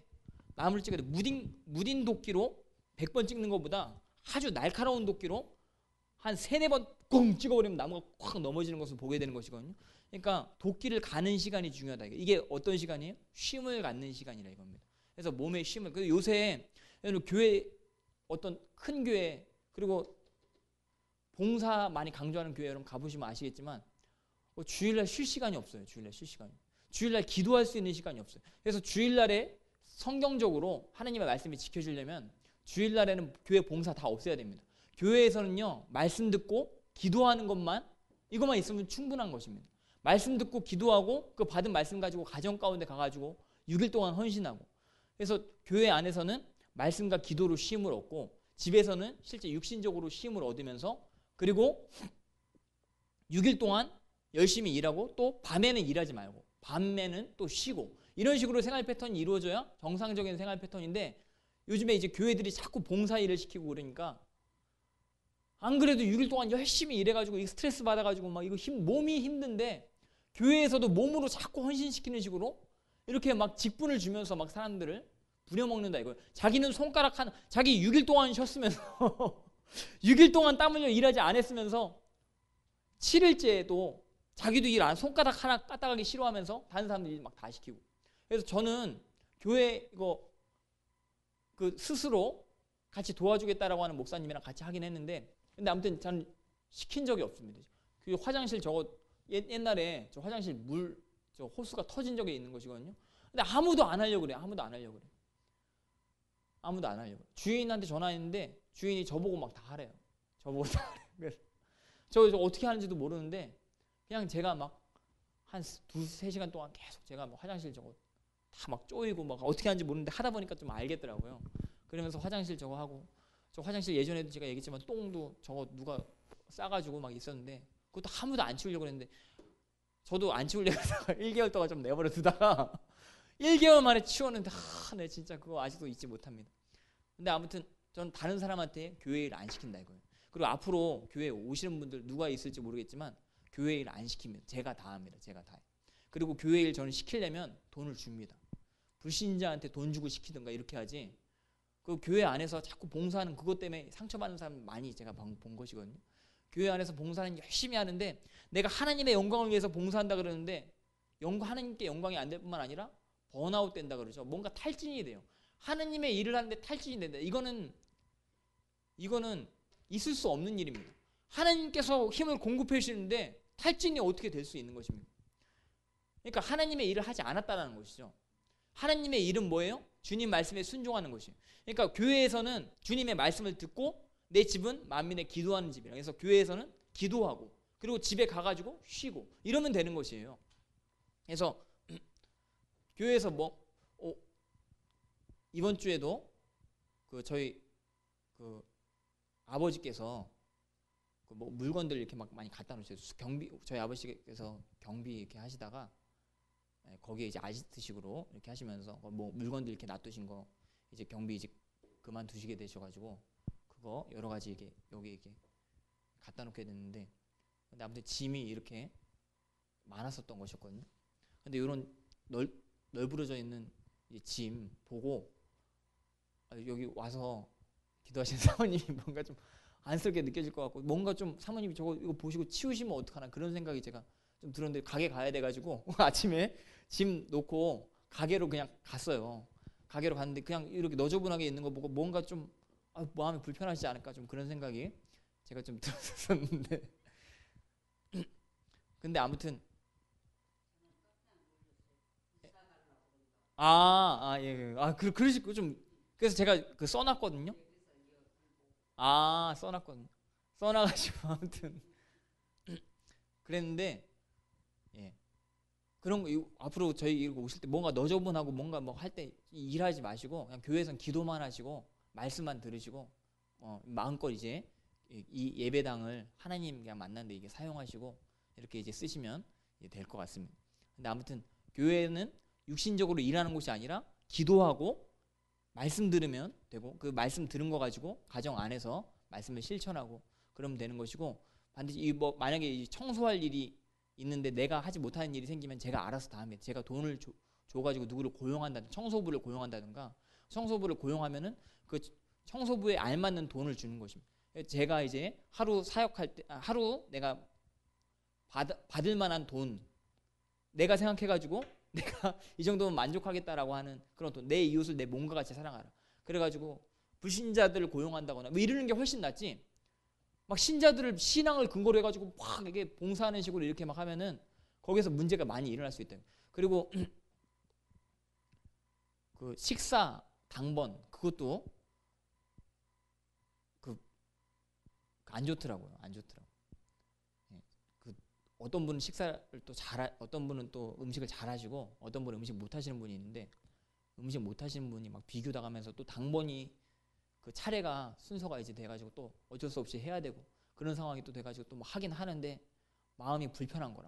무딘 도끼로 100번 찍는 것보다 아주 날카로운 도끼로 한 3-4번 꽁 찍어버리면 나무가 확 넘어지는 것을 보게 되는 것이거든요. 그러니까 도끼를 가는 시간이 중요하다. 이게 어떤 시간이에요? 쉼을 갖는 시간이라 이겁니다. 그래서 몸의 쉼을. 그래서 요새 교회 어떤 큰 교회 그리고 봉사 많이 강조하는 교회 여러분 가보시면 아시겠지만 주일날 쉴 시간이 없어요. 주일날 기도할 수 있는 시간이 없어요. 그래서 주일날에 성경적으로 하나님의 말씀이 지켜지려면 주일날에는 교회 봉사 다 없애야 됩니다. 교회에서는요 말씀 듣고 기도하는 이것만 있으면 충분한 것입니다. 말씀 듣고 기도하고 그 받은 말씀 가지고 가정 가운데 가가지고 6일 동안 헌신하고. 그래서 교회 안에서는 말씀과 기도로 쉼을 얻고 집에서는 실제 육신적으로 쉼을 얻으면서 그리고 6일 동안 열심히 일하고 또 밤에는 일하지 말고 밤에는 또 쉬고 이런 식으로 생활 패턴이 이루어져야 정상적인 생활 패턴인데 요즘에 이제 교회들이 자꾸 봉사 일을 시키고 그러니까 안 그래도 6일 동안 열심히 일해가지고 스트레스 받아가지고 막 이거 몸이 힘든데 교회에서도 몸으로 자꾸 헌신시키는 식으로 이렇게 막 직분을 주면서 막 사람들을 부려먹는다 이거예요. 자기는 자기 6일 동안 쉬었으면서 6일 동안 땀 흘려 일하지 않았으면서 7일째에도 자기도 손가락 하나 까딱하기 싫어하면서 다른 사람들이 막 다 시키고. 그래서 저는 교회 이거 스스로 같이 도와주겠다라고 하는 목사님이랑 같이 하긴 했는데 근데 아무튼 저는 시킨 적이 없습니다. 그 화장실 옛날에 저 화장실 저 호스가 터진 적이 있는 것이거든요. 근데 아무도 안 하려고 그래. 주인한테 전화했는데 주인이 저보고 막 다 하래요. 그래서 저 어떻게 하는지도 모르는데 그냥 제가 막 한 2-3시간 동안 계속 제가 막 화장실 다 막 쪼이고 막 어떻게 하는지 모르는데 하다 보니까 좀 알겠더라고요. 그러면서 화장실 하고 저 화장실 예전에도 제가 얘기했지만 똥도 누가 싸가지고 막 있었는데 그것도 아무도 안 치우려고 했는데 저도 안 치우려고 해서 1개월 동안 좀 내버려 두다가 1개월 만에 치웠는데 네 진짜 그거 아직도 잊지 못합니다. 근데 아무튼 전 다른 사람한테 교회 일 안 시킨다 이거예요. 그리고 앞으로 교회에 오시는 분들 누가 있을지 모르겠지만 교회 일 안 시킵니다. 제가 다 합니다. 그리고 교회 일 저는 시키려면 돈을 줍니다. 불신자한테 돈 주고 시키든가 이렇게 하지 그 교회 안에서 자꾸 봉사하는 그것 때문에 상처받는 사람 많이 제가 본 것이거든요. 교회 안에서 봉사는 열심히 하는데 내가 하나님의 영광을 위해서 봉사한다 그러는데 하나님께 영광이 안 될 뿐만 아니라 번아웃 된다 그러죠. 뭔가 탈진이 돼요. 하나님의 일을 하는데 탈진이 된다. 이거는 있을 수 없는 일입니다. 하나님께서 힘을 공급해 주시는데 탈진이 어떻게 될 수 있는 것입니까? 그러니까 하나님의 일을 하지 않았다는 것이죠. 하나님의 일은 뭐예요? 주님 말씀에 순종하는 것이에요. 그러니까 교회에서는 주님의 말씀을 듣고 내 집은 만민의 기도하는 집이라. 그래서 교회에서는 기도하고 그리고 집에 가가지고 쉬고 이러면 되는 것이에요. 그래서 교회에서 이번 주에도 저희 아버지께서 물건들 이렇게 막 많이 갖다 놓으세요. 저희 아버지께서 경비 이렇게 하시다가 거기에 이제 아지트식으로 이렇게 하시면서 물건들 이렇게 놔두신 거 이제 경비 이제 그만두시게 되셔가지고 그거 여러 가지 여기 이렇게 갖다 놓게 됐는데 근데 아무튼 짐이 이렇게 많았었던 것이었거든요. 근데 이런 널브러져 있는 짐 보고 여기 와서 기도하시는 사모님이 뭔가 좀 안쓰럽게 느껴질 것 같고 뭔가 좀 사모님이 이거 보시고 치우시면 어떡하나 그런 생각이 제가 좀 들었는데 가게 가야 돼가지고 아침에 짐 놓고 가게로 그냥 갔어요. 가게로 갔는데 그냥 이렇게 너저분하게 있는 거 보고 뭔가 좀 마음이 불편하지 않을까 좀 그런 생각이 제가 좀 들었었는데 근데 아무튼 예, 예. 그러시고 좀 그래서 제가 그 써놨거든요. 써놨거든요. 써놔가지고 아무튼 그랬는데 예. 그런 거 앞으로 저희 이거 오실 때 뭔가 너저분하고 뭔가 뭐 할 때 일하지 마시고 그냥 교회에선 기도만 하시고 말씀만 들으시고 마음껏 이제 이 예배당을 하나님 그냥 만났는데 이게 사용하시고 이렇게 이제 쓰시면 될 것 같습니다. 근데 아무튼 교회는 육신적으로 일하는 곳이 아니라 기도하고 말씀 들으면 되고 그 말씀 들은 거 가지고 가정 안에서 말씀을 실천하고 그러면 되는 것이고 반드시 뭐 만약에 이 청소할 일이 있는데 내가 하지 못하는 일이 생기면 제가 알아서 다 합니다. 제가 돈을 줘가지고 누구를 고용한다든가 청소부를 고용한다든가 청소부를 고용하면은 그 청소부에 알맞는 돈을 주는 것입니다. 제가 이제 하루 사역할 때 하루 내가 받을 만한 돈 내가 생각해가지고 내가 이 정도면 만족하겠다라고 하는 그런 돈 내 이웃을 내 몸과 같이 사랑하라. 그래가지고 불신자들을 고용한다거나 뭐 이러는 게 훨씬 낫지. 막 신자들을 신앙을 근거로 해가지고 막 이게 봉사하는 식으로 이렇게 막 하면은 거기서 문제가 많이 일어날 수 있다. 그리고 그 식사 당번 그것도 안 좋더라고요. 안 좋더라고. 예. 어떤 분은 식사를 또 어떤 분은 또 음식을 잘하시고 어떤 분은 음식 못하시는 분이 있는데 음식 못하시는 분이 막 비교당하면서 또 당번이 그 차례가 순서가 이제 돼가지고 또 어쩔 수 없이 해야 되고 그런 상황이 또 돼가지고 또 뭐 하긴 하는데 마음이 불편한 거라.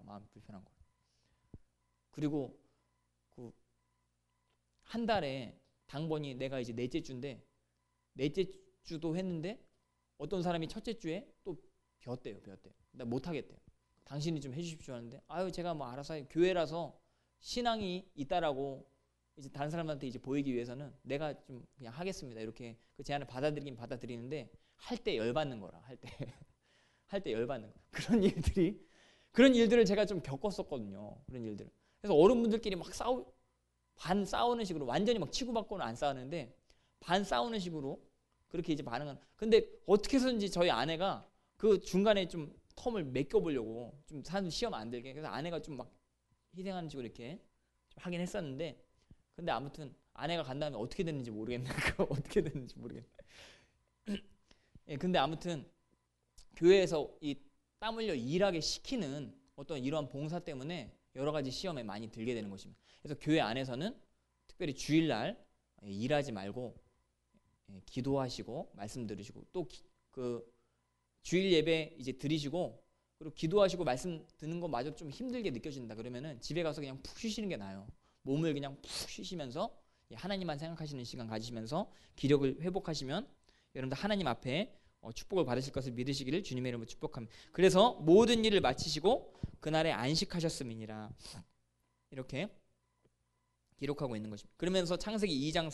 그리고 그 한 달에 당번이 내가 이제 넷째 주인데 넷째 주도 했는데 어떤 사람이 첫째 주에 또 벼대요. 나 못하겠대요. 당신이 좀 해주십시오 하는데 제가 뭐 알아서 해요. 교회라서 신앙이 있다라고 이제 다른 사람한테 이제 보이기 위해서는 내가 좀 그냥 하겠습니다. 이렇게 그 제안을 받아들이긴 받아들이는데 할 때 열받는 거라. 할 때 열받는 거. 그런 일들을 제가 좀 겪었었거든요. 그런 일들. 그래서 어른분들끼리 막 반 싸우는 식으로 완전히 막 치고받고는 안 싸우는데 반 싸우는 식으로 그렇게 이제 반응은. 근데 어떻게 해서든지 저희 아내가 그 중간에 좀 텀을 메꿔보려고 좀 사람 시험 안 들게 그래서 아내가 좀 막 희생하는 식으로 이렇게 좀 하긴 했었는데 근데 아무튼 아내가 간 다음에 어떻게 됐는지 모르겠네. 어떻게 됐는지 모르겠네. 예, 근데 아무튼 교회에서 이 땀 흘려 일하게 시키는 어떤 이러한 봉사 때문에 여러 가지 시험에 많이 들게 되는 것입니다. 그래서 교회 안에서는 특별히 주일날 일하지 말고 기도하시고 말씀 들으시고 또 그 주일 예배 이제 드리시고 그리고 기도하시고 말씀 듣는 것마저 좀 힘들게 느껴진다 그러면은 집에 가서 그냥 푹 쉬시는 게 나아요. 몸을 그냥 푹 쉬시면서 하나님만 생각하시는 시간 가지시면서 기력을 회복하시면 여러분들 하나님 앞에 축복을 받으실 것을 믿으시기를 주님의 이름으로 축복합니다. 그래서 모든 일을 마치시고 그날에 안식하셨음이니라 이렇게 기록하고 있는 것입니다. 그러면서 창세기 2장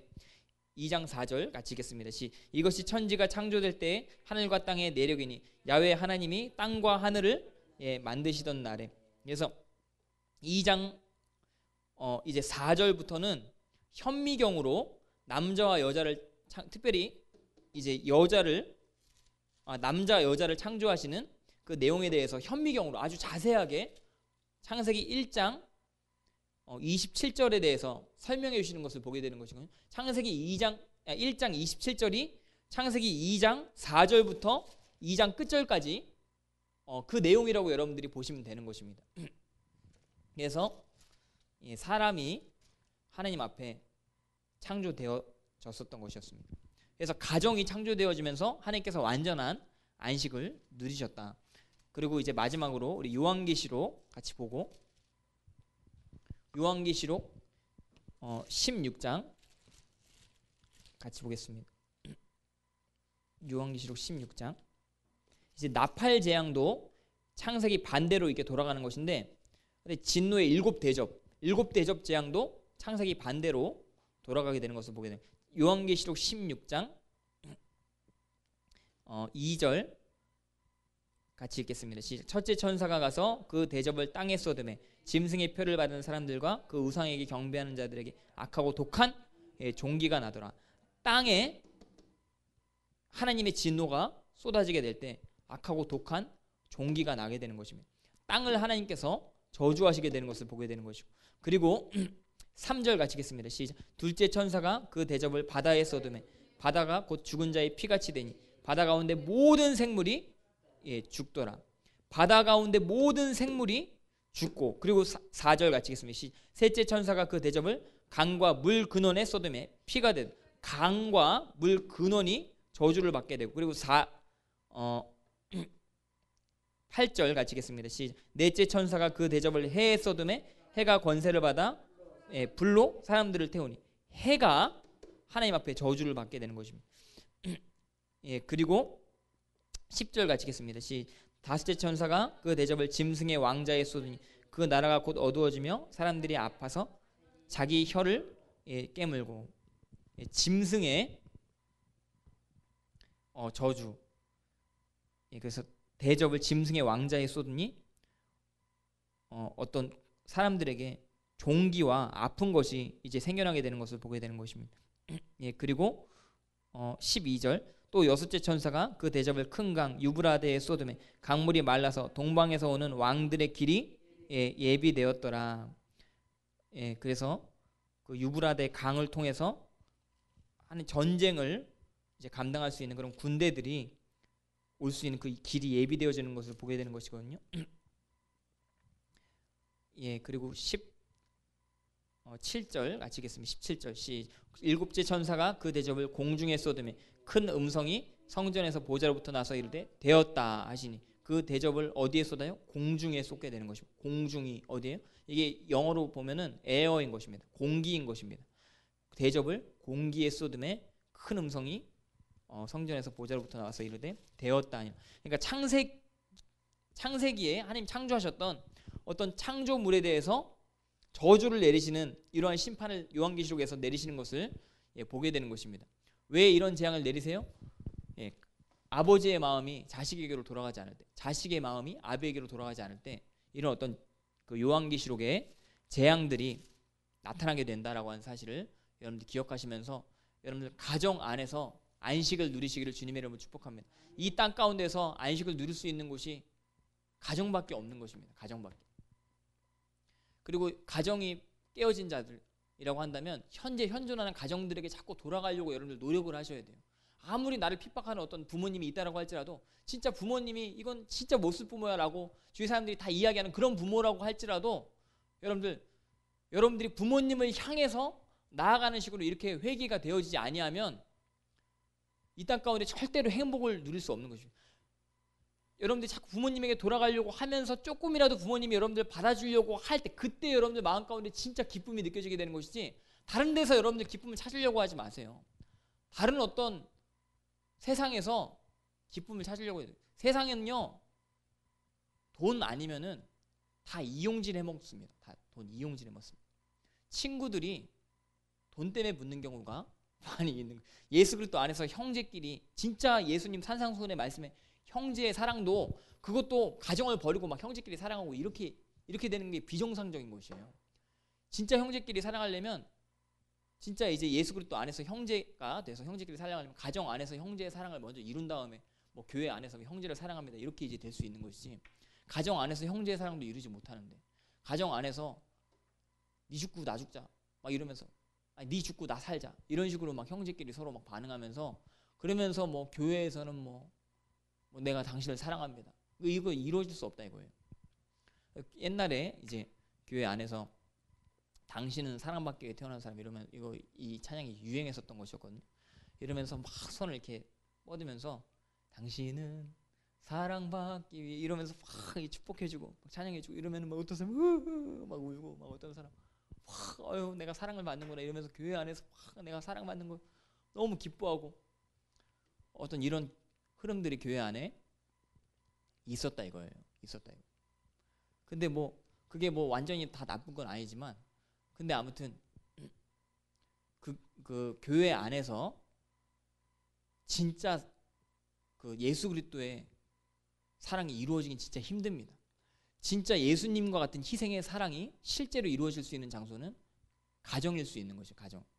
4절 같이 읽겠습니다. 이것이 천지가 창조될 때 하늘과 땅의 내력이니 야훼 하나님이 땅과 하늘을 만드시던 날에. 그래서 2장 이제 4절부터는 현미경으로 남자와 여자를 특별히 이제 남자 여자를 창조하시는 그 내용에 대해서 현미경으로 아주 자세하게 창세기 1장 27절에 대해서 설명해 주시는 것을 보게 되는 것이거든요. 창세기 1장 27절이 창세기 2장 4절부터 2장 끝절까지 그 내용이라고 여러분들이 보시면 되는 것입니다. 그래서 사람이 하나님 앞에 창조되어졌었던 것이었습니다. 그래서 가정이 창조되어지면서 하나님께서 완전한 안식을 누리셨다. 그리고 이제 마지막으로 우리 요한계시록 같이 보고 요한계시록 16장 같이 보겠습니다. 요한계시록 16장 이제 나팔 재앙도 창세기 반대로 이렇게 돌아가는 것인데 진노의 일곱 대접 재앙도 창세기 반대로 돌아가게 되는 것을 보게 됩니다. 요한계시록 16장 2절 같이 읽겠습니다. 첫째 천사가 가서 그 대접을 땅에 쏟음에 짐승의 표를 받은 사람들과 그 우상에게 경배하는 자들에게 악하고 독한 종기가 나더라. 땅에 하나님의 진노가 쏟아지게 될 때 악하고 독한 종기가 나게 되는 것입니다. 땅을 하나님께서 저주하시게 되는 것을 보게 되는 것이고, 그리고 3절 같이 읽겠습니다. 시작. 둘째 천사가 그 대접을 바다에 쏟으매 바다가 곧 죽은 자의 피같이 되니 바다 가운데 모든 생물이 죽더라. 바다 가운데 모든 생물이 죽고, 그리고 4절 같이 읽겠습니다. 셋째 천사가 그 대접을 강과 물 근원에 쏟으매 피가 되고, 강과 물 근원이 저주를 받게 되고, 그리고 8절 같이 읽겠습니다. 넷째 천사가 그 대접을 해에 쏟으매 해가 권세를 받아 불로 사람들을 태우니 해가 하나님 앞에 저주를 받게 되는 것입니다. 그리고 10절 같이 읽겠습니다. 다섯째 천사가 그 대접을 짐승의 왕자에 쏟으니 그 나라가 곧 어두워지며 사람들이 아파서 자기 혀를 깨물고. 짐승의 저주. 그래서 대접을 짐승의 왕자에 쏟으니 어떤 사람들에게 종기와 아픈 것이 이제 생겨나게 되는 것을 보게 되는 것입니다. 그리고 12절 또 여섯째 천사가 그 대접을 큰 강 유브라데에 쏟으매 강물이 말라서 동방에서 오는 왕들의 길이 예비되었더라. 그래서 그 유브라데 강을 통해서 하는 전쟁을 이제 감당할 수 있는 그런 군대들이 올 수 있는 그 길이 예비되어지는 것을 보게 되는 것이거든요. 그리고 17절 같이 읽겠습니다. 17절 일곱째 천사가 그 대접을 공중에 쏟으매 큰 음성이 성전에서 보좌로부터 나서 이르되 되었다 하시니 그 대접을 어디에 쏟아요? 공중에 쏟게 되는 것입니다. 공중이 어디예요? 이게 영어로 보면은 에어인 것입니다. 공기인 것입니다. 대접을 공기에 쏟음에 큰 음성이 성전에서 보좌로부터 나와서 이르되 되었다. 그러니까 창세기에 하나님 창조하셨던 어떤 창조물에 대해서 저주를 내리시는 이러한 심판을 요한계시록에서 내리시는 것을 보게 되는 것입니다. 왜 이런 재앙을 내리세요? 아버지의 마음이 자식에게로 돌아가지 않을 때, 자식의 마음이 아버지에게로 돌아가지 않을 때 이런 어떤 그 요한계시록의 재앙들이 나타나게 된다라고 하는 사실을 여러분들 기억하시면서 여러분들 가정 안에서 안식을 누리시기를 주님의 이름으로 축복합니다. 이 땅 가운데서 안식을 누릴 수 있는 곳이 가정밖에 없는 것입니다. 가정밖에. 그리고 가정이 깨어진 자들이라고 한다면 현재 현존하는 가정들에게 자꾸 돌아가려고 여러분들 노력을 하셔야 돼요. 아무리 나를 핍박하는 어떤 부모님이 있다라고 할지라도 진짜 부모님이 이건 진짜 못쓸 부모야 라고 주위 사람들이 다 이야기하는 그런 부모라고 할지라도 여러분들이 부모님을 향해서 나아가는 식으로 이렇게 회개가 되어지지 아니하면 이 땅 가운데 절대로 행복을 누릴 수 없는 것입니다. 여러분들이 자꾸 부모님에게 돌아가려고 하면서 조금이라도 부모님이 여러분들 받아주려고 할 때 그때 여러분들 마음 가운데 진짜 기쁨이 느껴지게 되는 것이지 다른 데서 여러분들 기쁨을 찾으려고 하지 마세요. 다른 어떤 세상에서 기쁨을 찾으려고 해요. 세상에는요 돈 아니면은 다 이용질 해먹습니다. 다 돈 이용질 해먹습니다. 친구들이 돈 때문에 붙는 경우가 많이 있는 거예요. 예수 그리스도 안에서 형제끼리 진짜 예수님 산상수훈의 말씀에 형제의 사랑도 그것도 가정을 버리고 막 형제끼리 사랑하고 이렇게 되는 게 비정상적인 것이에요. 진짜 형제끼리 사랑하려면 진짜 이제 예수 그리스도 안에서 형제가 돼서 형제끼리 사랑하려면 가정 안에서 형제의 사랑을 먼저 이룬 다음에 뭐 교회 안에서 형제를 사랑합니다 이렇게 이제 될 수 있는 것이지 가정 안에서 형제의 사랑도 이루지 못하는데 가정 안에서 네 죽고 나 죽자 막 이러면서 아니, 네 죽고 나 살자 이런 식으로 막 형제끼리 서로 막 반응하면서 그러면서 뭐 교회에서는 뭐 내가 당신을 사랑합니다. 이거 이루어질 수 없다 이거예요. 옛날에 이제 교회 안에서 당신은 사랑받기 위해 태어난 사람 이러면 이 찬양이 유행했었던 것이었거든요. 이러면서 막 손을 이렇게 뻗으면서 당신은 사랑받기 위해 이러면서 막 축복해주고 막 찬양해주고 이러면 막 어떤 사람 막 울고 막 어떤 사람 아유 내가 사랑을 받는구나 이러면서 교회 안에서 내가 사랑받는 거 너무 기뻐하고 어떤 이런 흐름들이 교회 안에 있었다 이거예요. 있었다 이거. 근데 뭐 그게 뭐 완전히 다 나쁜 건 아니지만 근데 아무튼 그 교회 안에서 진짜 그 예수 그리스도의 사랑이 이루어지긴 진짜 힘듭니다. 진짜 예수님과 같은 희생의 사랑이 실제로 이루어질 수 있는 장소는 가정일 수 있는 것이죠. 가정.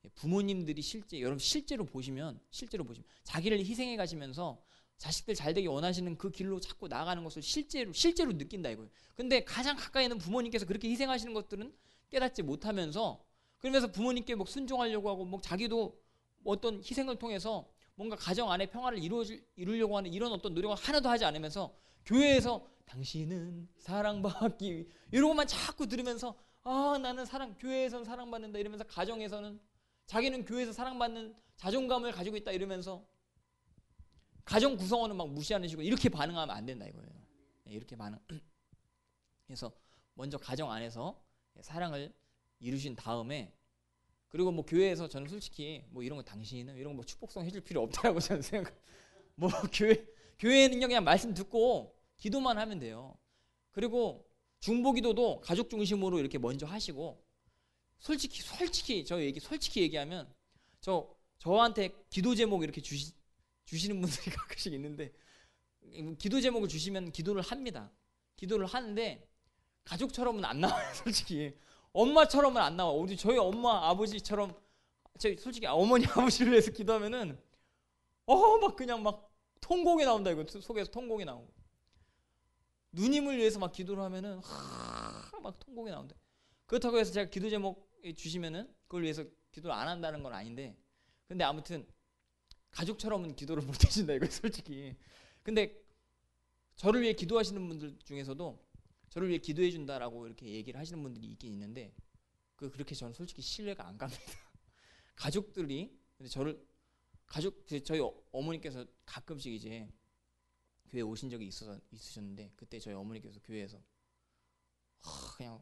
부모님들이 여러분 실제로 보시면 자기를 희생해 가시면서 자식들 잘 되게 원하시는 그 길로 자꾸 나아가는 것을 실제로 느낀다 이거예요. 근데 가장 가까이 있는 부모님께서 그렇게 희생하시는 것들은 깨닫지 못하면서, 그러면서 부모님께 뭐 순종하려고 하고 뭐 자기도 어떤 희생을 통해서 뭔가 가정 안에 평화를 이루려고 하는 이런 어떤 노력을 하나도 하지 않으면서 교회에서 당신은 사랑받기 이런 것만 자꾸 들으면서 나는 교회에서는 사랑받는다 이러면서, 가정에서는 자기는 교회에서 사랑받는 자존감을 가지고 있다 이러면서 가정 구성원은 막 무시하는 식으로 이렇게 반응하면 안 된다 이거예요. 이렇게 그래서 먼저 가정 안에서 사랑을 이루신 다음에, 그리고 뭐 교회에서 저는 솔직히 뭐 이런 거 당신은 이런 거 뭐 축복성 해줄 필요 없다고 저는 생각. 뭐 교회는요 그냥 말씀 듣고 기도만 하면 돼요. 그리고 중보기도도 가족 중심으로 이렇게 먼저 하시고, 솔직히 솔직히 얘기하면 저한테 기도 제목 이렇게 주시는 분들이 가끔씩 있는데, 기도 제목을 주시면 기도를 합니다. 기도를 하는데 가족처럼은 안 나와요. 솔직히 엄마처럼은 안 나와. 우리 저희 엄마 아버지처럼, 솔직히 어머니 아버지를 위해서 기도하면은 막 그냥 막 통곡이 나온다 이거. 속에서 통곡이 나오고, 누님을 위해서 막 기도를 하면은 막 통곡이 나온다. 그렇다고 해서 제가 기도 제목 주시면은 그걸 위해서 기도를 안 한다는 건 아닌데, 근데 아무튼 가족처럼은 기도를 못 해준다 이거 솔직히. 근데 저를 위해 기도하시는 분들 중에서도 저를 위해 기도해 준다라고 이렇게 얘기를 하시는 분들이 있긴 있는데, 그렇게 저는 솔직히 신뢰가 안 갑니다. 가족들이, 근데 저희 어머니께서 가끔씩 이제 교회 오신 적이 있으셨는데, 그때 저희 어머니께서 교회에서 그냥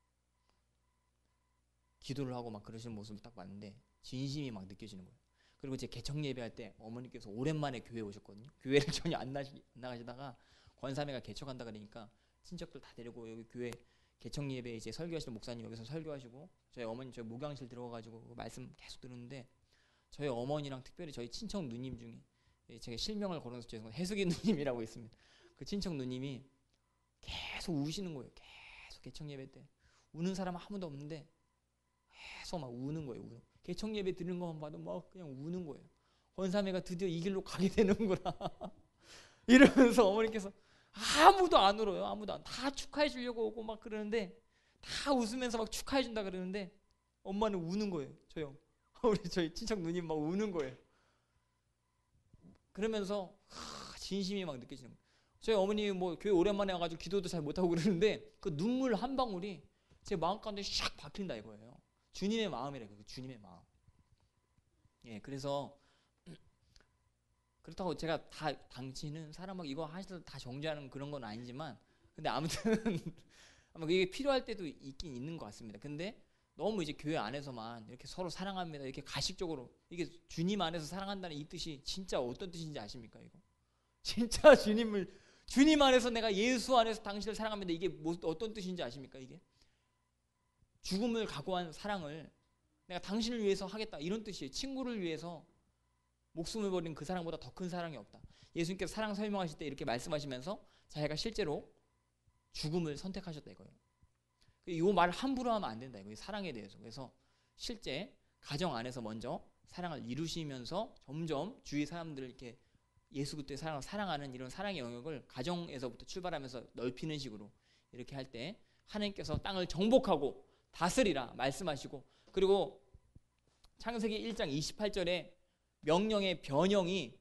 기도를 하고 막 그러시는 모습을 딱 봤는데 진심이 막 느껴지는 거예요. 그리고 제 개척 예배할 때 어머니께서 오랜만에 교회 오셨거든요. 교회를 전혀 안 나가시다가 권사매가 개척한다 그러니까 친척들 다 데리고 여기 교회 개척 예배 이제 설교하시는 목사님 여기서 설교하시고, 저희 어머니 저희 목양실 들어가가지고 말씀 계속 들었는데, 저희 어머니랑 특별히 저희 친척 누님 중에, 제가 실명을 걸어서 죄송해요, 해숙이 누님이라고 있습니다. 그 친척 누님이 계속 우시는 거예요. 계속 개척 예배 때 우는 사람 아무도 없는데 계속 막 우는 거예요. 개척 예배 드리는 것만 봐도 막 그냥 우는 거예요. 권사매가 드디어 이 길로 가게 되는구나 이러면서 어머니께서 아무도 안 울어요. 다 축하해 주려고 오고 막 그러는데, 다 웃으면서 막 축하해 준다 그러는데 엄마는 우는 거예요. 저희 친척 누님 막 우는 거예요. 그러면서 진심이 막 느껴지는 거예요. 저희 어머니 뭐 교회 오랜만에 와가지고 기도도 잘 못하고 그러는데 그 눈물 한 방울이 제 마음 가운데 샥 박힌다 이거예요. 주님의 마음이래요. 주님의 마음. 그래서 그렇다고 제가 다 당신은 사람하고 이거 하셔도 다 정죄하는 그런 건 아니지만, 근데 아무튼 아마 이게 필요할 때도 있긴 있는 것 같습니다. 근데 너무 이제 교회 안에서만 이렇게 서로 사랑합니다 이렇게 가식적으로, 이게 주님 안에서 사랑한다는 이 뜻이 진짜 어떤 뜻인지 아십니까? 이거 진짜 주님 안에서 내가 예수 안에서 당신을 사랑합니다, 이게 어떤 뜻인지 아십니까? 이게 죽음을 각오한 사랑을 내가 당신을 위해서 하겠다 이런 뜻이에요. 친구를 위해서 목숨을 버린 그 사랑보다 더 큰 사랑이 없다. 예수님께서 사랑 설명하실 때 이렇게 말씀하시면서 자기가 실제로 죽음을 선택하셨다 이거예요. 이 말을 함부로 하면 안 된다 이거예요. 사랑에 대해서. 그래서 실제 가정 안에서 먼저 사랑을 이루시면서 점점 주위 사람들을 이렇게 예수 그리스도의 사랑을 사랑하는 이런 사랑의 영역을 가정에서부터 출발하면서 넓히는 식으로 이렇게 할 때 하나님께서 땅을 정복하고 다스리라 말씀하시고, 그리고 창세기 1장 28절에 명령의 변형이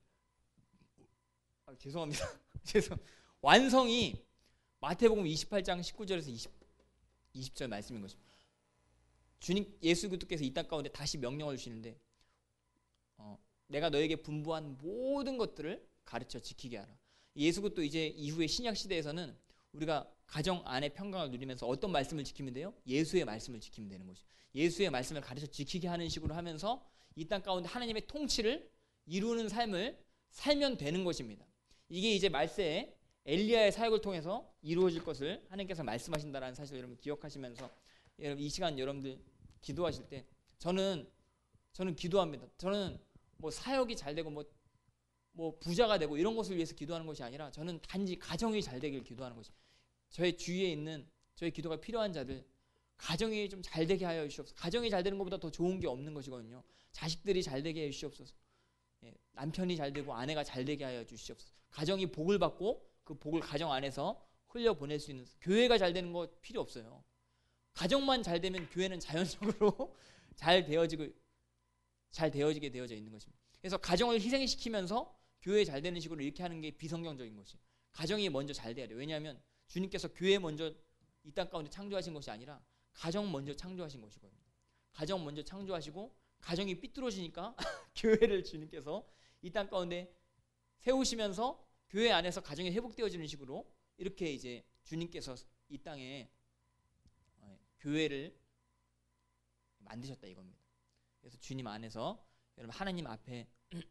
죄송합니다. 완성이 마태복음 28장 19절에서 20절 말씀인 것입니다. 주님 예수 그리스도께서 이 땅 가운데 다시 명령을 주시는데, 내가 너에게 분부한 모든 것들을 가르쳐 지키게 하라. 예수 그리스도 이제 이후에 신약 시대에서는 우리가 가정 안에 평강을 누리면서 어떤 말씀을 지키면 돼요? 예수의 말씀을 지키면 되는 것이죠. 예수의 말씀을 가르쳐 지키게 하는 식으로 하면서 이 땅 가운데 하나님의 통치를 이루는 삶을 살면 되는 것입니다. 이게 이제 말세에 엘리야의 사역을 통해서 이루어질 것을 하나님께서 말씀하신다는 사실을 여러분 기억하시면서, 여러분 이 시간 여러분들 기도하실 때 저는 기도합니다. 저는 뭐 사역이 잘 되고 뭐 부자가 되고 이런 것을 위해서 기도하는 것이 아니라, 저는 단지 가정이 잘 되길 기도하는 것이, 저의 주위에 있는 저의 기도가 필요한 자들 가정이 좀 잘 되게 하여 주시옵소서. 가정이 잘 되는 것보다 더 좋은 게 없는 것이거든요. 자식들이 잘 되게 해 주시옵소서. 남편이 잘 되고 아내가 잘 되게 하여 주시옵소서. 가정이 복을 받고 그 복을 가정 안에서 흘려보낼 수 있는, 교회가 잘 되는 거 필요 없어요. 가정만 잘 되면 교회는 자연적으로 잘 되어지게 되어져 있는 것입니다. 그래서 가정을 희생시키면서 교회 잘 되는 식으로 이렇게 하는 게 비성경적인 것이에요. 가정이 먼저 잘 돼야 돼요. 왜냐하면 주님께서 교회 먼저 이 땅 가운데 창조하신 것이 아니라 가정 먼저 창조하신 것이거든요. 가정 먼저 창조하시고 가정이 삐뚤어지니까 교회를 주님께서 이 땅 가운데 세우시면서 교회 안에서 가정이 회복되어지는 식으로 이렇게 이제 주님께서 이 땅에 교회를 만드셨다 이겁니다. 그래서 주님 안에서 여러분 하나님 앞에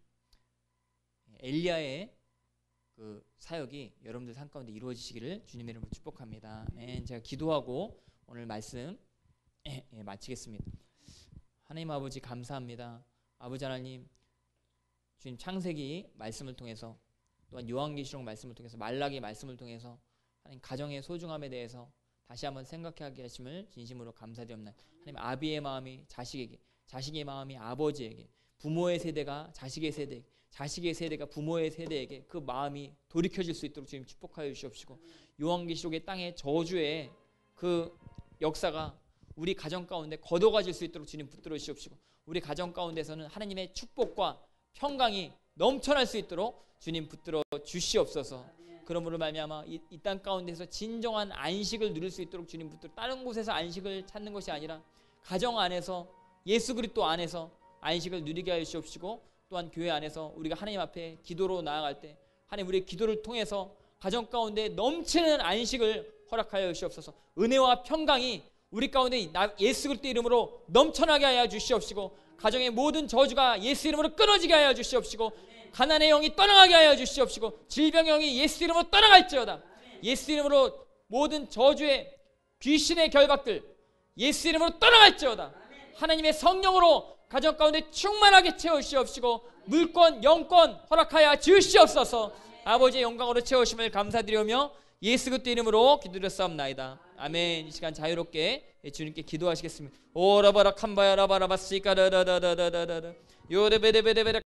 엘리야의 그 사역이 여러분들 삶 가운데 이루어지시기를 주님의 이름으로 축복합니다. 제가 기도하고 오늘 말씀 마치겠습니다. 하나님 아버지 감사합니다. 아버지 하나님, 주님 창세기 말씀을 통해서 또한 요한계시록 말씀을 통해서 말라기 말씀을 통해서 하나님 가정의 소중함에 대해서 다시 한번 생각하게 하심을 진심으로 감사드립니다. 하나님 아비의 마음이 자식에게, 자식의 마음이 아버지에게, 부모의 세대가 자식의 세대, 자식의 세대가 부모의 세대에게 그 마음이 돌이켜질 수 있도록 주님 축복하여 주시옵시고, 요한계시록의 땅의 저주의 그 역사가 우리 가정 가운데 거둬가질 수 있도록 주님 붙들어 주시옵시고, 우리 가정 가운데서는 하나님의 축복과 평강이 넘쳐날 수 있도록 주님 붙들어 주시옵소서. 그러므로 말미암아 이 땅 가운데서 진정한 안식을 누릴 수 있도록 주님 붙들어, 다른 곳에서 안식을 찾는 것이 아니라 가정 안에서 예수 그리스도 안에서 안식을 누리게 하여 주시옵시고, 또한 교회 안에서 우리가 하나님 앞에 기도로 나아갈 때 하나님 우리의 기도를 통해서 가정 가운데 넘치는 안식을 허락하여 주시옵소서. 은혜와 평강이 우리 가운데 예수 그리스도 이름으로 넘쳐나게 하여 주시옵시고, 가정의 모든 저주가 예수 이름으로 끊어지게 하여 주시옵시고, 가난의 영이 떠나가게 하여 주시옵시고, 질병의 영이 예수 이름으로 떠나갈지어다. 예수 이름으로 모든 저주의 귀신의 결박들 예수 이름으로 떠나갈지어다. 하나님의 성령으로 가정 가운데 충만하게 채우시옵시고, 물권 영권 허락하여 주시옵소서. 아버지의 영광으로 채우심을 감사드리며 예수 그리스도 이름으로 기도드렸사옵나이다. 아멘. 이 시간 자유롭게 주님께 기도하시겠습니다. 오라바라 캄바야 라바라바시까라라라라라라 요레베레베레베레